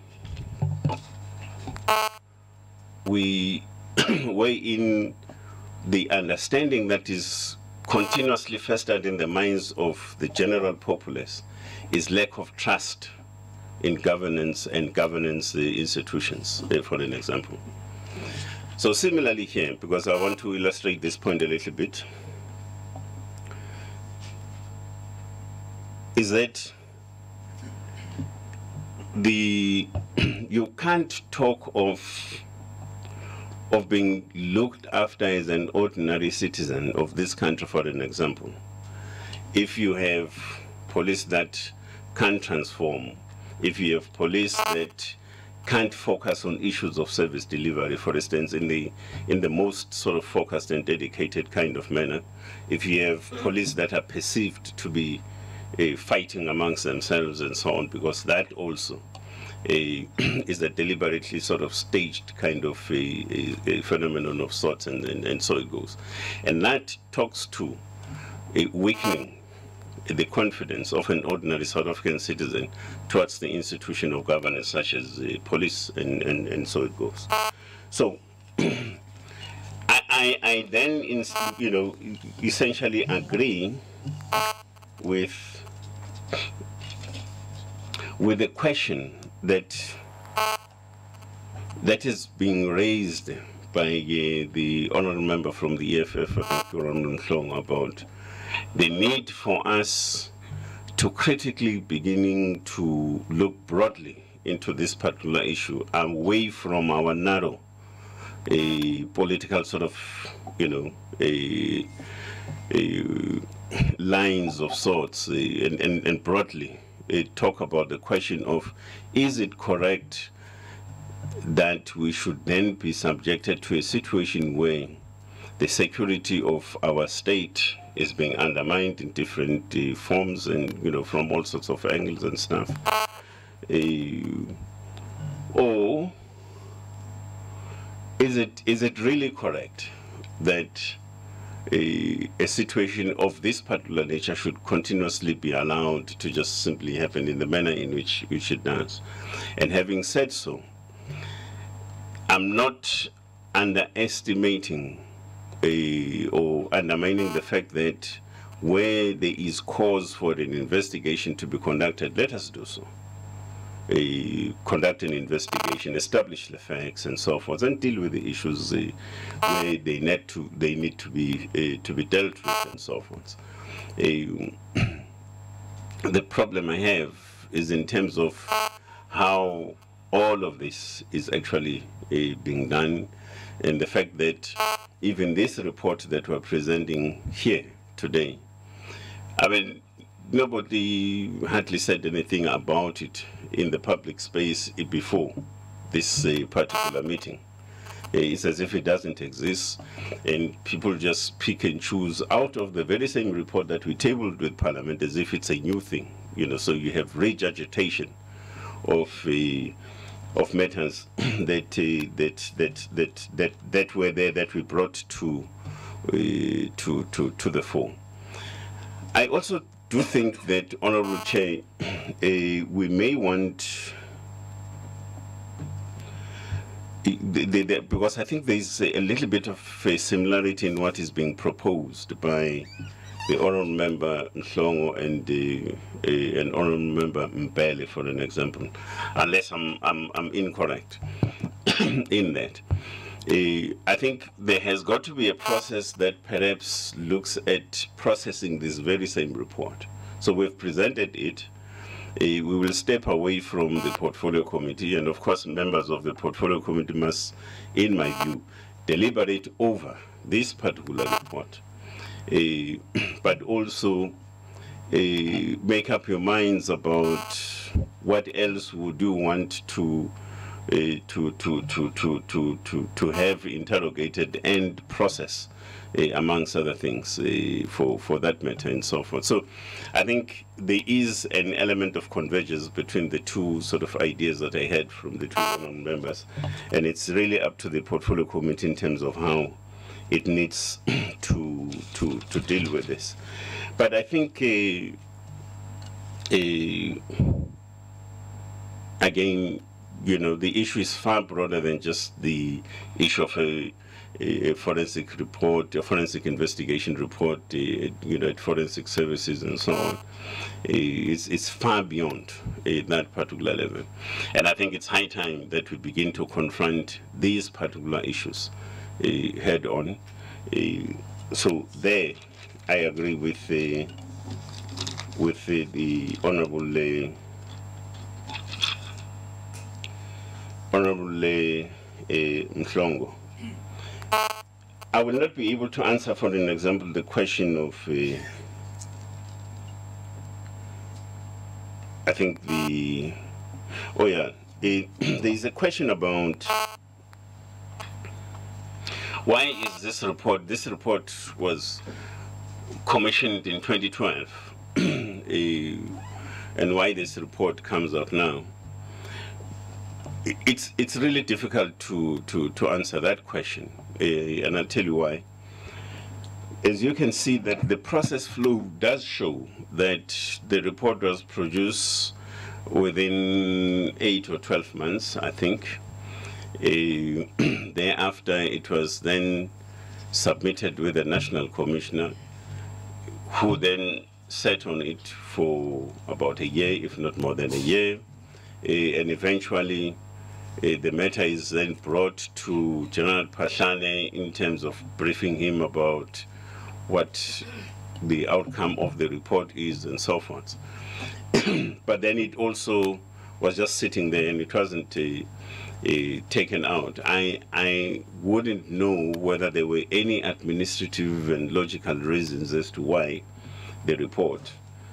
wherein the understanding that is continuously festered in the minds of the general populace is lack of trust in governance and governance institutions, for an example. So similarly here, because I want to illustrate this point a little bit, is that you can't talk of being looked after as an ordinary citizen of this country, for an example, if you have police that can't transform, if you have police that can't focus on issues of service delivery, for instance, in the most sort of focused and dedicated kind of manner, if you have police that are perceived to be fighting amongst themselves and so on, because that also is a deliberately sort of staged kind of a phenomenon of sorts, and so it goes. And that talks to weakening the confidence of an ordinary South African citizen towards the institution of governance, such as the police, and so it goes. So I then, essentially agree with the question that is being raised by the honourable member from the EFF, Nathi Nhleko, about the need for us to critically beginning to look broadly into this particular issue, away from our narrow political sort of, lines of sorts, and broadly talk about the question of, is it correct that we should then be subjected to a situation where the security of our state is being undermined in different forms and, from all sorts of angles and stuff? Or is it really correct that a situation of this particular nature should continuously be allowed to just simply happen in the manner in which it does? And having said so, I'm not underestimating or undermining the fact that where there is cause for an investigation to be conducted, let us do so. Conduct an investigation, establish the facts and so forth, and deal with the issues where they need to be dealt with and so forth. The problem I have is in terms of how all of this is actually being done, and the fact that even this report that we're presenting here today, I mean, nobody hardly said anything about it in the public space before this particular meeting. It's as if it doesn't exist, and people just pick and choose out of the very same report that we tabled with Parliament as if it's a new thing. So you have regurgitation of matters that were there, that we brought to the fore. I also do think that, Honourable Chair, we may want, because I think there's a little bit of a similarity in what is being proposed by the Honourable Member Nhleko and Honourable Member Mbele, for an example, unless I'm incorrect in that. I think there has got to be a process that perhaps looks at processing this very same report. So we've presented it. We will step away from the Portfolio Committee, and of course members of the Portfolio Committee must, in my view, deliberate over this particular report, but also make up your minds about what else would you want to have interrogated and process, amongst other things, for that matter and so forth. So I think there is an element of convergence between the two sort of ideas that I had from the two members, and it's really up to the Portfolio Committee in terms of how it needs to deal with this. But I think again, the issue is far broader than just the issue of a forensic report, a forensic investigation report, at forensic services and so on. It's far beyond that particular level. And I think it's high time that we begin to confront these particular issues head on. So there, I agree with the Honourable Nhleko. I will not be able to answer, for an example, the question of I think there is a question about why is this report? This report was commissioned in 2012, and why this report comes out now. It's really difficult to answer that question, and I'll tell you why. As you can see, that the process flow does show that the report was produced within 8 or 12 months, I think. Thereafter, it was then submitted with the National Commissioner, who then sat on it for about a year, if not more than a year, and eventually the matter is then brought to General Pashane in terms of briefing him about what the outcome of the report is and so forth. But then it also was just sitting there and it wasn't taken out. I wouldn't know whether there were any administrative and logical reasons as to why the report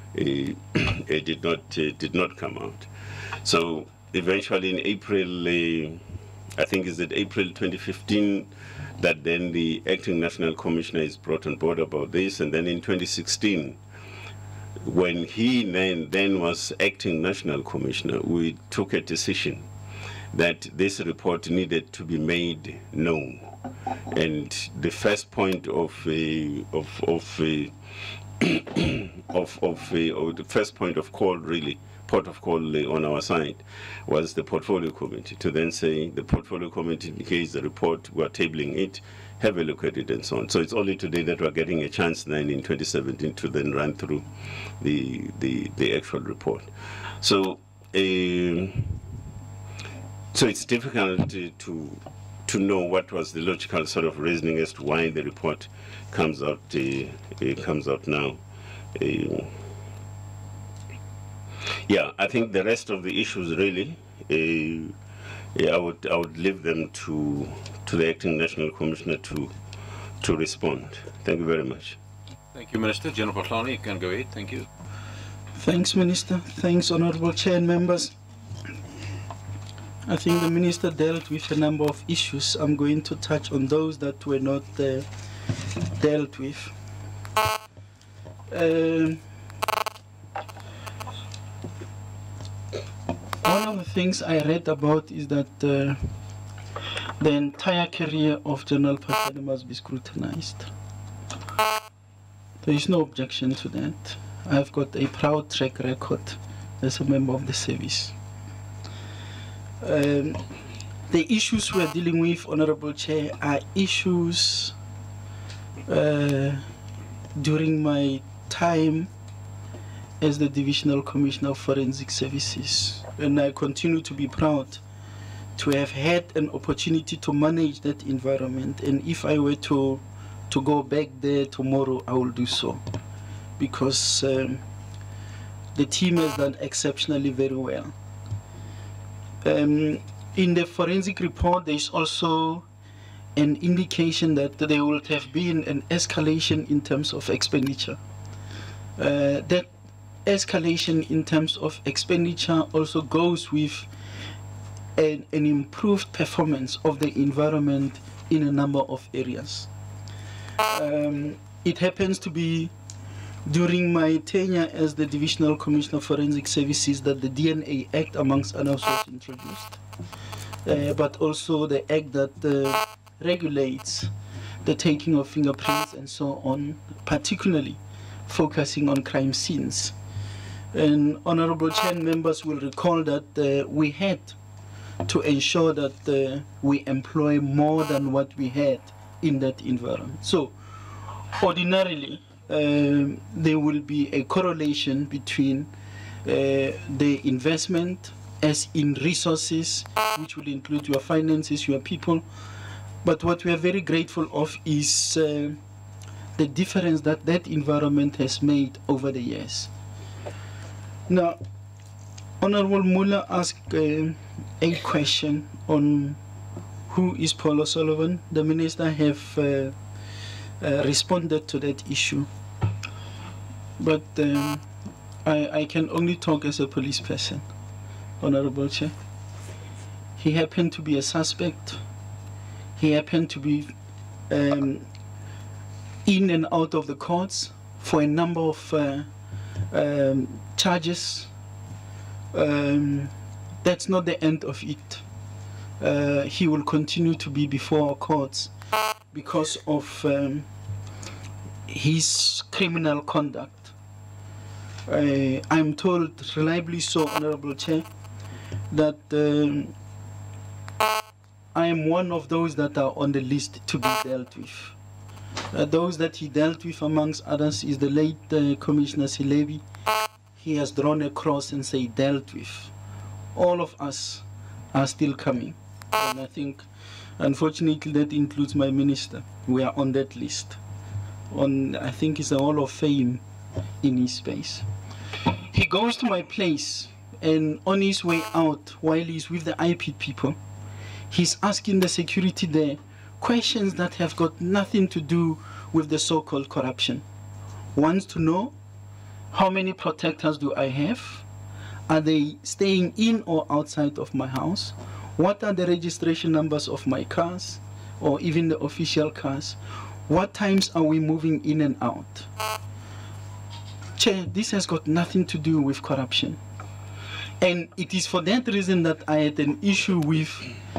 did not come out. So eventually in April, I think is it April 2015, that then the acting national commissioner is brought on board about this, and then in 2016, when he then was acting national commissioner, we took a decision that this report needed to be made known, and the first point of the first point of call, really, port of call on our side, was the portfolio committee to then say the portfolio committee, in case the report, we're tabling it, have a look at it and so on. So it's only today that we're getting a chance then in 2017 to then run through the actual report. So so it's difficult to know what was the logical sort of reasoning as to why the report comes out now. Yeah, I think the rest of the issues really, I would leave them to the acting national commissioner to respond. Thank you very much. Thank you, Minister. General Patlani, you can go ahead. Thank you. Thanks, Minister. Thanks, Honourable Chair and members. I think the Minister dealt with a number of issues. I'm going to touch on those that were not dealt with. One of the things I read about is that the entire career of General Pashane must be scrutinized. There is no objection to that. I've got a proud track record as a member of the service. The issues we're dealing with, Honourable Chair, are issues during my time as the Divisional Commissioner of Forensic Services, and I continue to be proud to have had an opportunity to manage that environment. And if I were to go back there tomorrow, I will do so, because the team has done exceptionally very well. In the forensic report, there is also an indication that there would have been an escalation in terms of expenditure. That escalation in terms of expenditure also goes with an improved performance of the environment in a number of areas. It happens to be during my tenure as the Divisional Commissioner of Forensic Services that the DNA Act, amongst others, was introduced, but also the act that regulates the taking of fingerprints and so on, particularly focusing on crime scenes. And Honourable Chair members will recall that we had to ensure that we employ more than what we had in that environment. So ordinarily, there will be a correlation between the investment, as in resources, which will include your finances, your people. But what we are very grateful of is the difference that that environment has made over the years. Now, Honourable Muller asked a question on who is Paul O'Sullivan. The Minister have responded to that issue, but I can only talk as a police person, Honourable Chair. He happened to be a suspect. He happened to be in and out of the courts for a number of charges. That's not the end of it. He will continue to be before our courts because of his criminal conduct. I'm told reliably so, Honourable Chair, that I am one of those that are on the list to be dealt with. Those that he dealt with, amongst others, is the late Commissioner Silebi. He has drawn a cross and say dealt with. All of us are still coming. And I think, unfortunately, that includes my minister. We are on that list. I think it's a Hall of Fame in his space. He goes to my place, and on his way out, while he's with the IP people, he's asking the security there questions that have got nothing to do with the so-called corruption. Wants to know, how many protectors do I have? Are they staying in or outside of my house? What are the registration numbers of my cars, or even the official cars? What times are we moving in and out? Chair, this has got nothing to do with corruption. And it is for that reason that I had an issue with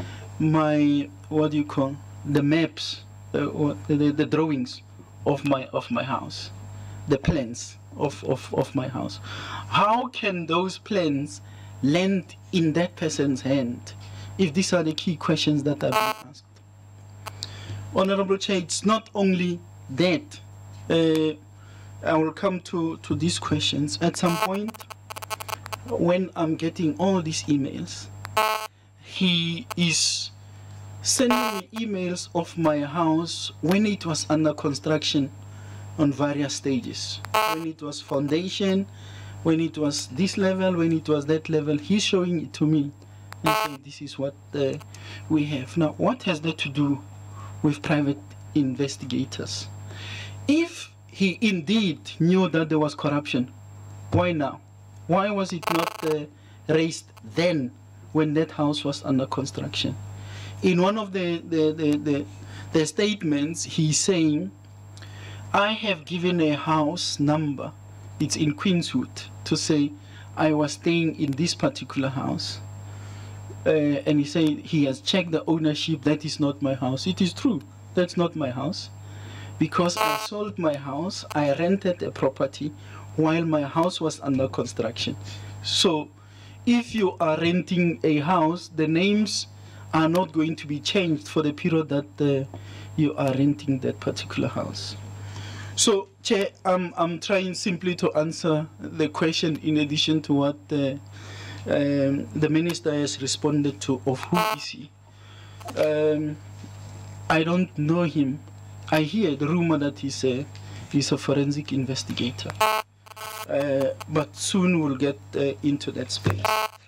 my, what do you call, the maps, or the drawings of my house, the plans of my house. How can those plans land in that person's hand if these are the key questions that are being asked? Honorable Chair, it's not only that. I will come to these questions. At some point, when I'm getting all these emails, he is sending me emails of my house when it was under construction on various stages. When it was foundation, when it was this level, when it was that level, he's showing it to me and saying, this is what we have. Now, what has that to do with private investigators? If he indeed knew that there was corruption, why now? Why was it not raised then when that house was under construction? In one of the statements, he's saying, I have given a house number, it's in Queenswood, to say I was staying in this particular house. And he said he has checked the ownership, that is not my house. It is true, that's not my house. Because I sold my house, I rented a property while my house was under construction. So if you are renting a house, the names are not going to be changed for the period that you are renting that particular house. So, Chair, I'm trying simply to answer the question in addition to what the Minister has responded to of who is he. I don't know him. I hear the rumor that he's a forensic investigator. But soon we'll get into that space.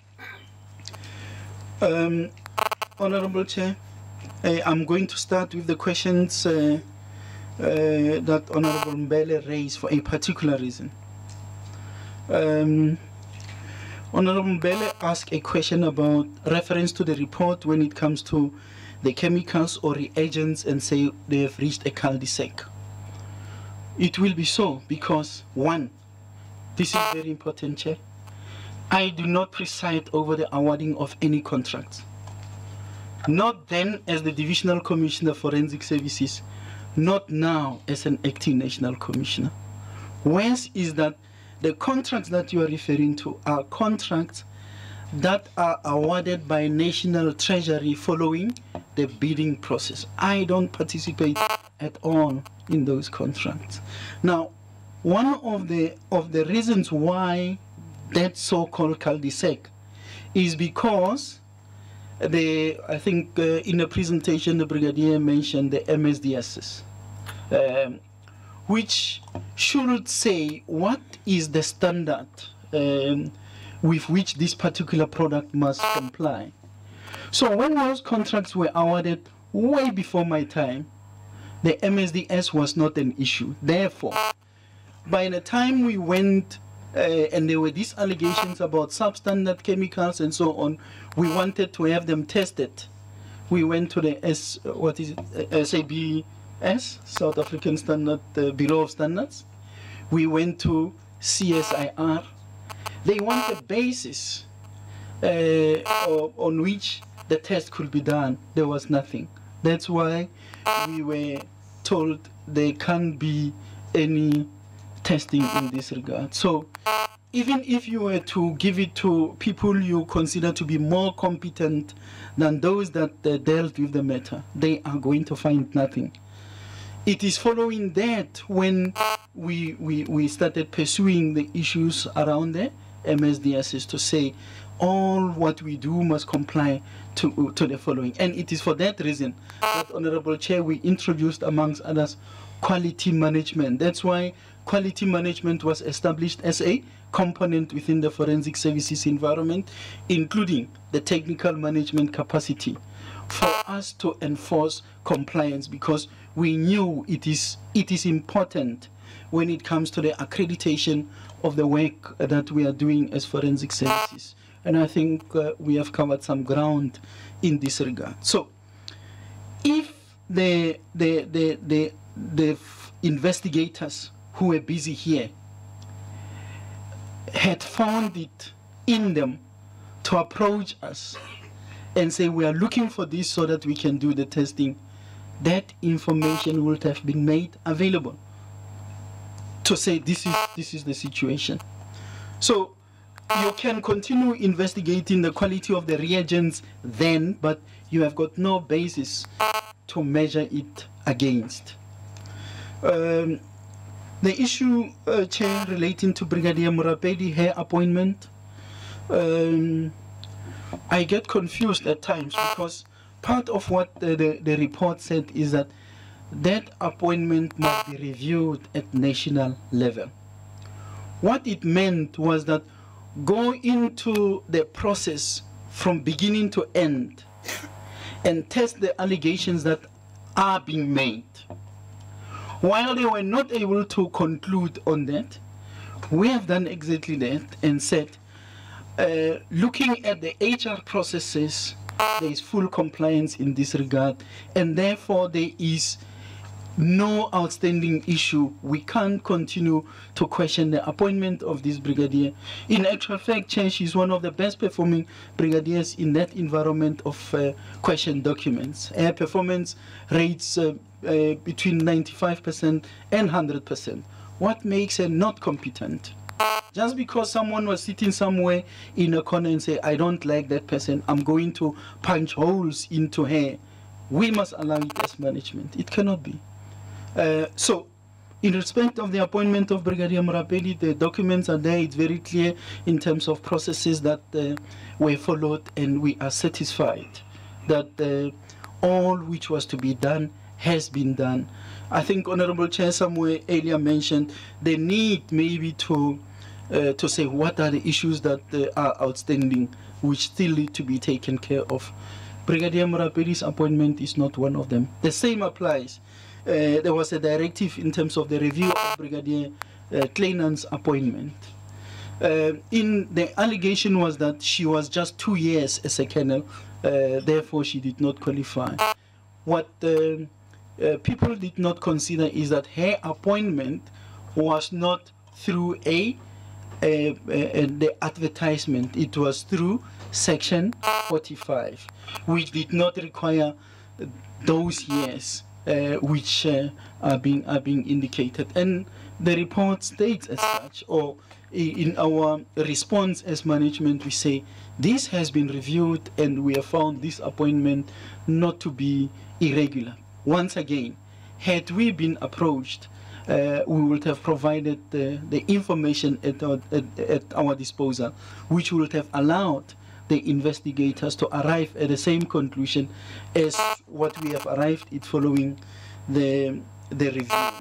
Honorable Chair, I'm going to start with the questions that Honorable Mbele raised for a particular reason. Honorable Mbele asked a question about reference to the report when it comes to the chemicals or reagents and say they have reached a cul-de-sac. It will be so because, one, this is very important, Chair, I do not preside over the awarding of any contracts. Not then as the Divisional Commissioner of Forensic Services, not now as an acting National Commissioner. Worse is that the contracts that you are referring to are contracts that are awarded by National Treasury following the bidding process. I don't participate at all in those contracts. Now, one of the reasons why that so-called cul-de-sac is because I think in the presentation the Brigadier mentioned the MSDSs, which should say what is the standard with which this particular product must comply. So when those contracts were awarded way before my time, the MSDS was not an issue. Therefore, by the time we went and there were these allegations about substandard chemicals and so on, we wanted to have them tested. We went to the SABS, South African Standard Bureau of Standards. We went to CSIR. They want a basis on which the test could be done. There was nothing. That's why we were told there can't be any testing in this regard. So even if you were to give it to people you consider to be more competent than those that dealt with the matter, they are going to find nothing. It is following that when we started pursuing the issues around the MSDSs to say all what we do must comply to the following. And it is for that reason that, Honorable Chair, we introduced, amongst others, quality management. That's why quality management was established as a component within the forensic services environment, including the technical management capacity, for us to enforce compliance, because we knew it is important when it comes to the accreditation of the work that we are doing as forensic services. And I think we have covered some ground in this regard. So, if the investigators who were busy here had found it in them to approach us and say, we are looking for this so that we can do the testing, that information would have been made available to say this is the situation. So you can continue investigating the quality of the reagents then, but you have got no basis to measure it against. The issue, Chair, relating to Brigadier Morapedi, her appointment, I get confused at times, because part of what the report said is that appointment must be reviewed at national level. What it meant was that go into the process from beginning to end and test the allegations that are being made. While they were not able to conclude on that, we have done exactly that and said, looking at the HR processes, there is full compliance in this regard, and therefore there is no outstanding issue. We can't continue to question the appointment of this brigadier. In actual fact, Chair, she's one of the best performing brigadiers in that environment of question documents. Her performance rates between 95% and 100%. What makes her not competent? Just because someone was sitting somewhere in a corner and say, I don't like that person, I'm going to punch holes into her. We must allow it as management. It cannot be. So, in respect of the appointment of Brigadier Morapedi, the documents are there. It's very clear in terms of processes that were followed, and we are satisfied that all which was to be done has been done. I think Honorable Chair somewhere earlier mentioned the need maybe to say what are the issues that are outstanding, which still need to be taken care of. Brigadier Morapedi's appointment is not one of them. The same applies. There was a directive in terms of the review of Brigadier Kleinan's appointment. In the allegation was that she was just 2 years as a colonel, therefore she did not qualify. What people did not consider is that her appointment was not through the advertisement. It was through Section 45, which did not require those years which are being indicated. And the report states as such, or in our response as management, we say this has been reviewed and we have found this appointment not to be irregular. Once again, had we been approached, we would have provided the information at our disposal, which would have allowed the investigators to arrive at the same conclusion as what we have arrived at following the review.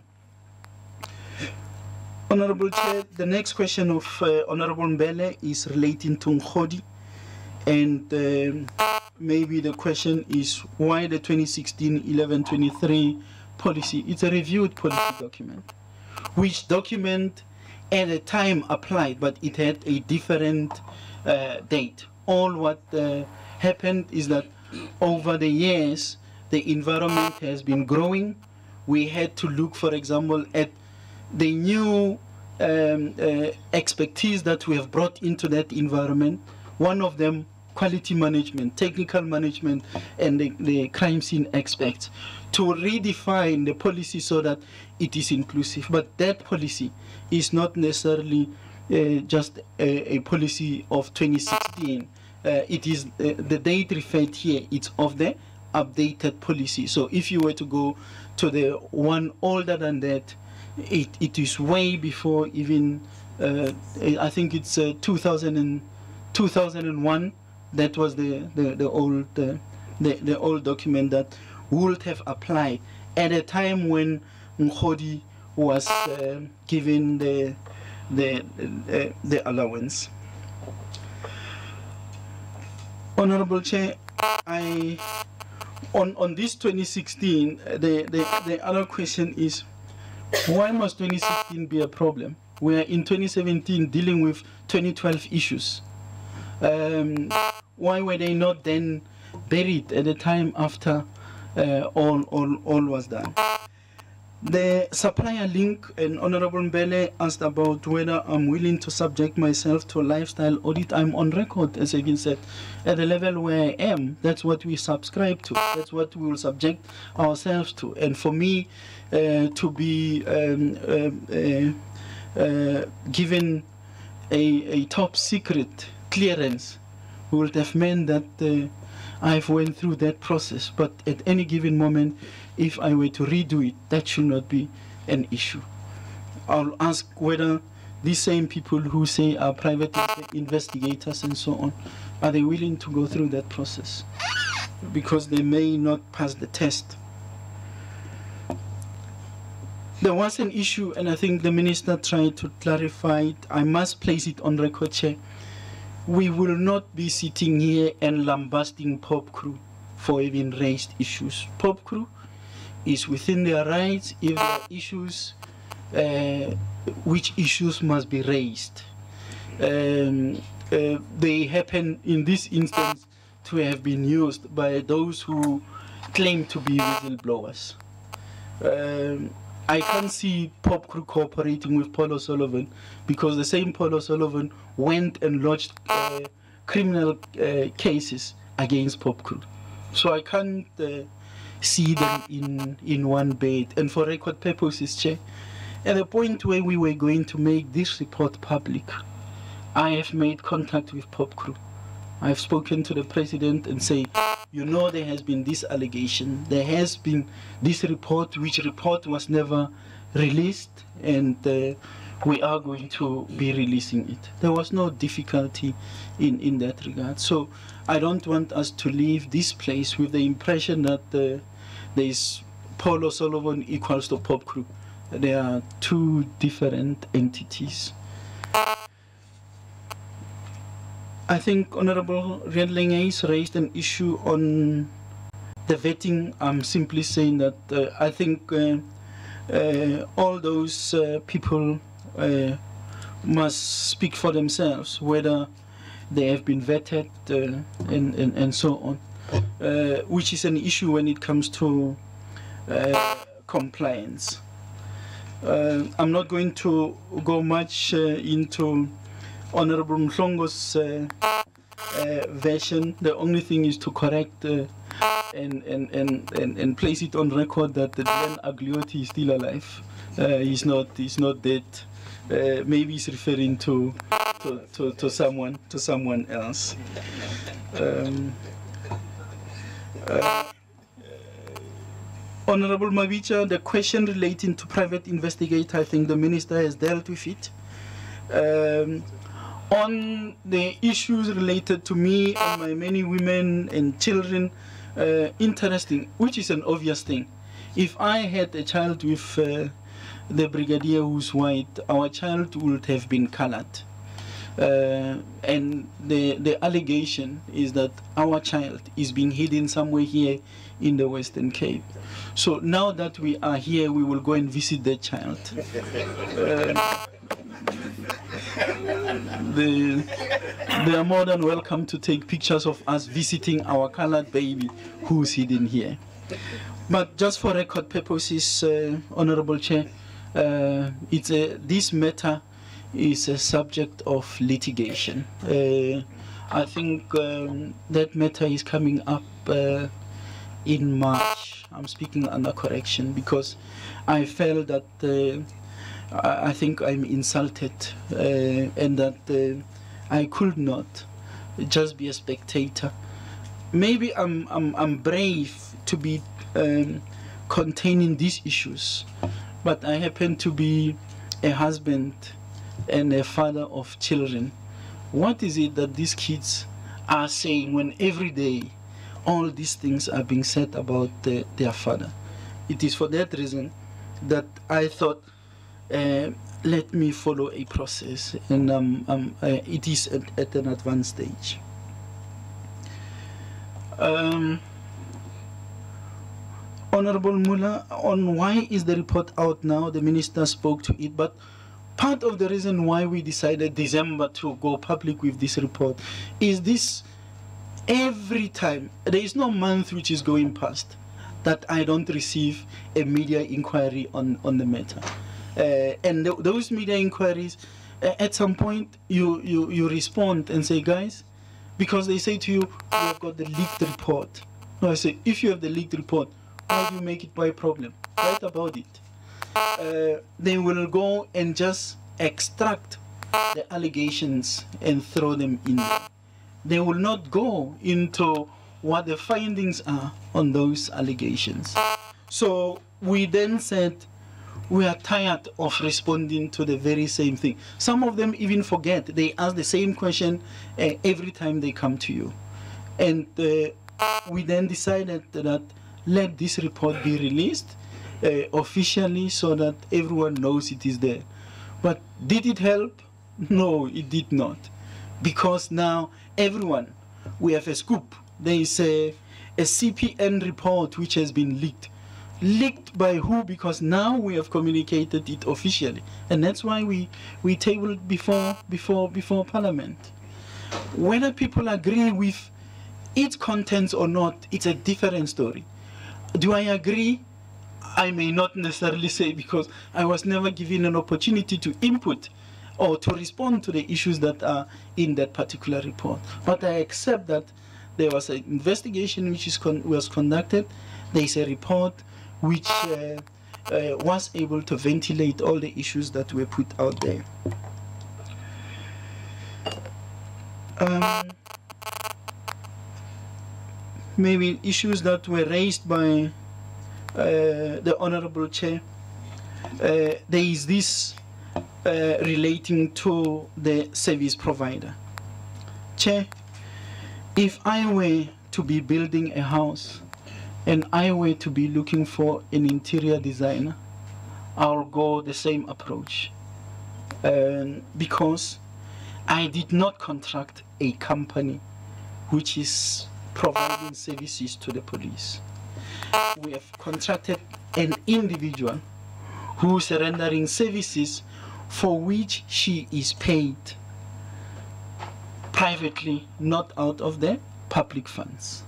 Honorable Chair, the next question of Honorable Mbele is relating to Ngodi, and maybe the question is why the 2016-11-23 policy. It's a reviewed policy document, which document at the time applied, but it had a different date. All what happened is that over the years, the environment has been growing. We had to look, for example, at the new expertise that we have brought into that environment. One of them, quality management, technical management, and the crime scene experts, to redefine the policy so that it is inclusive. But that policy is not necessarily just a policy of 2016. It is the date referred here, it's of the updated policy. So if you were to go to the one older than that, it is way before even, I think it's 2000 2001, that was the old document that would have applied at a time when Mkhodi was given the allowance. Honorable Chair, on this 2016, the other question is, why must 2016 be a problem? We are in 2017 dealing with 2012 issues. Why were they not then buried at the time after all was done? The supplier link, and Honorable Mbele asked about whether I'm willing to subject myself to a lifestyle audit. I'm on record, as Egin said, at the level where I am. That's what we subscribe to. That's what we will subject ourselves to. And for me to be given a top secret clearance would have meant that I've went through that process. But at any given moment, if I were to redo it, that should not be an issue. I'll ask whether these same people who say are private investigators and so on, are they willing to go through that process? Because they may not pass the test. There was an issue, and I think the minister tried to clarify it. I must place it on record, Chair. We will not be sitting here and lambasting Pop Crew for even raised issues. Pop Crew is within their rights if there are issues, which issues must be raised. They happen in this instance to have been used by those who claim to be whistleblowers. I can't see Pop Crew cooperating with Paul O'Sullivan because the same Paul O'Sullivan went and lodged criminal cases against Pop Crew. So I can't see them in one bed. And for record purposes, Chair, at the point where we were going to make this report public, I have made contact with Pop Crew. I have spoken to the president and say, you know, there has been this allegation, there has been this report, which report was never released, and we are going to be releasing it. There was no difficulty in that regard. So I don't want us to leave this place with the impression that there is Paul O'Sullivan equals to Pop Crew. They are two different entities. I think Honorable Riedlinghuys raised an issue on the vetting. I'm simply saying that I think all those people must speak for themselves, whether they have been vetted and so on, which is an issue when it comes to compliance. I'm not going to go much into Honorable Mhlongo's version. The only thing is to correct and place it on record that Glenn Agliotti is still alive. He's not dead. Maybe he's referring to someone else. Honorable Mavicha, the question relating to private investigator, I think the minister has dealt with it. On the issues related to me and my many women and children, interesting, which is an obvious thing. If I had a child with the brigadier who's white, our child would have been colored. And the allegation is that our child is being hidden somewhere here in the Western Cape. So now that we are here, we will go and visit the child. They are more than welcome to take pictures of us visiting our colored baby who's hidden here. But just for record purposes, Honorable Chair, this matter is a subject of litigation. I think that matter is coming up in March. I'm speaking under correction because I felt that I think I'm insulted and that I could not just be a spectator. Maybe I'm brave to be containing these issues, but I happen to be a husband and a father of children what is it that these kids are saying when every day all these things are being said about their father? It is for that reason that I thought, let me follow a process, and it is at an advanced stage. Honorable Muller, on why is the report out now, the minister spoke to it, but part of the reason why we decided December to go public with this report is this: every time, there is no month which is going past that I don't receive a media inquiry on the matter. And those media inquiries, at some point you respond and say, guys, because they say to you, we have got the leaked report. No, I say, if you have the leaked report, how do you make it my problem? Write about it. They will go and just extract the allegations and throw them in there. They will not go into what the findings are on those allegations. So we then said, we are tired of responding to the very same thing. Some of them even forget. They ask the same question every time they come to you. And we then decided that let this report be released officially so that everyone knows it is there. But did it help? No, it did not. Because now everyone, we have a scoop. There is a CPN report which has been leaked. Leaked by who? Because now we have communicated it officially. And that's why we tabled before Parliament. Whether people agree with its contents or not, it's a different story. Do I agree? I may not necessarily say, because I was never given an opportunity to input or to respond to the issues that are in that particular report. But I accept that there was an investigation which was conducted. There is a report which was able to ventilate all the issues that were put out there. Maybe issues that were raised by the Honorable Chair. There is this relating to the service provider. Chair, if I were to be building a house and I were to be looking for an interior designer, I'll go the same approach. Because I did not contract a company which is providing services to the police. We have contracted an individual who is rendering services for which she is paid privately, not out of the public funds.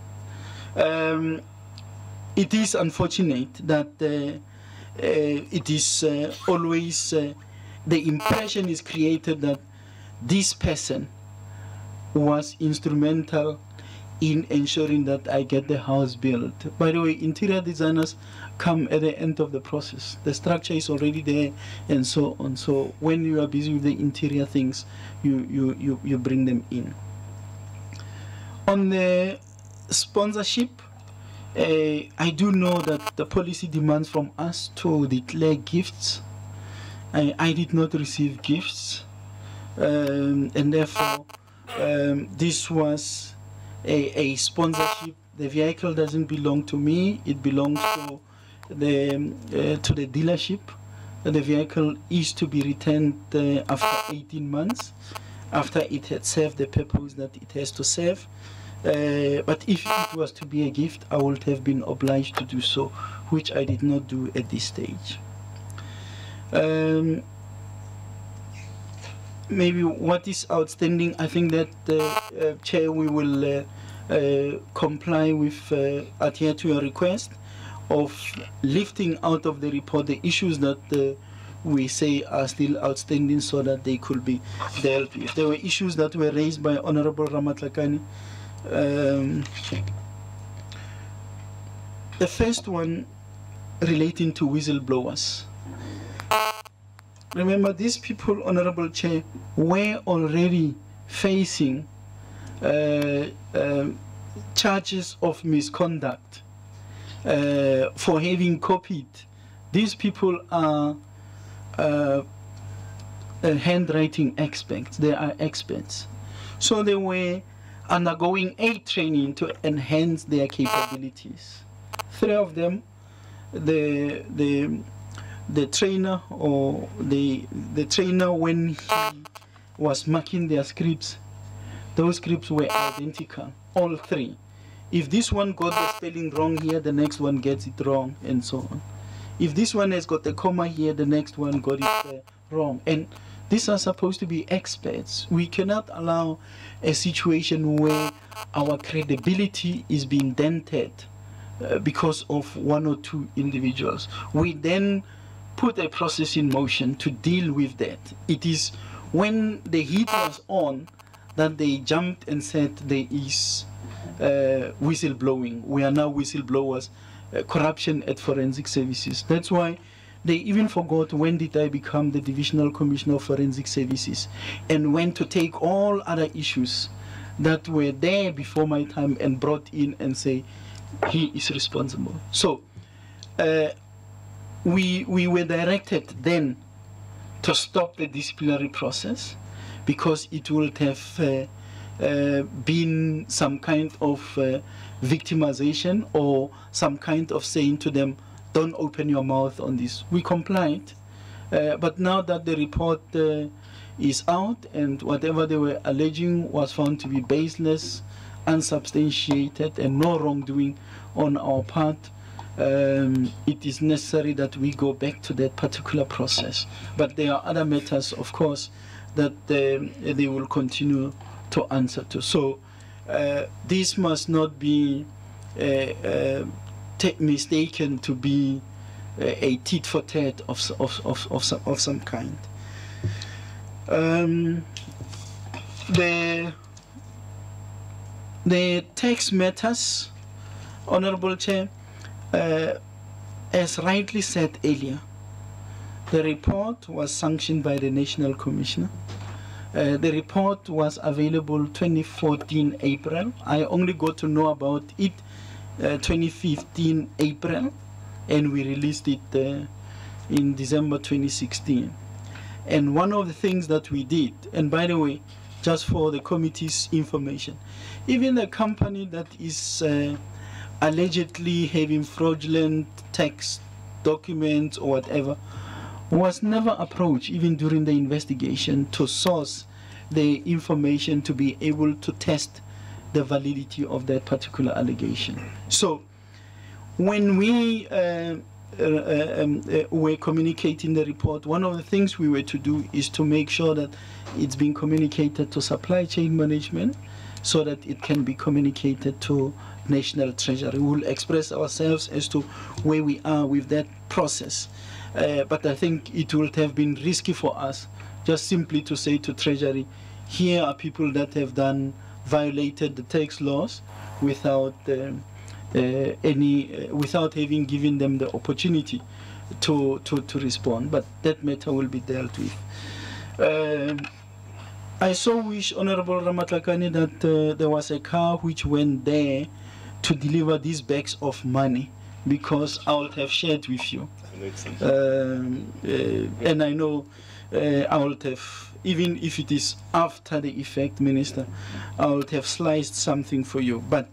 It is unfortunate that it is always the impression is created that this person was instrumental in ensuring that I get the house built. By the way, interior designers come at the end of the process. The structure is already there and so on. So when you are busy with the interior things, you bring them in. On the sponsorship, I do know that the policy demands from us to declare gifts. I did not receive gifts, and therefore this was a sponsorship. The vehicle doesn't belong to me, it belongs to the dealership. The vehicle is to be returned after 18 months, after it had served the purpose that it has to serve. But if it was to be a gift, I would have been obliged to do so, which I did not do at this stage. Maybe what is outstanding, I think that Chair, we will comply with, adhere to your request of lifting out of the report the issues that we say are still outstanding so that they could be dealt with. There were issues that were raised by Honorable Ramatlakane. The first one relating to whistleblowers. Remember, these people, Honorable Chair, were already facing charges of misconduct for having copied. These people are handwriting experts. They are experts. So they were undergoing 8 training to enhance their capabilities. 3 of them, the trainer or the trainer, when he was marking their scripts, those scripts were identical, all 3. If this one got the spelling wrong here, the next one gets it wrong, and so on. If this one has got a comma here, the next one got it wrong. And these are supposed to be experts. We cannot allow a situation where our credibility is being dented because of 1 or 2 individuals. We then put a process in motion to deal with that. It is when the heat was on that they jumped and said there is whistleblowing. We are now whistleblowers, corruption at forensic services. That's why they even forgot when did I become the Divisional Commissioner of Forensic Services, and when to take all other issues that were there before my time and brought in and say he is responsible. So we were directed then to stop the disciplinary process, because it would have been some kind of victimization or some kind of saying to them, don't open your mouth on this. We complied, but now that the report is out and whatever they were alleging was found to be baseless, unsubstantiated, and no wrongdoing on our part, it is necessary that we go back to that particular process. But there are other matters, of course, that they will continue to answer to. So this must not be mistaken to be a tit for tat of some kind. The tax matters, Honorable Chair, as rightly said earlier, the report was sanctioned by the National Commissioner. The report was available 2014 April. I only got to know about it 2015 April, and we released it in December 2016. And one of the things that we did, and by the way, just for the committee's information, even a company that is allegedly having fraudulent tax documents or whatever was never approached, even during the investigation, to source the information to be able to test the validity of that particular allegation. So when we were communicating the report, one of the things we were to do is to make sure that it's being communicated to supply chain management so that it can be communicated to National Treasury. We will express ourselves as to where we are with that process. But I think it would have been risky for us just simply to say to Treasury, here are people that have violated the tax laws without without having given them the opportunity to respond. But that matter will be dealt with. I so wish, Honorable Ramatlakane, that there was a car which went there to deliver these bags of money, because I would have shared with you. And I know I would have, even if it is after the effect, Minister, I would have sliced something for you. But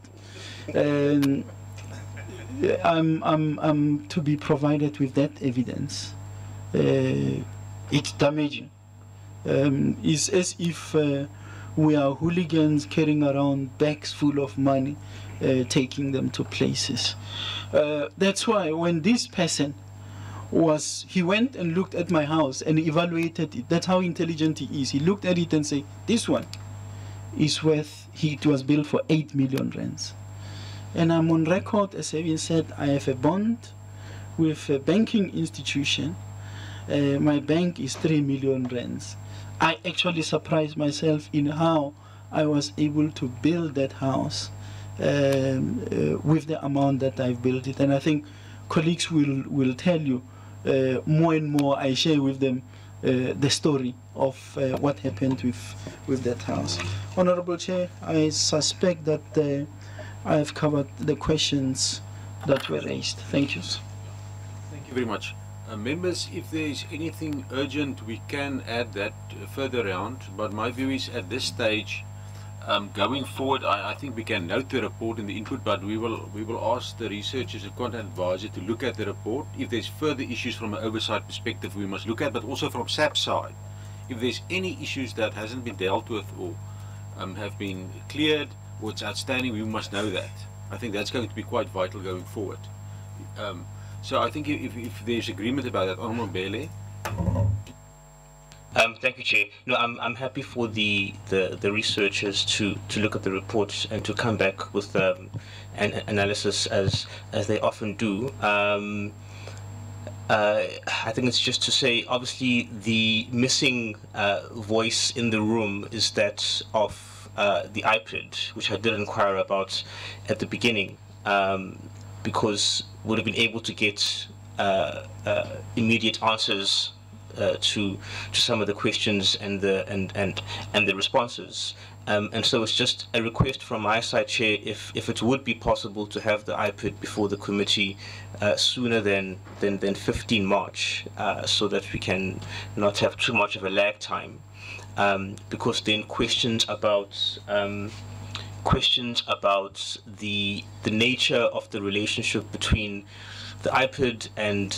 I'm to be provided with that evidence. It's damaging. It's as if we are hooligans carrying around bags full of money, taking them to places. That's why when this person he went and looked at my house and evaluated it. That's how intelligent he is. He looked at it and said, this one is worth, it was built for 8 million rands. And I'm on record as having said, I have a bond with a banking institution. My bank is 3 million rands. I actually surprised myself in how I was able to build that house with the amount that I've built it. And I think colleagues will tell you more and more. I share with them the story of what happened with that house. Honorable Chair, I suspect that I have covered the questions that were raised. Thank you. Thank you very much. Members, if there is anything urgent, we can add that further round, but my view is at this stage Going forward, I think we can note the report in the input, but we will ask the researchers and content advisor to look at the report. If there's further issues from an oversight perspective, we must look at, but also from SAP's side. If there's any issues that hasn't been dealt with or have been cleared or it's outstanding, we must know that. I think that's going to be quite vital going forward. So I think if there's agreement about that, Honourable Mbele. Thank you, Chair. No, I'm happy for the researchers to look at the report and to come back with an analysis as they often do. I think it's just to say, obviously, the missing voice in the room is that of the iPad, which I did inquire about at the beginning, because would have been able to get immediate answers to some of the questions and the responses, and so it's just a request from my side, Chair, if it would be possible to have the iPad before the committee sooner than 15 March, so that we can not have too much of a lag time, because then questions about the nature of the relationship between the iPad and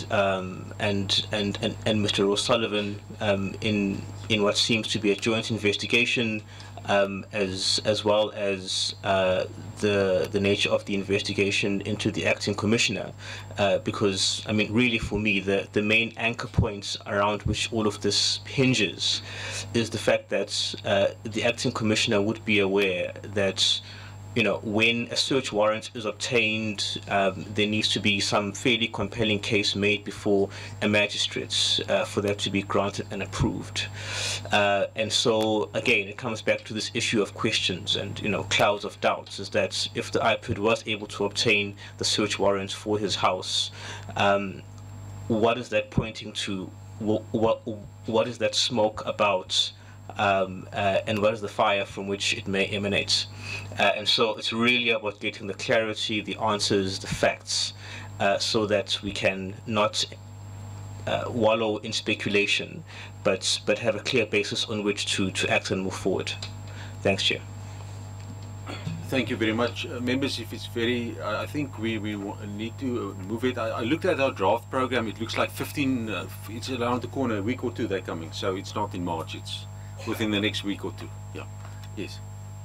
Mr. O'Sullivan in what seems to be a joint investigation, as well as the nature of the investigation into the acting commissioner, because I mean, really, for me, the main anchor points around which all of this hinges is the fact that the acting commissioner would be aware that, you know, when a search warrant is obtained, there needs to be some fairly compelling case made before a magistrate for that to be granted and approved. And so, again, it comes back to this issue of questions and, you know, clouds of doubts, is that if the iPad was able to obtain the search warrant for his house, what is that pointing to? What is that smoke about? And what is the fire from which it may emanate? And so it's really about getting the clarity, the answers, the facts, so that we can not wallow in speculation, but have a clear basis on which to act and move forward. Thanks, Chair. Thank you very much. Members, if it's very, I think we need to move it. I looked at our draft program. It looks like 15, it's around the corner, a week or two they're coming. So it's not in March, it's within the next week or two. Yeah. Yes.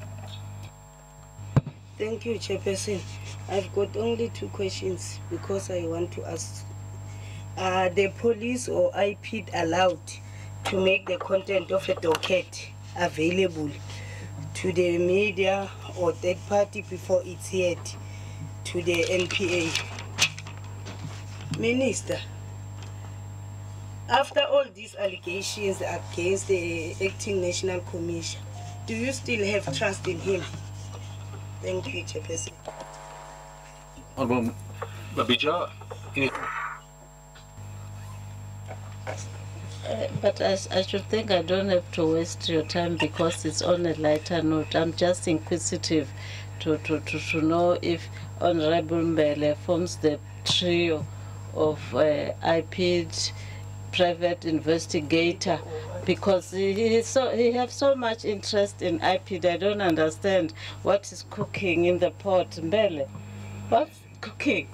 Thank you, Chairperson. I've got only 2 questions because I want to ask. Are the police or IPID allowed to make the content of a docket available to the media or third party before it's heard to the NPA? Minister, after all these allegations against the acting National Commission, do you still have trust in him? Thank you, Chairperson. Honourable Babija, But I should think I don't have to waste your time because it's on a lighter note. I'm just inquisitive to know if Honourable Mbele forms the trio of IPID, private investigator, because he has so much interest in IPID. I don't understand what is cooking in the pot. Mbele, what's cooking?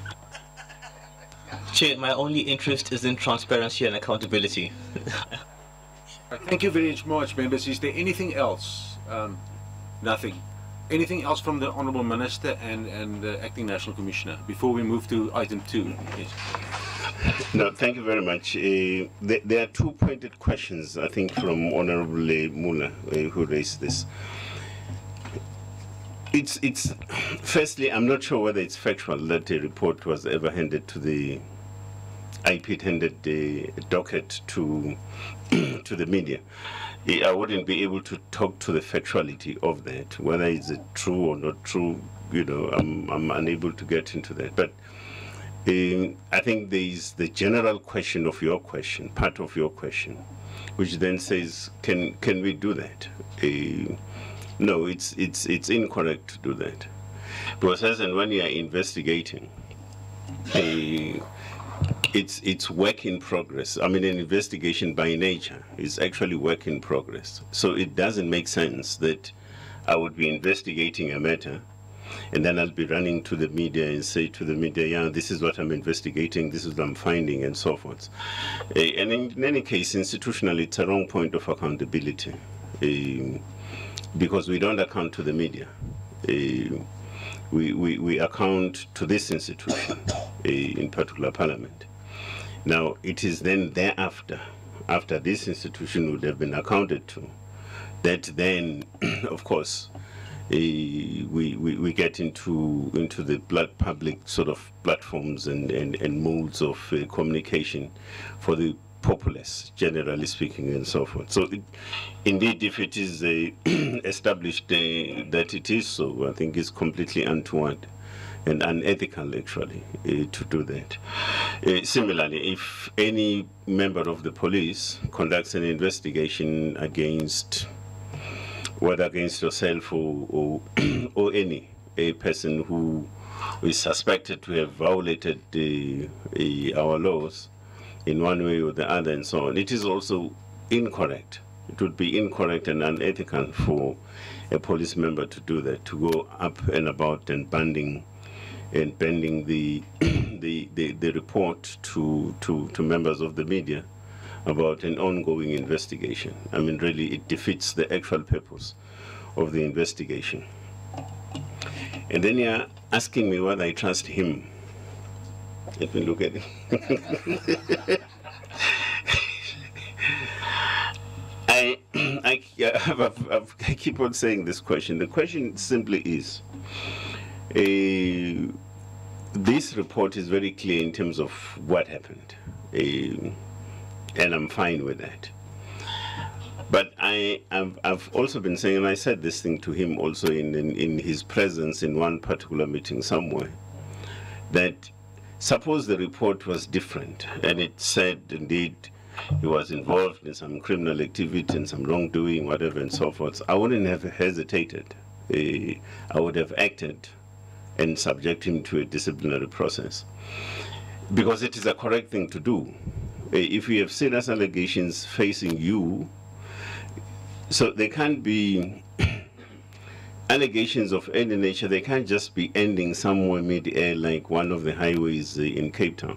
Chair, my only interest is in transparency and accountability. Thank you very much, members. Is there anything else? Nothing. Anything else from the Honourable Minister and the Acting National Commissioner before we move to item 2? Yes. No, thank you very much. There are 2 pointed questions, I think, from Honourable Mula, who raised this. It's firstly, I'm not sure whether it's factual that a report was ever handed to the IPID, handed the docket to the media. I wouldn't be able to talk to the factuality of that, whether it's true or not true. You know, I'm unable to get into that. But I think there is the general question of your question, part of your question, which then says, can we do that? No, it's incorrect to do that, because as and when you are investigating, it's work in progress. I mean, an investigation by nature is actually work in progress. So it doesn't make sense that I would be investigating a matter, and then I'll be running to the media and say to the media, yeah, this is what I'm investigating, this is what I'm finding, and so forth. And in any case, institutionally, it's a wrong point of accountability, because we don't account to the media. We account to this institution, in particular Parliament. Now, it is then thereafter, after this institution would have been accounted to, that then, of course, we get into the public sort of platforms and modes of communication for the populace, generally speaking, and so forth. So, indeed, if it is established that it is so, I think it's completely untoward and unethical, actually, to do that. Similarly, if any member of the police conducts an investigation against, whether against yourself or any person who is suspected to have violated our laws in one way or the other and so on, it is also incorrect. It would be incorrect and unethical for a police member to do that, to go up and about and bending the report to members of the media about an ongoing investigation. I mean, really, it defeats the actual purpose of the investigation. And then you're asking me whether I trust him. Let me look at it. I keep on saying this question. The question simply is, this report is very clear in terms of what happened, and I'm fine with that. But I've also been saying, and I said this thing to him also in his presence in one particular meeting somewhere, that suppose the report was different and it said indeed he was involved in some criminal activity and some wrongdoing, whatever and so forth, I wouldn't have hesitated. I would have acted and subject him to a disciplinary process, because it is a correct thing to do. If we have serious allegations facing you, so they can't be allegations of any nature, they can't just be ending somewhere mid-air like one of the highways in Cape Town.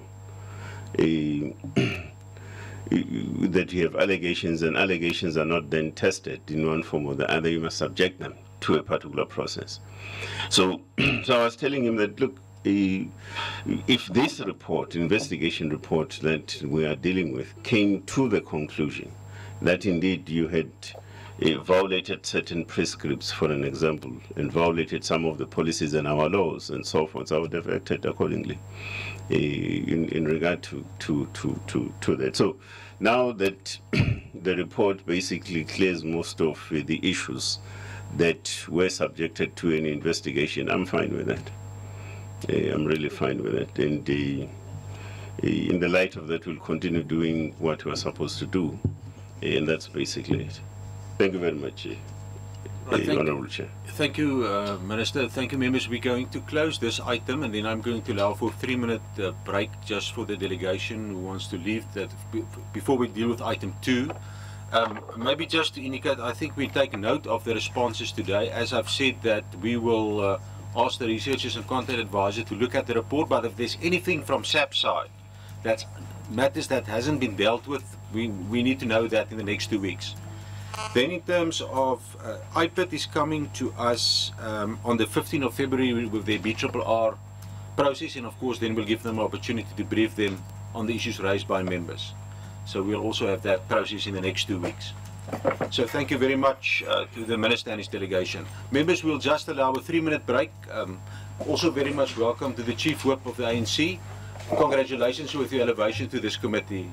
That you have allegations and allegations are not then tested in one form or the other, you must subject them to a particular process. So I was telling him that, look, if this report, investigation report that we are dealing with, came to the conclusion that indeed you had violated certain prescripts, for an example, and violated some of the policies and our laws and so forth, I would have acted accordingly in regard to that. So now that the report basically clears most of the issues that were subjected to an investigation, I'm fine with that. I'm really fine with it. And in the light of that, we'll continue doing what we're supposed to do. And that's basically it. Thank you very much, Honourable Chair. Thank you, Minister. Thank you, members. We're going to close this item, and then I'm going to allow for a 3-minute break just for the delegation who wants to leave. That before we deal with item 2. Maybe just to indicate, I think we take note of the responses today. As I've said, that we will ask the researchers and content advisor to look at the report, but if there's anything from SAP's side, that's matters that hasn't been dealt with, we need to know that in the next 2 weeks. Then in terms of IPIT is coming to us on the 15th of February with their BRRR process, and of course then we'll give them an opportunity to brief them on the issues raised by members. So we'll also have that process in the next 2 weeks. So thank you very much to the Minister and his delegation. Members, we'll just allow a 3-minute break. Also very much welcome to the Chief Whip of the ANC. Congratulations with your elevation to this committee.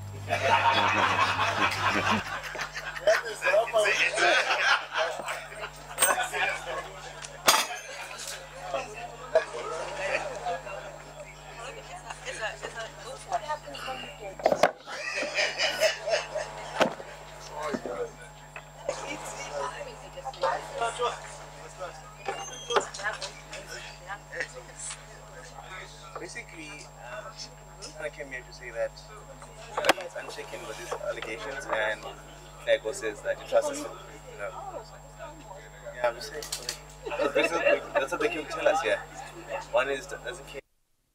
Basically, I came here to say that he's unshaken with these allegations, and Nhleko says that he trusts us. Yeah. Yeah, I'm just saying. That's what they can tell us, yeah. One is, doesn't care.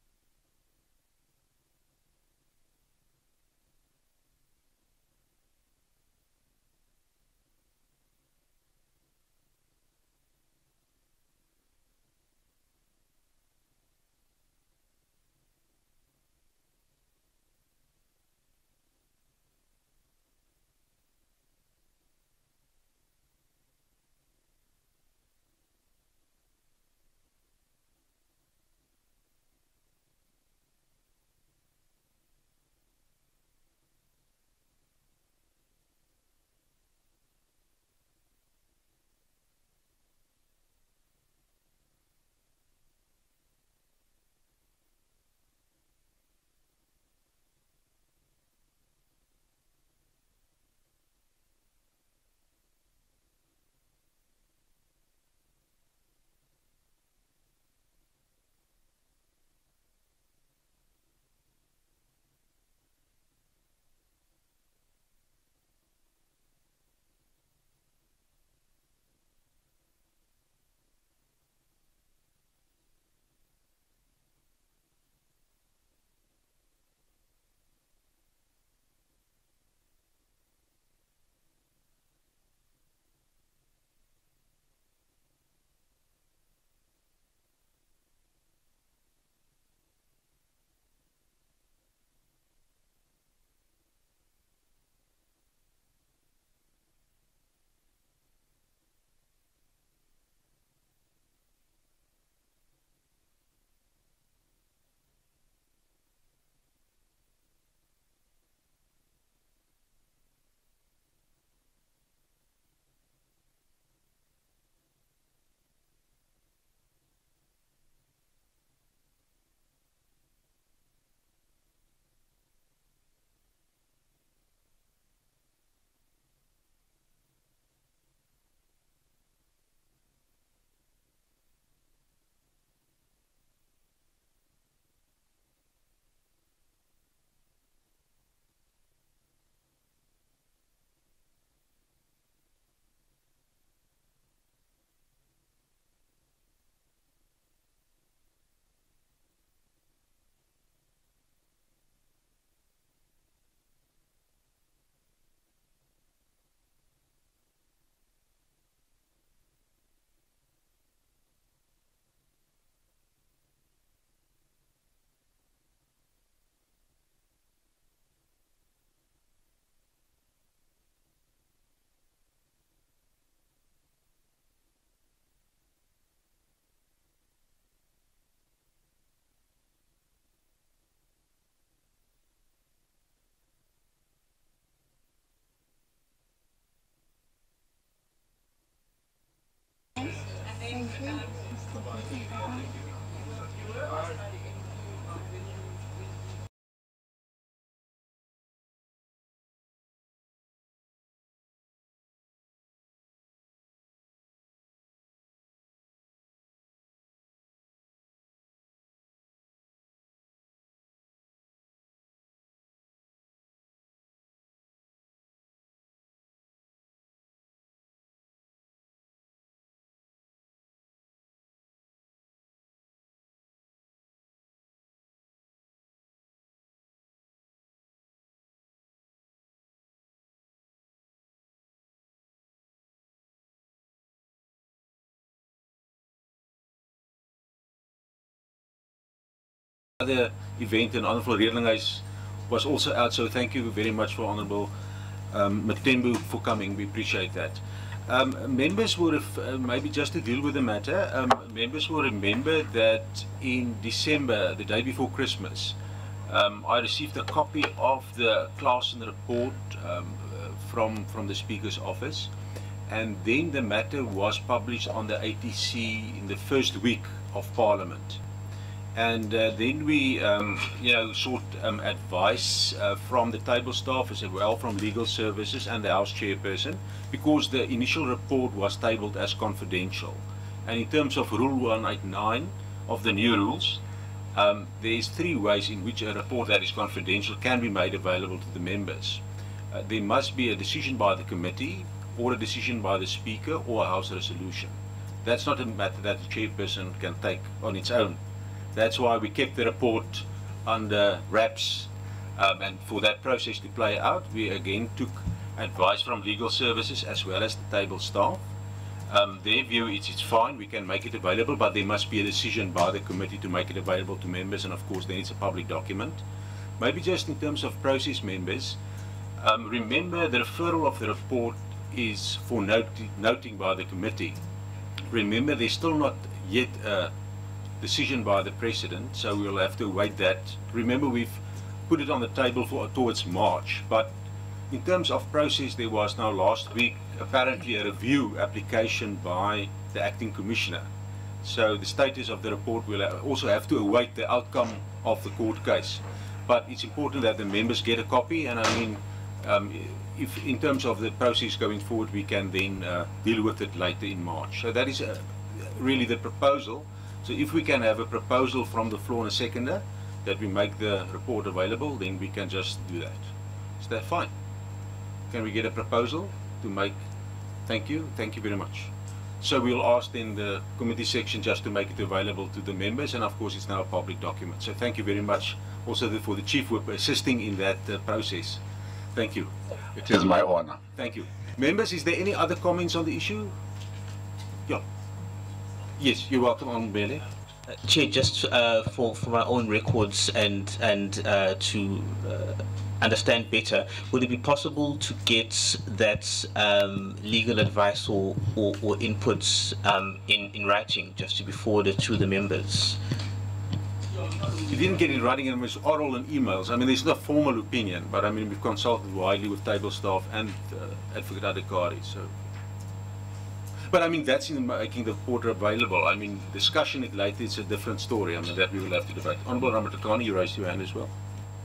Other event in Honourable Redlinghuis was also out, so thank you very much for Honourable Matembu for coming. We appreciate that. Members will, maybe just to deal with the matter, members will remember that in December, the day before Christmas, I received a copy of the Claassen report from the Speaker's office, and then the matter was published on the ATC in the first week of Parliament. And then we, sought advice from the table staff as well, from legal services and the House chairperson, because the initial report was tabled as confidential. And in terms of Rule 189 of the new rules, there's 3 ways in which a report that is confidential can be made available to the members. There must be a decision by the committee, or a decision by the Speaker or a House resolution. That's not a matter that the chairperson can take on its own. That's why we kept the report under wraps, and for that process to play out, we again took advice from legal services as well as the table staff. Their view is it's fine, we can make it available, but there must be a decision by the committee to make it available to members, and of course then it's a public document. Maybe just in terms of process, members, remember the referral of the report is for noting by the committee. Remember, there's still not yet a decision by the President, so we'll have to await that. Remember, we've put it on the table towards March, but in terms of process, there was now last week apparently a review application by the Acting Commissioner. So the status of the report will also have to await the outcome of the court case. But it's important that the members get a copy, and I mean, if in terms of the process going forward, we can then deal with it later in March. So that is really the proposal. So if we can have a proposal from the floor and a seconder that we make the report available, then we can just do that. Is that fine? Can we get a proposal to make? Thank you very much. So we'll ask then the committee section just to make it available to the members, and of course it's now a public document. So thank you very much also for the Chief Whip assisting in that process. Thank you. It is my honor. Thank you. Members, is there any other comments on the issue? Yeah. Yes, you're welcome, on Bele. Chair, just for my own records and to understand better, would it be possible to get that legal advice or inputs in writing, just to be forwarded to the members? You didn't get it in writing, and it was oral and emails. I mean, there's no formal opinion, but I mean, we've consulted widely with table staff and Advocate Adhikari. So, but I mean, that's in making the report available. I mean, discussion it later is a different story. I mean, that we will have to debate. Honourable Ramatakani, you raised your hand as well.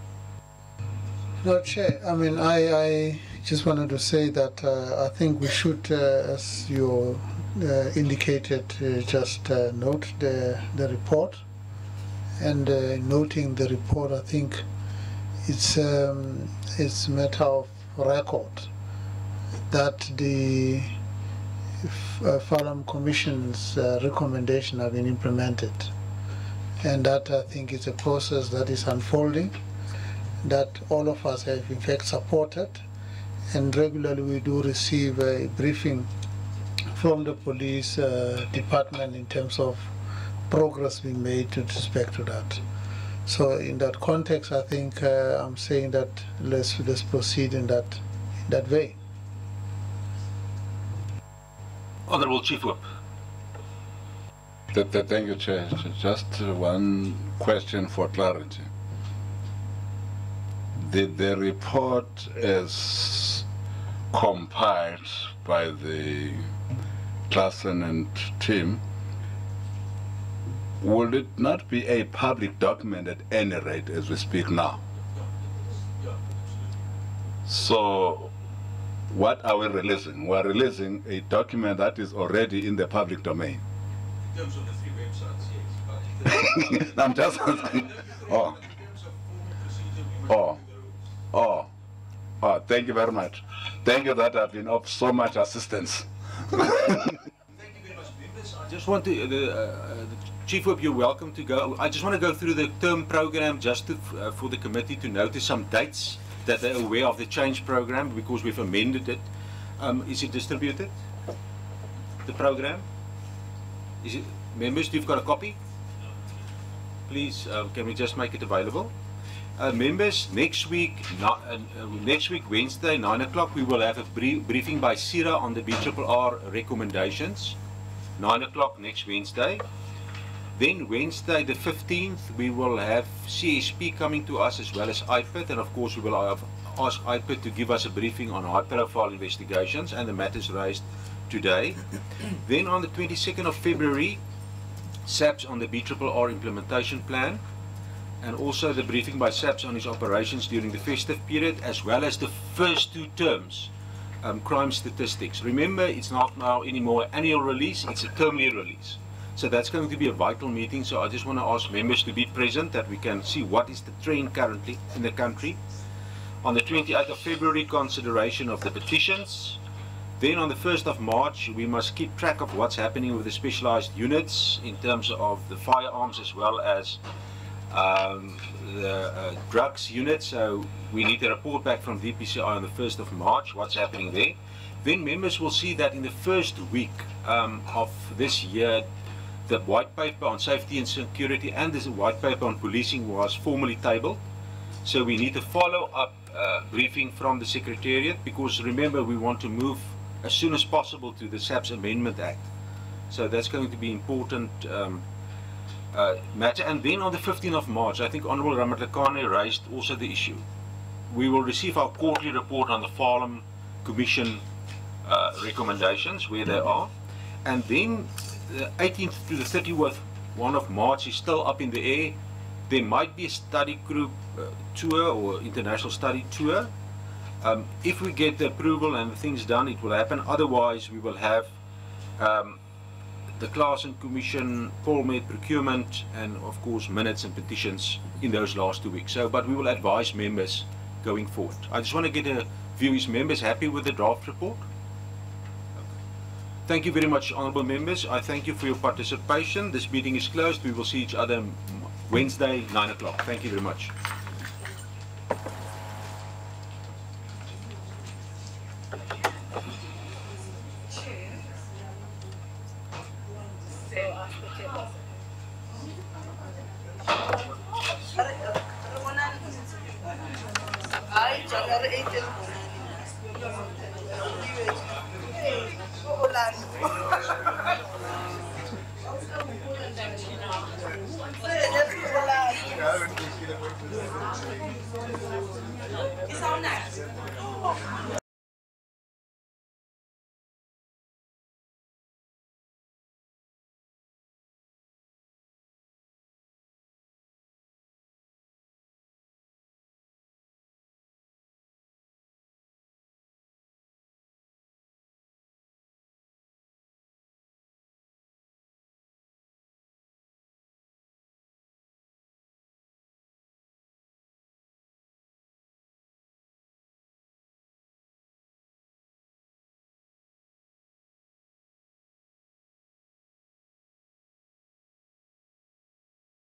No, Chair, I mean, I just wanted to say that I think we should, as you indicated, just note the report. And noting the report, I think it's a matter of record that the Farm Commission's recommendation have been implemented. And that, I think, is a process that is unfolding, that all of us have in fact supported, and regularly we do receive a briefing from the police department in terms of progress being made with respect to that. So in that context, I think I'm saying that let's proceed in that way. Honourable Chief Whip. Thank you, Chair. Just one question for clarity. The report is compiled by the Klassen and team. Will it not be a public document at any rate as we speak now? So what are we releasing? We are releasing a document that is already in the public domain. In terms of the 3 websites, yes. But I'm just asking. Thank you very much. Thank you that have been of so much assistance. Thank you very much, members. I just want to, Chief Whip, you're welcome to go. I just want to go through the term program just to, for the committee to notice some dates that they're aware of the change program, because we've amended it. Is it distributed? The program? Is it, members, you've got a copy? Please, can we just make it available? Members, next week Wednesday, 9 o'clock, we will have a briefing by CIRA on the BRRR recommendations. 9 o'clock next Wednesday. Then Wednesday the 15th, we will have CSP coming to us as well as IPIT, and of course we will ask IPIT to give us a briefing on high-profile investigations and the matters raised today. Then on the 22nd of February, SAPS on the BRRR implementation plan, and also the briefing by SAPS on his operations during the festive period, as well as the first 2 terms crime statistics. Remember, it's not now anymore annual release, it's a termly release. So that's going to be a vital meeting, so I just want to ask members to be present, that we can see what is the trend currently in the country. On the 28th of February, consideration of the petitions. Then on the 1st of March, we must keep track of what's happening with the specialized units in terms of the firearms as well as the drugs unit. So we need a report back from DPCI on the 1st of March, what's happening there. Then members will see that in the first week of this year, the white paper on safety and security and the white paper on policing was formally tabled. So we need a follow-up briefing from the Secretariat, because remember, we want to move as soon as possible to the SAPS Amendment Act. So that's going to be important matter. And then on the 15th of March, I think Honourable Ramatlakane raised also the issue. We will receive our quarterly report on the Farnham Commission recommendations, where they are. And then the 18th to the 31st of March is still up in the air. There might be a study group tour or international study tour. If we get the approval and the things done, it will happen. Otherwise, we will have the class and commission, Polmed procurement, and of course minutes and petitions in those last 2 weeks. So, but we will advise members going forward. I just want to get a view. Is members happy with the draft report? Thank you very much, honourable members. I thank you for your participation. This meeting is closed. We will see each other Wednesday, 9 o'clock. Thank you very much. January 8th.